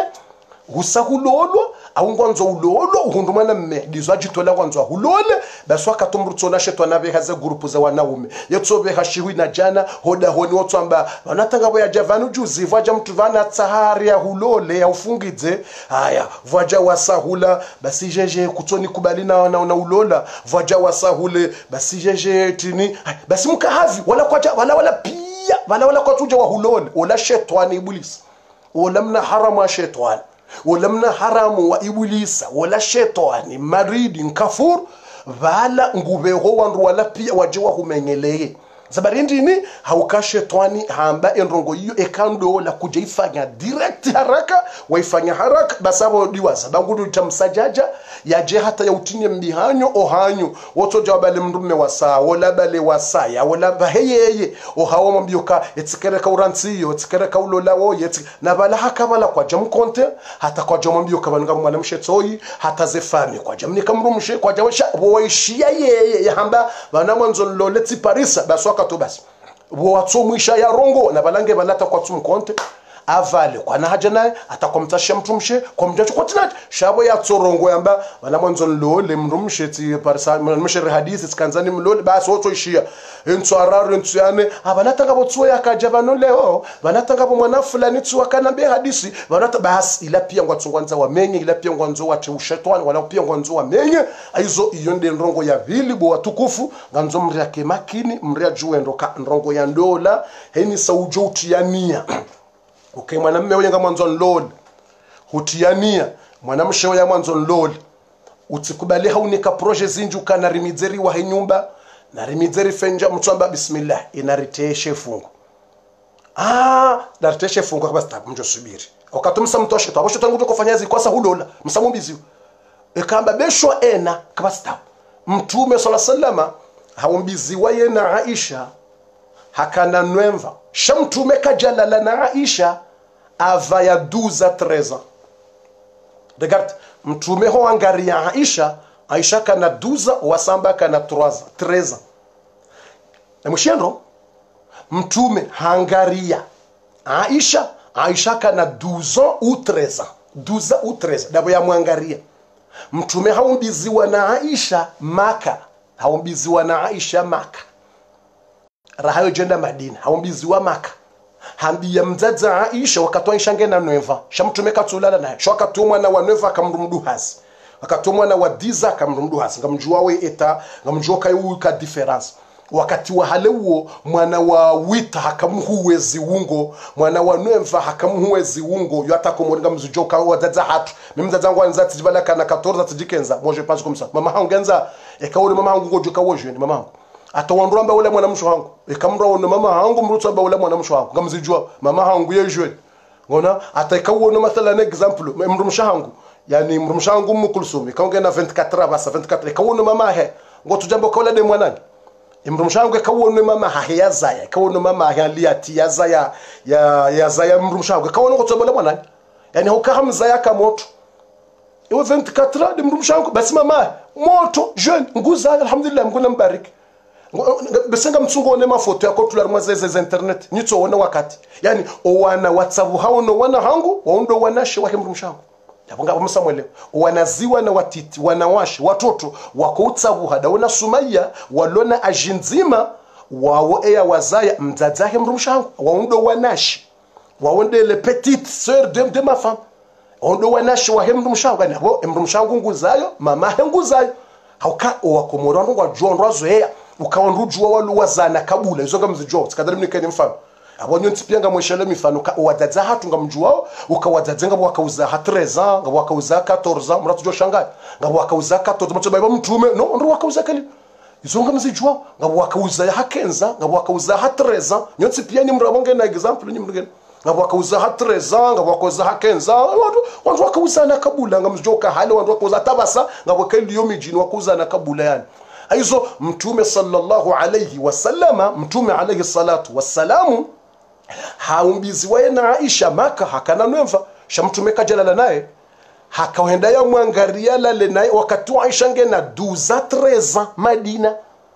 husahulolo awungwanzo ulolo uhundumana mmedizo ajitola kwanzo hulole basi wakatomrutsona shetwana be haze grupu za wanaume yetsobe hashiwi na jana hoda honi wotsamba banatanga boya javanu juzi vaja mtu vana tsahari ya hulole ya ufungidze haya vaja wasahula basi jeje kutsoni kubalina na na ulola vaja wasahule basi jeje tini basi mkahavi wala kwa wala wala pia wala wala kwa tuje wa hulole wala shetwani iblis wala mna harama shetwani wala mna haramu wa ibulisa wala shetani maridi nkafur vala ngubeho wandu wala pia wajewa humengeleye zabari ndini hauka shetani hamba enrongo iyo ekando la kujaifanya direct haraka waifanya haraka basabo diwaza bangudu tamsajaja yaje hata ya utinye mbihanyo ohanyo woto jawabale mndume wasa wala bale wasaya wala baheyeye ohawo mbioka etsikereka urantsiyo etsikereka ulolawo yetsi na bala hakabala kwa jam konte hata kwa jam mbioka banunga mwana mshetsoyi hata zefami kwa jam nikamrumshe kwa jawasha woishia yeye hamba bana mwanzo loletsi parisa baswaka to basi watsomwisha ya rongo na balange balata kwa tsumkonte avale kwa na haja naye atakomtasha mtumshe kwa mjacho kwa tinati shabo ya tsorongo yamba bana mwanzo lole mrumshe ti parsa mshire hadisi tkanzani mlole basi woto ishia entso araru entso yane abanatanga botso yakajaba no leo banatanga bo mwana fulani tsuwa kana be hadisi banata basi ila pia ngwatsongwanza wamenye ila pia ngwanzo wache ushetwani wala pia ngwanzo wamenye aizo iyo ndi ndrongo ya vili bo watukufu nganzo mri yake makini mri ajuendo ka ndrongo ya ndola heni saujo utiania okay mwanamume oyenga mwanzo nloli hutiania mwanamshe oya mwanzo nloli utsikubali haunika proje zinju kana rimizeri wa nyumba na rimizeri fenja mtsamba bismillah inariteshe fungu ah nariteshe fungu kwa sababu mjo subiri okatumsa mtoshe tabosho tangu kufanya zi kwasa hulola msamumbizi ekamba besho ena kwa sababu mtume sallallahu alayhi wasallam haumbizi waye na Aisha hakana nwemva shamtume kajalala na Aisha ava ya douze à treize ans. Regarde, mtume ho angaria Aisha, Aisha kana douze ans, wasamba kana treize ans. Na mshiendo, mtume hangaria Aisha, Aisha kana douze ans ou treize ans. douze ans ou treize ans, dabo ya mwangaria. Mtume haumbiziwa na Aisha Maka, haumbiziwa na Aisha Maka. rahayo jenda Madina haumbizi wa Maka hambia mzaza Aisha wakatoa ishange na Neva shamtumeka tulala naye sho akatumwa na wa Neva akamrumduhazi akatumwa na wa Diza akamrumduhazi ngamjua we eta ngamjua kayu ka difference wakati wa hale huo mwana wa Wita hakamuhuwezi ungo mwana wa Neva hakamuhuwezi ungo yo atakomoringa mzujoka wa dada hatu mimi dada wangu anza tijibala kana quatorze tijikenza moi je pense comme ça mama hangu anza ekaone mama hangu ngojoka woje ni mama hangu atawanduramba ule mwana msho wangu ekamra wona mama hangu mrutamba ule mwana msho wangu ngamzijua mama hangu yejwe ngona ataikawo no mathalan example mru mshangu yani mru mshangu mkulsumi kaongena vingt-quatre basa vingt-quatre ekawo no mama he ngoto jambo kawla de mwanani imru mshangu ekawo no mama ha ya zaya ekawo no mama ha liati ya zaya ya ya zaya mru mshangu ekawo no ngoto bole mwanani yani hukahamza yaka moto iwe vingt-quatre de mru mshangu basi mama moto jeune nguza alhamdulillah mkuna mbariki besenga mtsungo ne mafoto yako tularumwa zeze internet nitso wona wakati yani owana WhatsApp hao no wana hangu waundo wanashe wa hemru mshango yabonga bamusamwele wanaziwa na watiti wanawashe watoto wako utsabu hada wana Sumaya walona ajinzima wao eya wazaya mzaza hemru mshango waundo wanashe waonde le petite sœur de, de ma femme waundo wanashe wa hemru mshango yani abo hemru mshango nguzayo mama henguzayo hauka wakomorano wa John Rozoea ukaondrujwa walu wazana kabula izonga mzijo sikadari mnikeni mfano abonyo ntipyanga mweshele mifano ka wadadza hatu ngamjwao ukawadadzenga wakauza ha treize ans ngawakauza quatorze ans muratujo shangaya ngawakauza quatorze mutso baba mtume no ndo wakauza kali izonga mzijo ngawakauza ha kenza ngawakauza ha treize ans nyotsi pyani mrabonge na example nyimrugeni ngawakauza ha treize ans ngawakauza ha kenza wandu wandu wakauza na kabula ngamzijo ka hale wandu wakauza tabasa ngawakeli yo mijini wakauza na kabula yani aizo mtume sallallahu alayhi wasallama mtume alayhi salatu wassalamu haumbizi wae na Aisha Maka hakana Neva shamtume kajalala naye hakaenda ya mwangaria lale naye wakati Aisha ngena douze ans treize ans Madina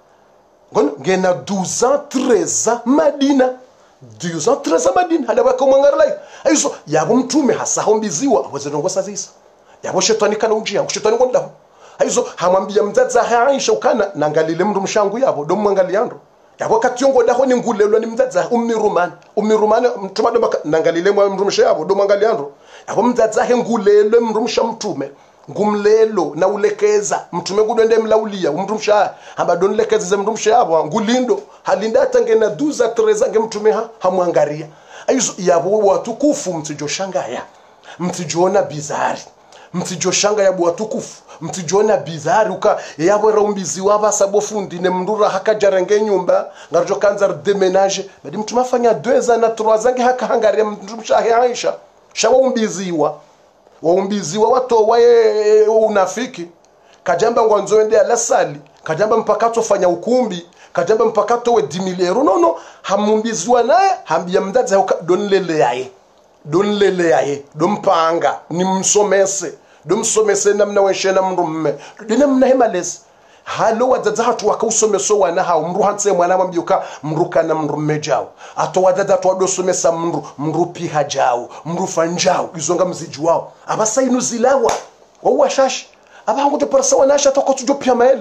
ngono ngena douze ans treize ans Madina douze ans treize ans Madina hada wako mwangaria aizo yabo mtume hasa haumbiziwa wazenongosa zisa yabo shetani kana unjia shetani ngondo aizo hamwambia mzaza Aisha ukana nangalile mndu mshangu yabo do mwangaliando yabo kationgo daho ni ngulelo ni mzaza ummi rumani ummi rumani mtuma do nangalile mndu mshabo do mwangaliando yabo mzaza he ngulelo mndu mshamtume ngumlelo na ulekeza mtume gudende mlaulia mndu msha hamba don lekeza mndu mshabo ngulindo halinda tangena douze treize ans mtume ha hamwangaria aizo yabo watukufu mtijo shangaya mtijona bizari mtijo shanga ya watukufu mtijona bizari uka yabo raumbizi waba sabofundi ne mndura hakajarenge nyumba ngarjo kanza demenage badi mtu mafanya deux ans na trois ans haka hangaria mtu mshahe Aisha shawa umbiziwa waumbiziwa wato wae unafiki kajamba ngwanzoende ala sali kajamba mpakato fanya ukumbi kajamba mpakato we dix mille euro no no hamumbiziwa naye hambia mdaza donlele yae donlele yae dompanga nimsomese dumsomese namna weshena mrumme dinamna hemalesi halo wadada hatu wakausomeso wana hao mru hanse mwana mbyuka mruka na mrumme jao ato wadada to adosomesa mru mrupi hajao mru fanjao izonga mziji wao abasa inuzilawa wa shashi abangu de parsa wanasha to kotujo pia mael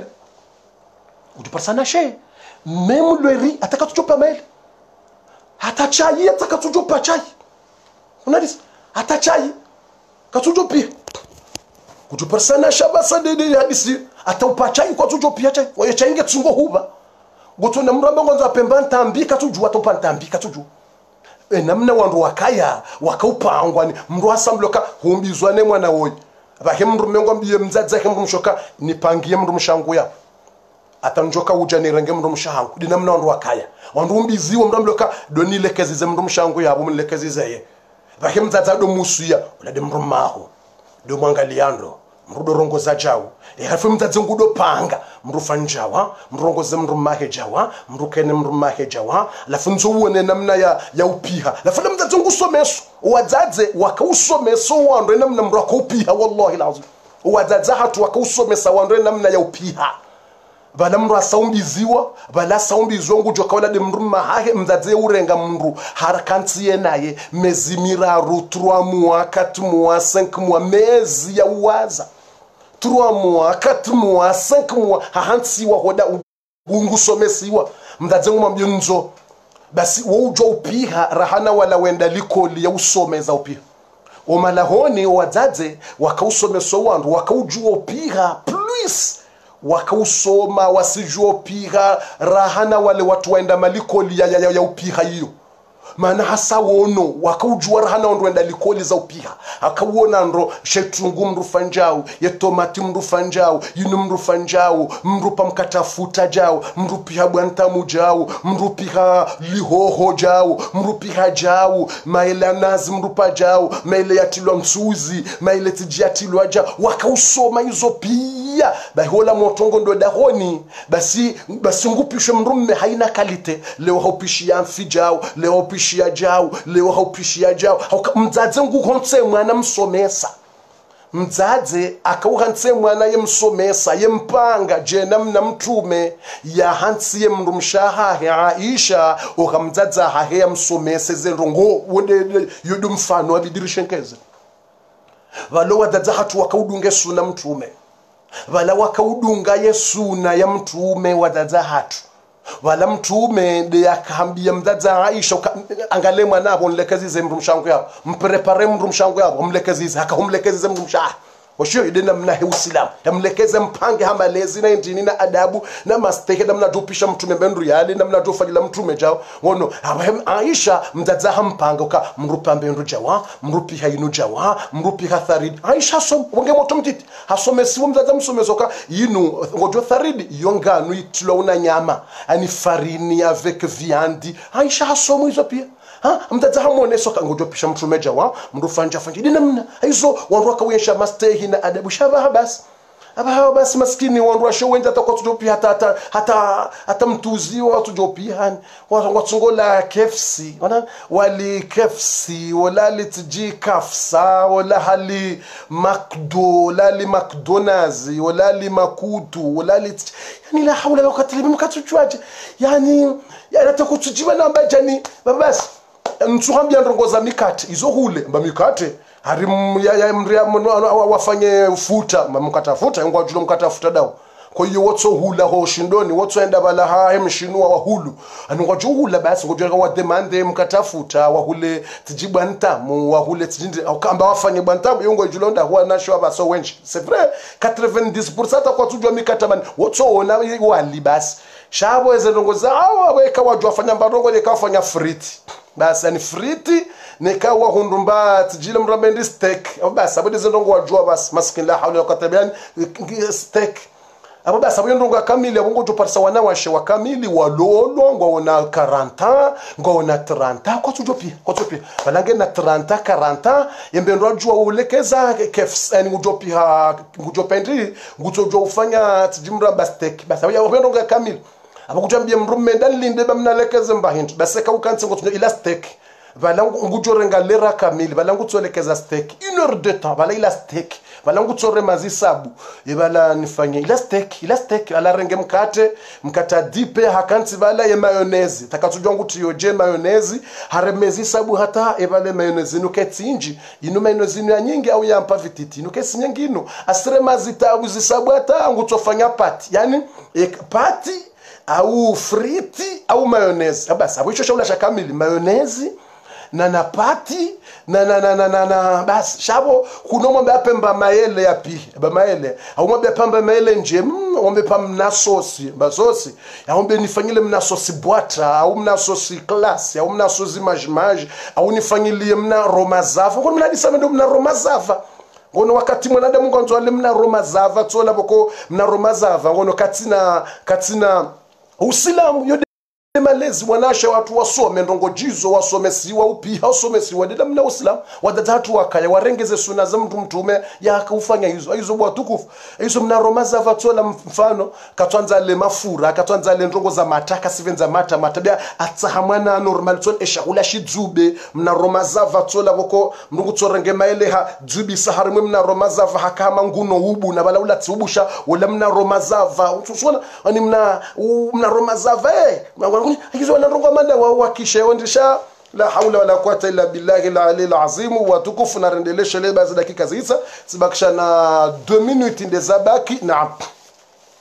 udu parsa nashe memu lweri ataka tujo pia mael hata chai ataka tujo pa chai unadis hata chai katujo pia kutuparsana shabasa dede hadisi atawpachai kwa tujo pia chai wa chainge tsungo huba goto na mramba ngonza pemba ntambika tuju atopa ntambika tuju e namna wandu wakaya wakaupangwa ni mru asambloka humbizwa ne mwana woyi abahe mru mengo mbiye mzaza ke mru mshoka nipangiye mru mshangu ya atanjoka uja ni renge mru mshangu di namna wandu wakaya wandu mbiziwa mru mloka donilekezize mru mshangu ya abo mlekezize ye abahe mzaza do musuya ulade mru maho do mwangaliando mrudo rongoza jawo e hafu mtadze ngudo panga mrufa njawa mrongoze mrumahe jawa mrukene mrumahe jawa lafu nzowone namna ya ya upiha lafu mtadze ngusomeso wadzadze wakausomeso wandwe namna mrako upiha wallahi alazim wadzadze hatu wakausomesa wandwe namna ya upiha bala mru asaumbiziwa bala saumbizwa ngujo kawala de mruma hahe mzadze urenga mru harakantiye naye mezimira ru trois mois quatre mois cinq mois mezi ya uwaza trois mois quatre mois cinq mois hahansi wa hoda bungu somesiwa mdadze ngumambye nzo basi woujwa upiha rahana wala wenda likoli ya usomeza upiha omalahoni wadzadze wakausomesa wandu wakaujua upiha plus wakausoma wasijua upiha rahana wale watu waenda malikoli ya, ya, ya, ya upiha hiyo maana hasa wono wakaujua rahana wandu wenda likoli za upiha akauona ndo shetungu mrufa njau ye tomati mrufa njau yinu mrufa njau mrupa mkatafuta jau mrupiha bwantamu jau mrupiha lihoho jau mrupiha jau maile nazi mrupa jau maile yatilwa msuzi maile tijiatilwa jau wakausoma hizo pia bahola motongo ndo dahoni basi basi ngupishe mrumme haina kalite leo haupishi ya mfi jau leo haupishi ya jau leo haupishi ya jau mdzadze ngukonse mwana msomesa mdzadze akauhanse mwana yemsomesa yempanga jena mna mtume ya hansi yemrumshaha ya Aisha okamdzadza hahe yamsomese zenrongo wonde yudu mfano abidirishenkeze valo wadadza hatu wakaudunge suna mtume vala wakaudunga yesuna ya mtume wadadza hatu wala mtume de akahambia mdadza Aisha angale mwana abo nlekezize mrumshangu yabo mprepare mrumshangu yabo mlekezize akahumlekezize mrumshaha washiyo idena mnahe usilamu yamlekeze mpange hamalezi na indini na adabu na masteke na mnadupisha mtume bendu yali na mnadufalila mtume jao wono abahem Aisha mdadza hampanga uka mrupa bendu jawa mrupi hainu jawa mrupi hatharid Aisha som wonge moto mtiti hasomesiwa mdadza msomezoka yinu ngojo tharidi yonganu itilo una nyama ani farini avec viande Aisha hasomo hizo pia ha mdadza hamone soka ngojo pisha mtume jawa mrufanja fanja dina mna hizo wanroka wensha mastehi na adabu shabaha basi abaha basi maskini wandu ashowenda takotujopi hata hata hata hata mtuzi watu jopi hani watu watungola K F C wana wali K F C wala litji kafsa wala hali makdo wala li McDonald's wala li makutu wala li yani la hawla wala quwwata illa billah mkatuchwaje yani yani atakutujiwa namba jani babasi ntuhambia ndongoza mikate izo hule mba mikate hari ya, ya mria wafanye futa mkatafuta ngwa julo mkatafuta dawo kwa hiyo wotso hula ho shindoni wotso enda bala ha hemshinwa wa hulu anungwa juhula basi ngojwa wa demande mkatafuta wa hule tijibwa ntamu wa hule tijindi akamba wafanye bantamu yongo julo nda huwa nasho abaso wenchi c'est vrai quatre-vingt-dix pour cent kwa tujwa mikatabani wotso ona wali basi shabo ezenongoza awa weka wajwa fanya mbarongo nekafanya friti basi ni friti nikawa hundumba tijile mrambendi steak basi abodi zendongo wajua basi maskini la hawla wala quwwata steak abo basi abo ndongo kamili abo ngojo parsa wana washe wa kamili walolo ngona quarante ngona trente kwa tujopi kwa tujopi balange na trente quarante yembe ndojwa ulekeza kefs ani ngojopi ha ngojopendi ngojojo ufanya tijimra basi steak basi abo ndongo kamili abo kujambia mrume ndalinde bamnalekeze mbahintu basi ka ukanse ngoto ila steak balangu ngujorenga lera kamili balangu tsolekeza steak une heure de temps bala ila steak balangu tsore mazisabu ibala nifanye ila steak ila steak ala renge mkate mkata dipe hakanti bala ye mayonnaise takatujwa nguti yoje mayonnaise haremezi sabu hata ibale mayonnaise nuketsinji inu mayonnaise ya nyingi au ya mpa vititi nukesi nyingino asire mazitabu zisabu hata ngutofanya pati yani ek pati au friti au mayonnaise basi abo hicho shaula shakamili mayonnaise na napati na na na na na, na basi shabo kuno mbe apemba maele yapi ba maele au mbe apemba maele nje mbe pam na sosi ba sosi au mbe nifanyile mna sosi bwata au mna sosi class au mna sosi majmaj au nifanyilie mna romazava kwa mna disame ndo mna romazava ngono wakati mwanadamu ngonzo ale mna romazava tsola boko mna romazava ngono katina katina usilamu yode malezi wanasha watu wasome ndongo jizo wasomesiwa upi wasomesiwa dida mna usilamu wadadatu wakaya warengeze suna za mtu mtume ya akaufanya hizo hizo bwa tukufu hizo mna romaza vatola mfano katwanza le mafura katwanza le ndongo za mataka sivenza mata matabia atsahamwana normal ton eshahula shizube mna romaza vatola boko mnungu tsorenge maele ha dzubi saharimwe mna romaza va hakama nguno ubu na bala ula tsubusha wala mna romaza va utusona ani mna mna romaza va eh hizo wanarongo manda wa wakisha ondisha la haula wala quwwata illa billahi al-ali al-azim wa tukufu na rendelesha le baadhi dakika zisa sibakisha na deux minutes ndezabaki na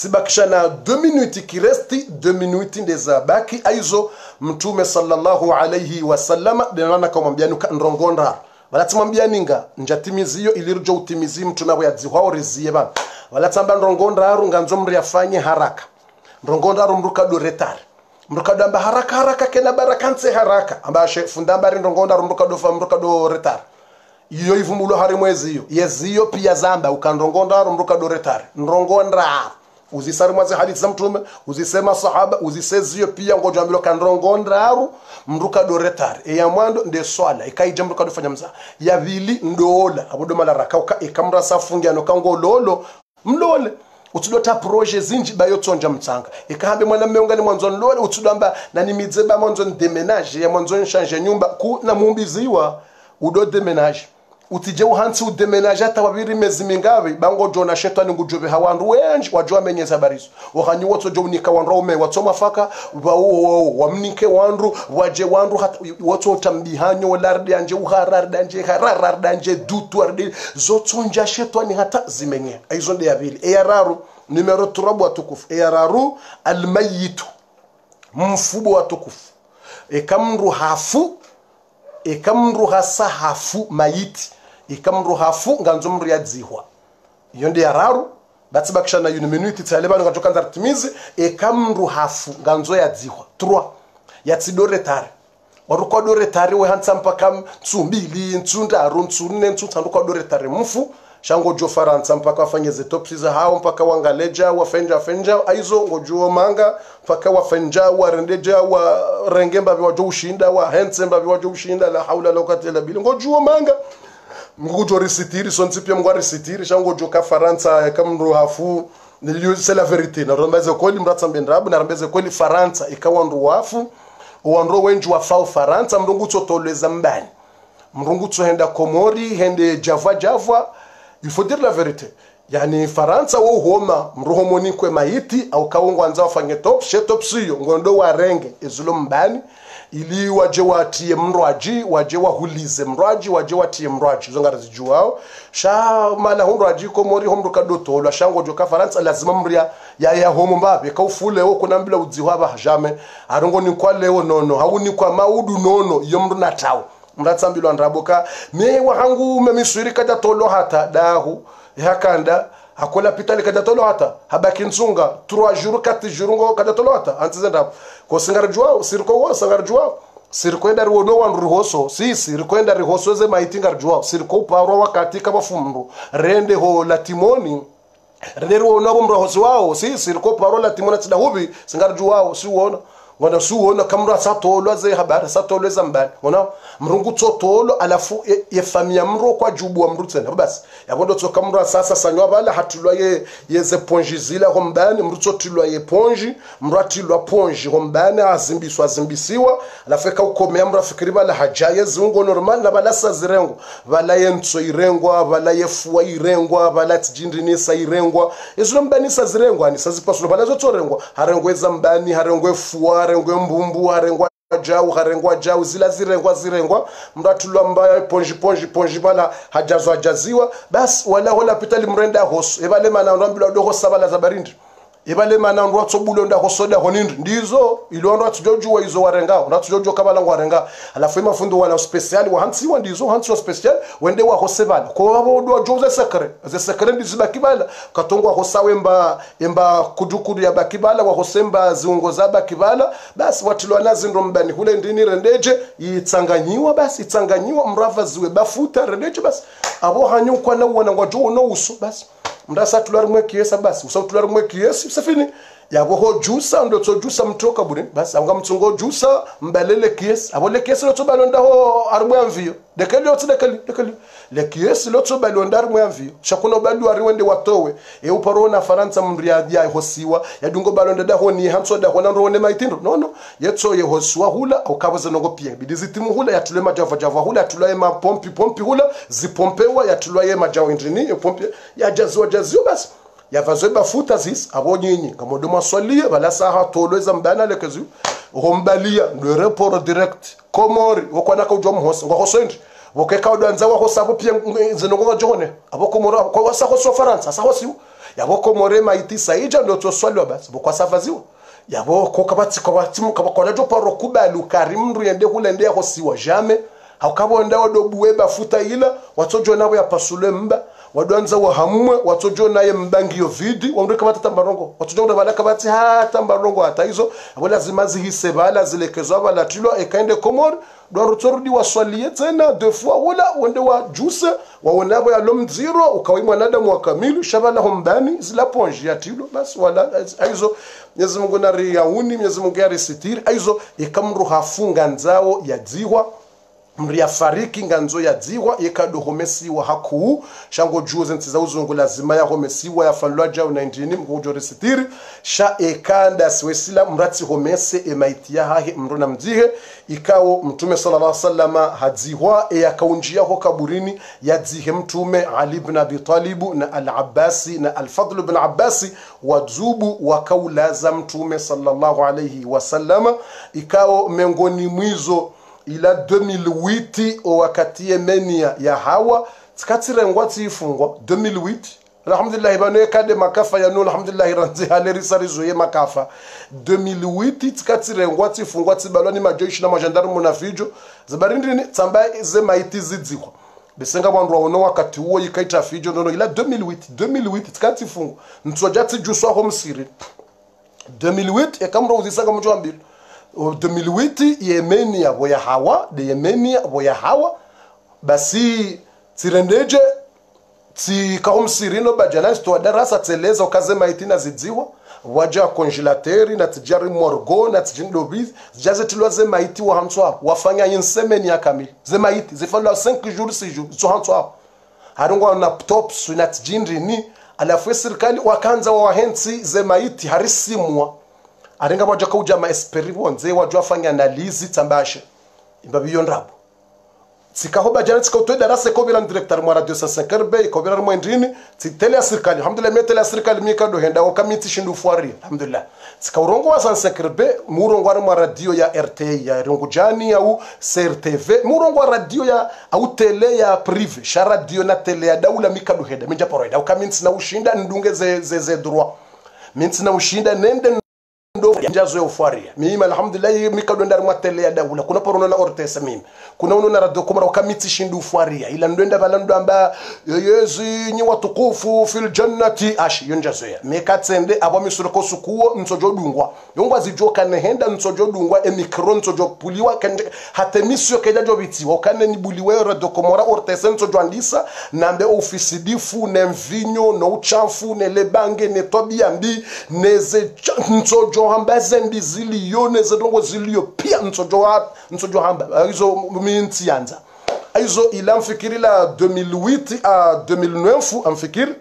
tibakisha na deux minutes kiresti deux minutes ndeza baki aizo mtume sallallahu alayhi wasallam denana kamwambia nuka ndrongonda balatimwambia ninga njatimiziyo ilirjo utimizi mtu nabo yadziwa oriziye bana balatamba ndrongonda aru nganzo mri afanye haraka ndrongonda aru mruka do retard mruka do amba haraka haraka kena barakanse haraka amba funda mbari ndrongonda aru mruka do fa mruka do retard iyo ivumulo hari mwezi iyo yeziyo pia zamba ukandrongonda aru mruka do retard ndrongonda uzisari mwazi hadithi za mtume uzisema sahaba uzisezio pia ngojo ambilo kandrongonda aru mruka do retard e ya mwando nde swala ikaije mruka do fanya mza ya vili ndola abodo mala rakauka ikamra safungia no kango lolo mlole utudota proje zinji bayo tonja mtsanga ikahambe mwana meungani mwanzo lole utudamba na nimizeba mwanzo ndemenage ya mwanzo nshange nyumba ku na mumbiziwa udo demenage utije uhansi udemenage hata wabiri mezi mingavi bango jona shetani ngujobe hawandu wenji wajua menyeza barizo wahanyi woto jo unika wanro ume watoma faka wa wamnike wandu waje wandu hata woto tambihanyo walardi anje uharardi anje hararardi anje dutu ardi zoto nja shetani hata zimenye aizo nde yabili eyararu numero turabu watukufu eyararu almayitu mfubo watukufu ekamru hafu ekamru hasa hafu mayiti ekamru hafu nganzo mru yadzihwa iyo ndi yararu batibakisha na une minute tsaleba ngajoka ndartimizi ekamru hafu nganzo yadzihwa trois yatsidore tare waruko dore tare we hansa mpaka tsumbili ntsundaru ntsune ntsutsandu kwa dore tare mfu shango jo faransa mpaka wafanyeze topsiza hao mpaka wangaleja wafenja fenja aizo ngojuo manga mpaka wafenja warendeja wa rengemba biwajo ushinda wa hensemba biwajo ushinda la haula la quwwata illa billah ngojuo manga ngojo risitiri sonzi pia mngwa risitiri shango jo ka faransa kamro hafu niliyo c'est la vérité na rombaze kweli mratsambe ndabu na rombeze kweli faransa ikawa ndo wafu wandro wenji wa fao faransa mrungu totoleza mbani mrungu tsohenda komori hende java java. Il faut dire la vérité. Yani Faransa wo homa mruhomoni kwe maiti au kaungo anza wafanye top shetop siyo ngondo warenge ezulo mbani ili waje watie mrwaji waje wahulize mrwaji waje watie mrwaji zonga razijuao sha mala hunrwaji ko mori homruka dotolo shango joka Faransa lazima mria ya ya homo mbabe ka ufule wo kuna mbila udziwa ba jamais arongo ni kwa leo nono hauni kwa maudu nono yomru natao mratsambilo ndraboka me wahangu memiswiri kada tolo hata dahu yakanda akola pitali kada tolo hata habaki nsunga trois jours quatre jours ngo kada tolo hata antizenda ko singarjwa sirko wo singarjwa sirko enda ruono wandu hoso si sirko enda rihoso ze maitingarjwa sirko paro wakati kama fumru rende ho latimoni rende ruono abo mrohoso wao si sirko paro latimoni tsidahubi singarjwa si uona wana suona kamra satolo ze habari satolo zambani wana mrungu tsotolo alafu ye, ye famia mro kwa jubu wa mrutsena basi yabondo tso kamra sasa sanywa bala hatulwa ye yeze ponjizila hombani mrutso tilwa ye ponji mratilwa ponji hombani azimbiswa zimbisiwa alafu ka ukomea mra fikiri bala hajaye zungo normal na bala sazirengo bala yentso irengwa bala yefuwa irengwa bala tjindini sa irengwa ezulo mbani sazirengwa ni sazipasula bala zotorengwa harengwe zambani harengwe fuwa harengwe mbumbu harengwa jau harengwa jau zila zirengwa zirengwa mratulwa mbaya ponji ponji ponji bala hajazwa jaziwa bas wala hola pitali mrenda hoso ebale mana ndambila do hosa bala zabarindi ebale mana ndo atsobulo nda hosoda honindi ndizo ilondo atujojua izo warenga natujojua kabala ngwarenga alafu imafundo wala special wa hansi wa ndizo hansi wa special wende wa hosebala ko abo do joze sekre ze sekre ndiziba kibala katongwa hosawe mba emba kudukudu ya bakibala wa hosemba ziungo za bakibala basi watilwa nazi ndo mbani hule ndini rendeje itsanganyiwa basi itsanganyiwa mrava ziwe bafuta rendeje basi abo hanyu kwa na wana ngwajo no uso basi mndasa tulari mwe kiesa basi usa tulari mwe kiesi safini yabo ho jusa ndo to jusa mtoka buri basi anga mtungo jusa mbalele kiesi abo le kiesi lo to balonda ho armwe amvio dekeli otsi dekeli dekeli le kiesi lo to balonda armwe amvio shakuna balu ari wende watowe e uparona faransa mria ya hosiwa ya dungo balonda da honi hanso da hona ro ne maitindo no no yetso ye hoswa hula au kabaza nongo pia bidizitimu hula ya tulema java java hula tulaye ma pompi pompi hula zipompewa ya tulaye majawo indrini pompi ya jazwa jazio basi yavazo bafuta zis abo nyinyi ngamodo maswalia bala saha tolweza mbana lekezu hombalia le report direct komori wokwana ka ujom hoso ngohosendi wokeka odwanza wa hosa bo pia zinongo jone abo komora kwa wasa hoso faransa sa hosi yabo komore maiti saija ndo toswalwa basi bokwa safaziwa yabo ko kabati kabati mukabakona jo paro kubalu karimru yende kulende yako siwa jamais hakabonda wadobuwe bafuta ila watojo nabo yapasule mba wadwanza wa hamwe watojo naye mbangiyo vidi wamre kabati tambarongo watojo ndo bala kabati ha tambarongo hata hizo abo lazima zihise bala zilekezwa bala tilo ekaende komor do rutorudi waswalie tena deux fois wala wende wa juse waonabo ya lomziro ukawi mwanadamu wa kamili shabala hombani zila ponji ya tilo basi wala hizo Mwenyezi Mungu nari yauni Mwenyezi Mungu yari sitiri hizo ikamru hafunga nzao ya dziwa mria fariki nganzo ya dziwa yekado homesiwa haku shango juze ntiza uzungu lazima ya homesiwa ya falwa jao nineteen mkujo resitiri sha ekanda swesila mrati homese emaiti ya hahe mrona mdzihe ikawo mtume sallallahu alaihi wasallam hadziwa e yakaunjia ho kaburini ya dzihe mtume Ali ibn Abi Talib na Al-Abbasi na Al-Fadl ibn Abbasi wadzubu wakaulaza mtume sallallahu alaihi wasallam ikawo mengoni mwizo ila deux mille huit o wakati Yemenia ya hawa tsikatire ngwati ifungwa deux mille huit alhamdulillah bano kade makafa ya no alhamdulillah ranzi haleri sarizo ye makafa deux mille huit tsikatire ngwati ifungwa tsibalwa ni majeshi na majandarmu na fijo zabarindini tsamba ze maiti zidzikwa besenga bandu waono wakati huo ikaita fijo nono ila deux mille huit deux mille huit tsikati ifungwa ntsojati juswa ho msiri deux mille huit ekamro uzisanga mjo ambili deux mille huit Yemenia boya hawa de Yemenia boya hawa basi tirendeje ti kahom sirino bajana sto darasa teleza okaze maitina zidziwa waja congelateri na tijari morgo na tijindo biz jaze tilwaze maiti wa hanswa wafanya yinsemeni ya kamili ze maiti zifalwa cinq jours six jours so hanswa harungwa na tops na tijindri ni alafu serikali wakanza wa wahensi ze maiti harisimwa arenga waja kuja ma esperivo nze wajua fanya analizi tambashe imbabiyo ndabo sikahoba jana tsikotwe darasa ko bila directeur mwa radio cinq R B ko bila mwa ndrini titele ya serikali alhamdulillah metele ya serikali mikado henda o kamiti shindu fuari alhamdulillah sikaurongo wa cinq R B murongo wa mwa radio ya R T I ya rongo jani au C R T V murongo wa radio ya au tele ya prive sha radio na tele ya daula mikado henda minja poroida o kamiti na ushinda ndunge ze ze, ze droit minti na ushinda nende ndo njazo ya ufaria mimi alhamdulillah mikado ndari mwatele ya daula kuna porono na ortesa mimi kuna uno na radio kumara ukamiti shindu ufaria ila ndenda balando amba yezi nyi watukufu fil jannati ashi yonjazo ya mekatsende abo misuroko sukuo nsojo dungwa yongwa zijoka nehenda nsojo dungwa emikron nsojo puliwa kanje hatemisyo kejajo biti wakane ni buliwe radio kumara ortesa nsojo andisa nambe ofisi difu ne mvinyo no uchafu ne lebange ne tobiambi neze nsojo hamba zembi ziliyo neze dongo ziliyo pia nsojo nsojo hamba hizo minti yanza hizo ila mfikiri la deux mille huit à deux mille neuf amfikiri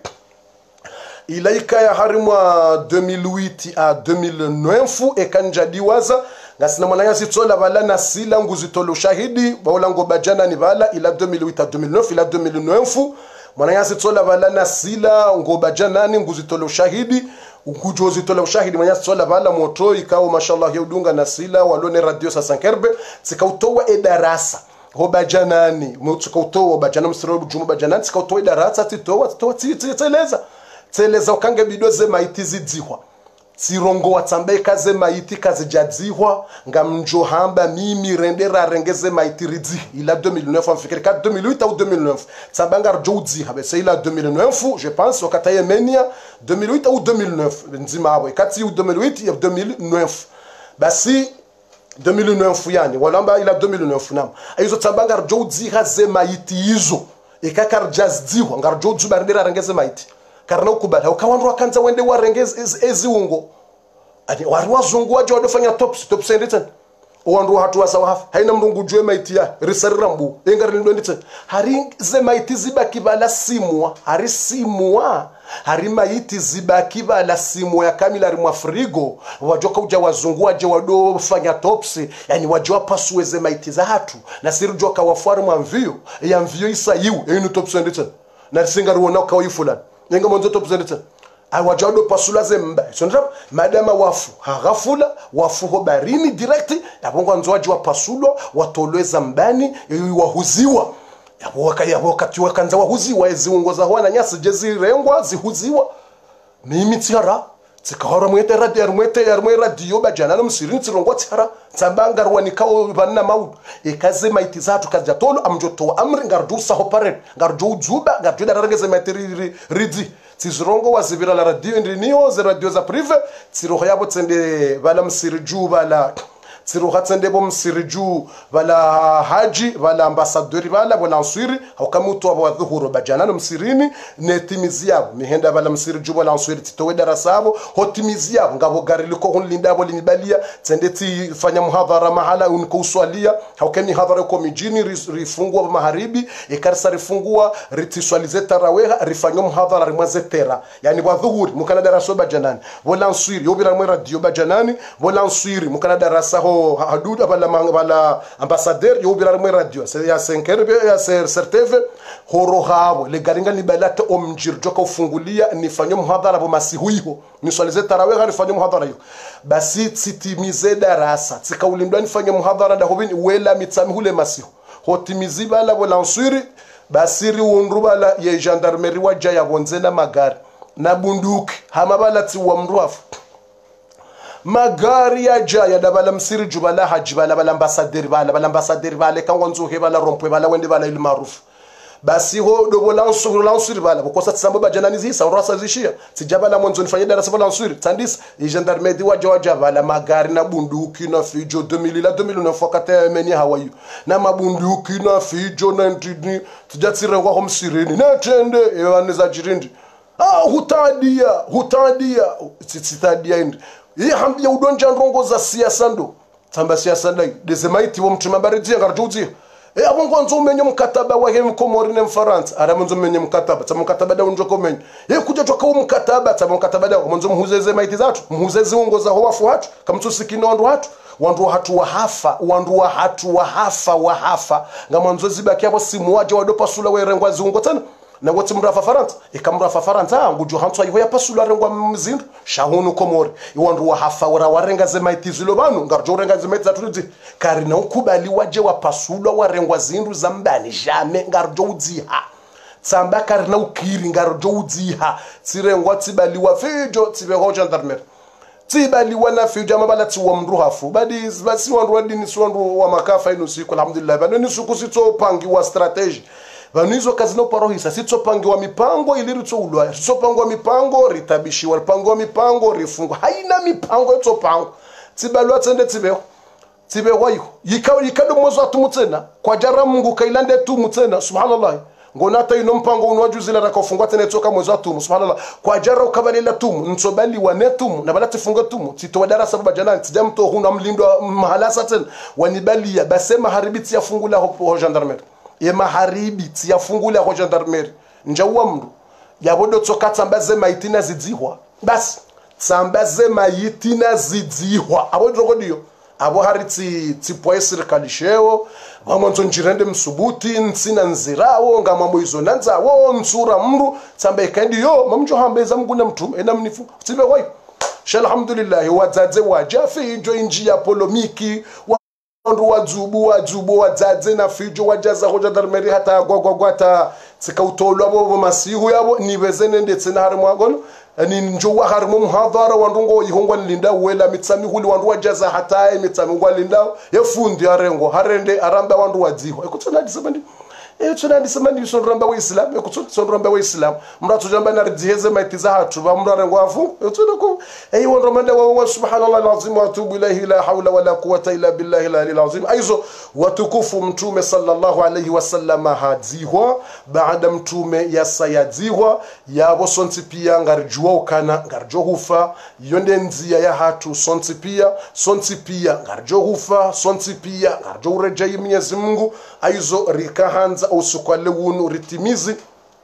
ila ikaya harimwa deux mille huit à deux mille neuf ekanjadiwaza ngasina mwananya sitsola bala na sila nguzitolo shahidi baulango bajana ni bala ila deux mille huit à deux mille neuf ila deux mille neuf mwananya sitsola bala na sila ngobajana ni nguzitolo shahidi ukujozi tola ushahidi mwenye sola bala moto ikawa mashallah yaudunga na sila walone radio sa cinq R B sikautoa edarasa hoba janani mtukautoa bajana msiro bujumu bajanani sikautoa edarasa titoa titoa titeleza teleza ukange bidoze maiti zidzihwa sirongo watsambe kaze maiti kaze jadzihwa ngamjo hamba mimi rendera rengeze maiti ridzi ila deux mille neuf amfikiri ka deux mille huit ou deux mille neuf tsambanga rjodzi habe c'est ila deux mille neuf je pense wakati Yemenia deux mille huit ou deux mille neuf nzima abo kati ou deux mille huit et deux mille neuf basi deux mille neuf yani walamba ila deux mille neuf nam aizo tsambanga rjodzi haze maiti hizo ikakar jazdzihwa ngarjodzi barendera rengeze maiti karna ukubala ukawandu wakanza wende warengeze eziungo ati wari wazungu waje wadofanya tops tops enditen owandu hatu wasawa hafa haina mrungu jwe maiti ya risarirambu engari ndo nditen hari ze maiti zibaki bala simwa hari simwa hari maiti zibaki bala simwa ya kamila ari mwafrigo wajoka uja wazungu waje wadofanya tops yani waje wapasue ze maiti za hatu na siri joka wafuari mwamvio ya mvio isa yu enu tops enditen na singari wona kwa fulani nenga monzo topzendeta awajado pasula zemba sondra madama wafu hagafula wafu ho barini direct yabongo nzoaji wa pasulo watolweza mbani wahuziwa yabo wakaya wakati wakanza wahuziwa eziungo za hwana nyasi jezi rengwa zihuziwa mimi tiara tsikahora mwete radio mwete yar mwe radio bajana no msirini tsirongo tiara tsambanga rwani kawo banna maudu ekaze maiti zatu kaja tolo amjoto amri ngardu saho pare ngardu juba ngardu darangeze maiti ridi tsirongo wazivira la radio ndiniyo ze radio za prive tsiroho yabo tsende bala msiriju bala tsiroha tsende bo msiriju bala haji bala ambassadori bala bala answiri haukamuto abo wadhuhuro bajana no msirini netimizi yabo mihenda bala msiriju bala answiri titowe darasabo hotimizi yabo ngabo gari liko hunlinda abo linibalia tsende ti fanya muhadhara mahala unko uswalia haukeni hadhara ko mijini rifungwa maharibi ekarsa rifungwa ritiswalize taraweha rifanyo muhadhara rimwazetera yani wadhuhuri mukana daraso bajanani bala answiri yobira mwe radio bajanani bala answiri mukana darasa ho haduda bala bala ambassadeur yobira mwe radio c'est ya cinquante ya certeve horo habo le garinga ni balata omjir joka ufungulia nifanye muhadhara bo masihuiho niswalize taraweha nifanye muhadhara hiyo basi tsitimize darasa tsikaulimdwa nifanye muhadhara da hobini wela mitsami hule masihu hotimizi bala bo lansuri basiri wondrubala ye gendarmerie waja ya bonzena magari na bunduki hamabala tsiwa mruafu magari ya jaya da bala msiri jubala haji bala bala ambassadeur bala bala ambassadeur bala kanwanzo he bala rompwe bala wende bala il maarufu basi ho dobo lansuri lansuri bala bokosa tsambo bajana nizisa urasa zishia tijabala mwanzo nifanye darasa bala lansuri tandis gendarmerie waja waja bala magari na bunduki na fijo deux mille la deux mille neuf wakati meni hawayu na mabunduki na fijo na ndini tijatsire kwa homsirini na tende ewaneza jirindi ah hutadia hutadia tsitadia indi hii hambia udonja ndongo za siasa ndo tamba siasa ndai desemaiti wo mtima baridi ngarjuzi e abongo nzo menye mkataba wa hem komori ne mfaransa ara mzo menye mkataba tsa mkataba da unjo komenye e kuja toka wo mkataba tsa mkataba da mzo mhuzeze maiti zatu mhuzeze ungo za howafu watu kamtsusikino wandu watu wandu hatu wa hafa wandu wa hatu wa hafa wa hafa ngamanzo zibaki hapo simu waje wadopa sula werengwa ziungo tena na wote mrafa faransa ikamrafa faransa ngujo hantwa iho yapasula rengwa mzindu shahunu komori iwandu wa hafa ora warenga zemaiti zilo banu ngarjo renga zemaiti zatulidi kari na ukubali waje wapasula warengwa zindu zambani jame ngarjo udziha tsamba kari na ukiri ngarjo udziha tsirengwa tsibali wa fijo tsibe ho gendarmerie tsibali wana fijo amabala tsiwa mruhafu badi basi wandu wadini swandu wa makafa ino siku alhamdulillah bano ni suku sito pangi wa strategy vanizo kazi no parohisa sitsopangiwa mipango iliri tsoulwa sitsopangiwa mipango ritabishiwa ripangiwa mipango rifungwa haina mipango yotsopango tsibalwa tsende tsibeho tsibeho yo yikao yikado mwezo atumutsena kwa jara Mungu kailande tu mutsena subhanallah ngonata ino mpango unwajuzila rakofungwa tena tsoka mwezo atumu subhanallah kwa jara ukabalela tumu ntsobali wanetumu na balati funga tumu titowa darasa baba janani tijamto huna mlindo mahalasa tena wanibalia basema haribiti yafungula ho gendarmerie ye maharibi tiyafungula ho gendarmerie njawa mndu yabodo tsoka tsambaze maitina zidzihwa basi tsambaze maitina zidzihwa abo drogodiyo abo hariti tipwa sirkalisheo bamonzo njirende msubuti nsina nzirawo ngamambo izo nanzawo nsura mndu tsambe kandi yo mamjo hambeza mguna mtu ena mnifu tsibe hoy shalhamdulillah wadzadze wajafi jo injia polomiki wandu wadzubu wadzubu wadzadze na fijo wajaza ho gendarmerie hata gwagwagwata tsikautolwa bo masihu yabo nivezene ndetse na harimo agono ani njowa harimo muhadhara wandu ngo ihongwa linda wela mitsami huli wandu wajaza hata mitsami ngwa linda yefundi arengo harende aramba wandu wadziho ekutsona disabandi etsona disabandi sonramba wa islam ekutsona sonramba wa islam mratu jamba na ridiheze maitiza hatu ba mrare ngwafu etsona ko ayi wandu manda wa subhanallah alazim wa atubu ilayhi la hawla wala quwwata illa billahi al azim aizo watukufu mtume sallallahu alayhi wasallam hadziho baada mtume yasayadziho yabo sonti pia ngarjua ukana ngarjo hufa yonde nzia ya hatu sonti pia sonti pia ngarjo hufa sonti pia ngarjo urejai Mwenyezi Mungu aizo rikahanza usukwale wunu ritimizi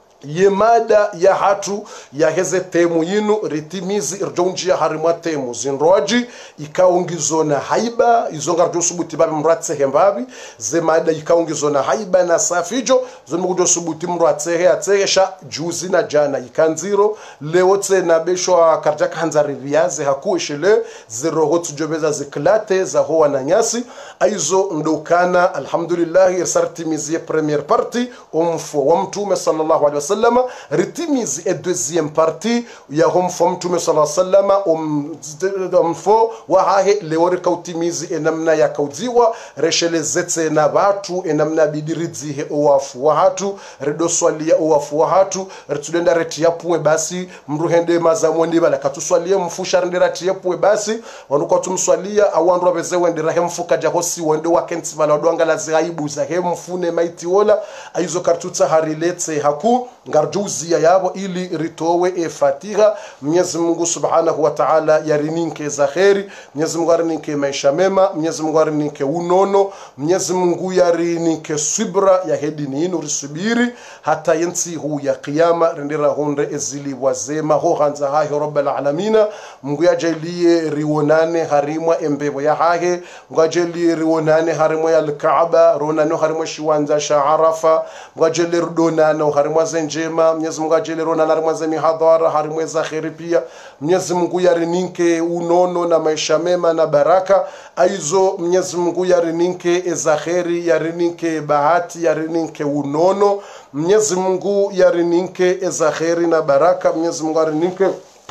yemada ya hatu ya heze temu yinu ritimizi irjonji ya harimwa temu zinroji ikaungizona haiba izongarjo subuti babi mratse hembabi zemada ikaungizona haiba na safijo zonmugujo subuti mratse he atsesha juzi na jana ikanziro leo tsena besho karjaka hanzari riaze hakushele zero hotu jobeza ziklate za hoa na nyasi aizo ndokana alhamdulillah irsartimizi ya premier party umfo wa mtume sallallahu alaihi wasallam ritimizi e deuxième partie ya homfo mtume sallallahu alaihi wasallam umfo wa hahe leori kautimizi enamna ya kaudziwa reshele zetse na batu enamna bidiridzihe owafu wa hatu redo swalia owafu wa hatu retudenda retiapwe basi mruhende mazamwendi bala katuswalie mfusha rendera tiapwe basi wanuko tumswalia awandu abeze wendera hemfuka jahosi wende wakenti bala dwanga la zaibu za hemfune maiti wola aizo kartuta hariletse haku ngarjuzia yabo ili ritowe e fatiha. Mwenyezi Mungu subhanahu wa ta'ala yarininke za kheri, Mwenyezi Mungu yarininke maisha mema, Mwenyezi Mungu yarininke unono, Mwenyezi Mungu yarininke subra ya hedini inu risubiri hata yensi hu ya qiyama rendera honde ezili wazema ho hanza hahe rabbal alamina. Mungu yajalie riwonane harimwa embevo ya hahe, Mungu yajalie riwonane harimwa ya al-Kaaba, ronano harimwa shiwanza sha Arafa, Mungu yajalie ridonano harimwa zenjema, Mwenyezi Mungu yajalie ronano harimwa za mihadhara harimwa za kheri pia. Mwenyezi Mungu yarininke unono na maisha mema na baraka aizo. Mwenyezi Mungu yarininke eza kheri, yarininke bahati, yarininke unono. Mwenyezi Mungu yarininke eza kheri na baraka. Mwenyezi Mungu yarininke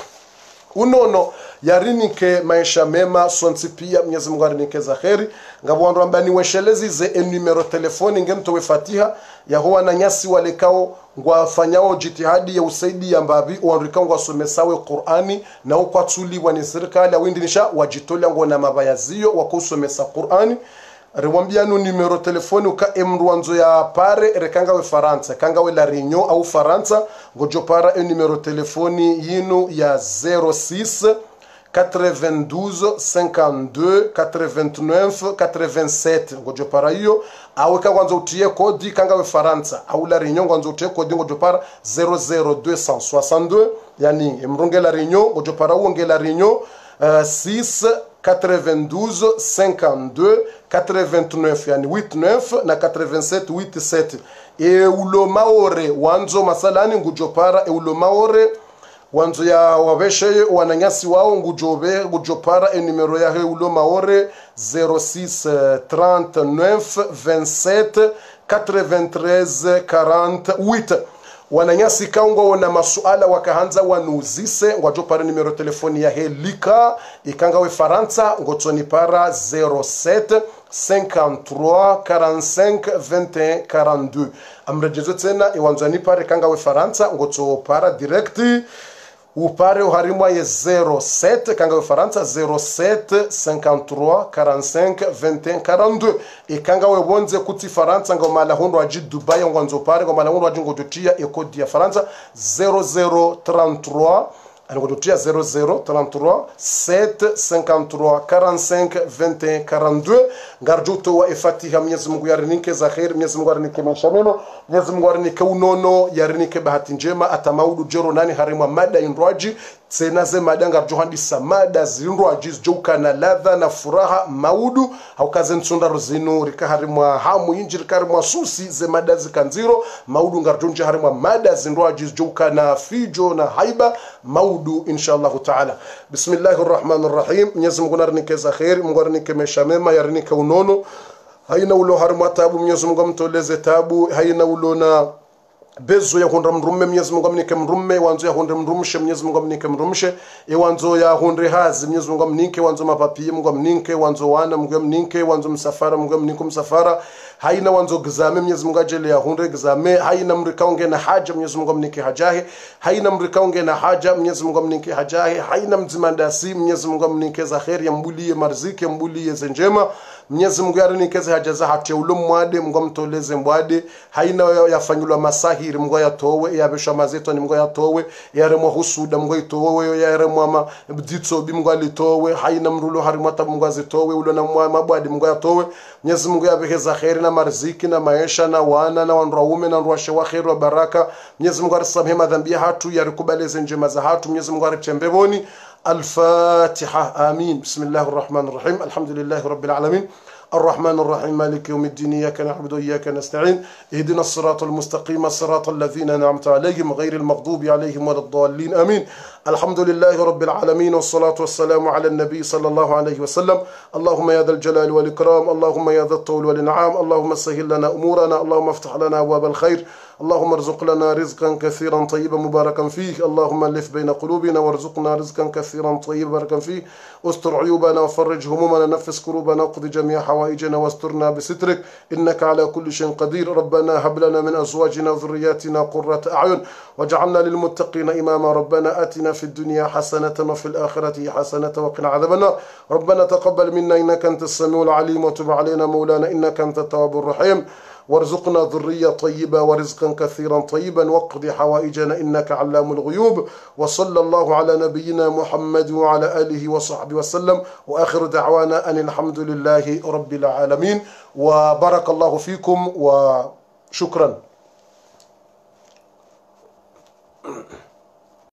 unono, yarinike maisha mema sonsi pia. Mwenyezi Mungu arinike za kheri. Ngabwandu ambani weshelezi ze e numero telefoni ngento we fatiha ya huwa na nyasi walekao ngwafanyao jitihadi ya usaidi ya mbabi uandrikao ngwasomesawe Qur'ani na ukwatuli wani serikali ya windinisha wajitolia ngona mabayazio wakusomesa Qur'ani. Rewambia nu numero telefoni uka emruanzo ya pare rekanga we Faransa kanga we la Réunion au Faransa ngojo para e numero telefoni yinu ya zero six quatre-vingt-douze cinquante-deux quatre-vingt-neuf quatre-vingt-sept ngojo para hiyo awe kwanza utie kodi kanga we Faransa au la Réunion kwanza utie kodi ngojo para zero zero deux cent soixante-deux yani emrunge la Réunion ngojo para uonge la Réunion uh, six quatre-vingt-douze cinquante-deux quatre-vingt-neuf yani eighty-neuf na quatre-vingt-sept eighty-sept e ulo maore wanzo masalani ngujopara e ulo maore wanzo ya wabeshe wananyasi wao ngujobe ngujopara e numero ya he ulo maore zero six trente-neuf vingt-sept quatre-vingt-treize quarante-huit. Wananyasi kaungo wana masuala wakahanza wanuzise ngwajopara numero telefoni ya helika ikanga we Faransa ngotoni para zero sept cinquante-trois quarante-cinq vingt et un quarante-deux. Amrejezo tena iwanzani pare kanga we Faransa ngoto para directi upare uharimwa ye zero sept kanga we Faransa zero sept cinquante-trois quarante-cinq vingt et un quarante-deux. Ikanga we bonze kuti Faransa ngomala hondo aji Dubai ngwanzo pare ngomala hondo aji ngototia e kodi ya Faransa zero zero trente-trois ngototia zero zero trente-trois sept cinquante-trois quarante-cinq vingt et un quarante-deux. Ngarjuto wa ifatiha. Mwenyezi Mungu yarinike za khair, Mwenyezi Mungu yarinike maisha mema, Mwenyezi Mungu yarinike unono, yarinike bahati njema atamaudu jero nani harimwa mada indwaji tena ze madanga johandi samada zindwaji joka na ladha na furaha maudu haukaze nsonda rozino rika harimwa hamu injiri karimwa susi ze mada zikanziro maudu ngarjonje harimwa mada zindwaji joka na fijo na haiba maudu inshallah ta'ala. Bismillahir rahmanir rahim. Mwenyezi Mungu yarinike za khair, Mungu yarinike maisha mema, yarinike unono. Haina ulo harimwa tabu, Mwenyezi Mungu mtoleze tabu. Haina ulo na bezo ya hundra mrumme, Mwenyezi Mungu amnike mrumme. Wanzo ya hundra mrumshe, Mwenyezi Mungu amnike mrumshe. E wanzo ya hundre hazi, Mwenyezi Mungu amnike. Wanzo mapapi, Mungu amnike. Wanzo wana, Mungu amnike. Wanzo msafara, Mungu amnike msafara. Haina wanzo gizame, Mwenyezi Mungu ajele ya hundre gizame. Haina mrikaunge na haja, Mwenyezi Mungu amnike hajahe. Haina mrikaunge na haja, Mwenyezi Mungu amnike hajahe. Haina mzimandasi, Mwenyezi Mungu amnike za kheri, mbuliye marziki, mbuliye zenjema. Mwenyezi Mungu yarinike za haja za hati ulo mwade, Mungu amtoleze mwade. Haina yafanyulwa masahiri, Mungu yatowe. Yabesha mazeto ni Mungu yatowe. Yaremwa husuda, Mungu yitowe. Yaremwa mabdito bi Mungu alitowe. Haina mrulo harimata, Mungu azitowe. Ulo na mabwadi, Mungu yatowe. Mwenyezi Mungu yabehe za kheri na marziki na maisha na wana na wanraume na nruashe wa kheri wa baraka. Mwenyezi Mungu arisamehe madhambi hatu, yarikubaleze njema za hatu. Mwenyezi Mungu arichembeboni. الفاتحة آمين. بسم الله الرحمن الرحيم. الحمد لله رب العالمين الرحمن الرحيم مالك يوم الدين إياك نعبد وإياك نستعين اهدنا الصراط المستقيم صراط الذين أنعمت عليهم غير المغضوب عليهم ولا الضالين آمين. الحمد لله رب العالمين والصلاة والسلام على النبي صلى الله عليه وسلم. اللهم يا ذا الجلال والإكرام، اللهم يا ذا الطول والإنعام، اللهم سهل لنا أمورنا، اللهم افتح لنا أبواب الخير، اللهم ارزق لنا رزقا كثيرا طيبا مباركا فيه، اللهم الف بين قلوبنا وارزقنا رزقا كثيرا طيبا مباركا فيه، استر عيوبنا وفرج همومنا، نفس كروبنا، اقض جميع حوائجنا واسترنا بسترك إنك على كل شيء قدير. ربنا هب لنا من أزواجنا وذرياتنا قرة أعين واجعلنا للمتقين إماما. ربنا آتنا في الدنيا حسنة وفي الآخرة حسنة وقنا عذاب النار. ربنا تقبل منا إنك أنت السميع العليم، وتب علينا مولانا إنك أنت التواب الرحيم، وارزقنا ذرية طيبة ورزقا كثيرا طيبا، واقض حوائجنا إنك علام الغيوب. وصلى الله على نبينا محمد وعلى آله وصحبه وسلم، وآخر دعوانا أن الحمد لله رب العالمين. وبارك الله فيكم وشكرا.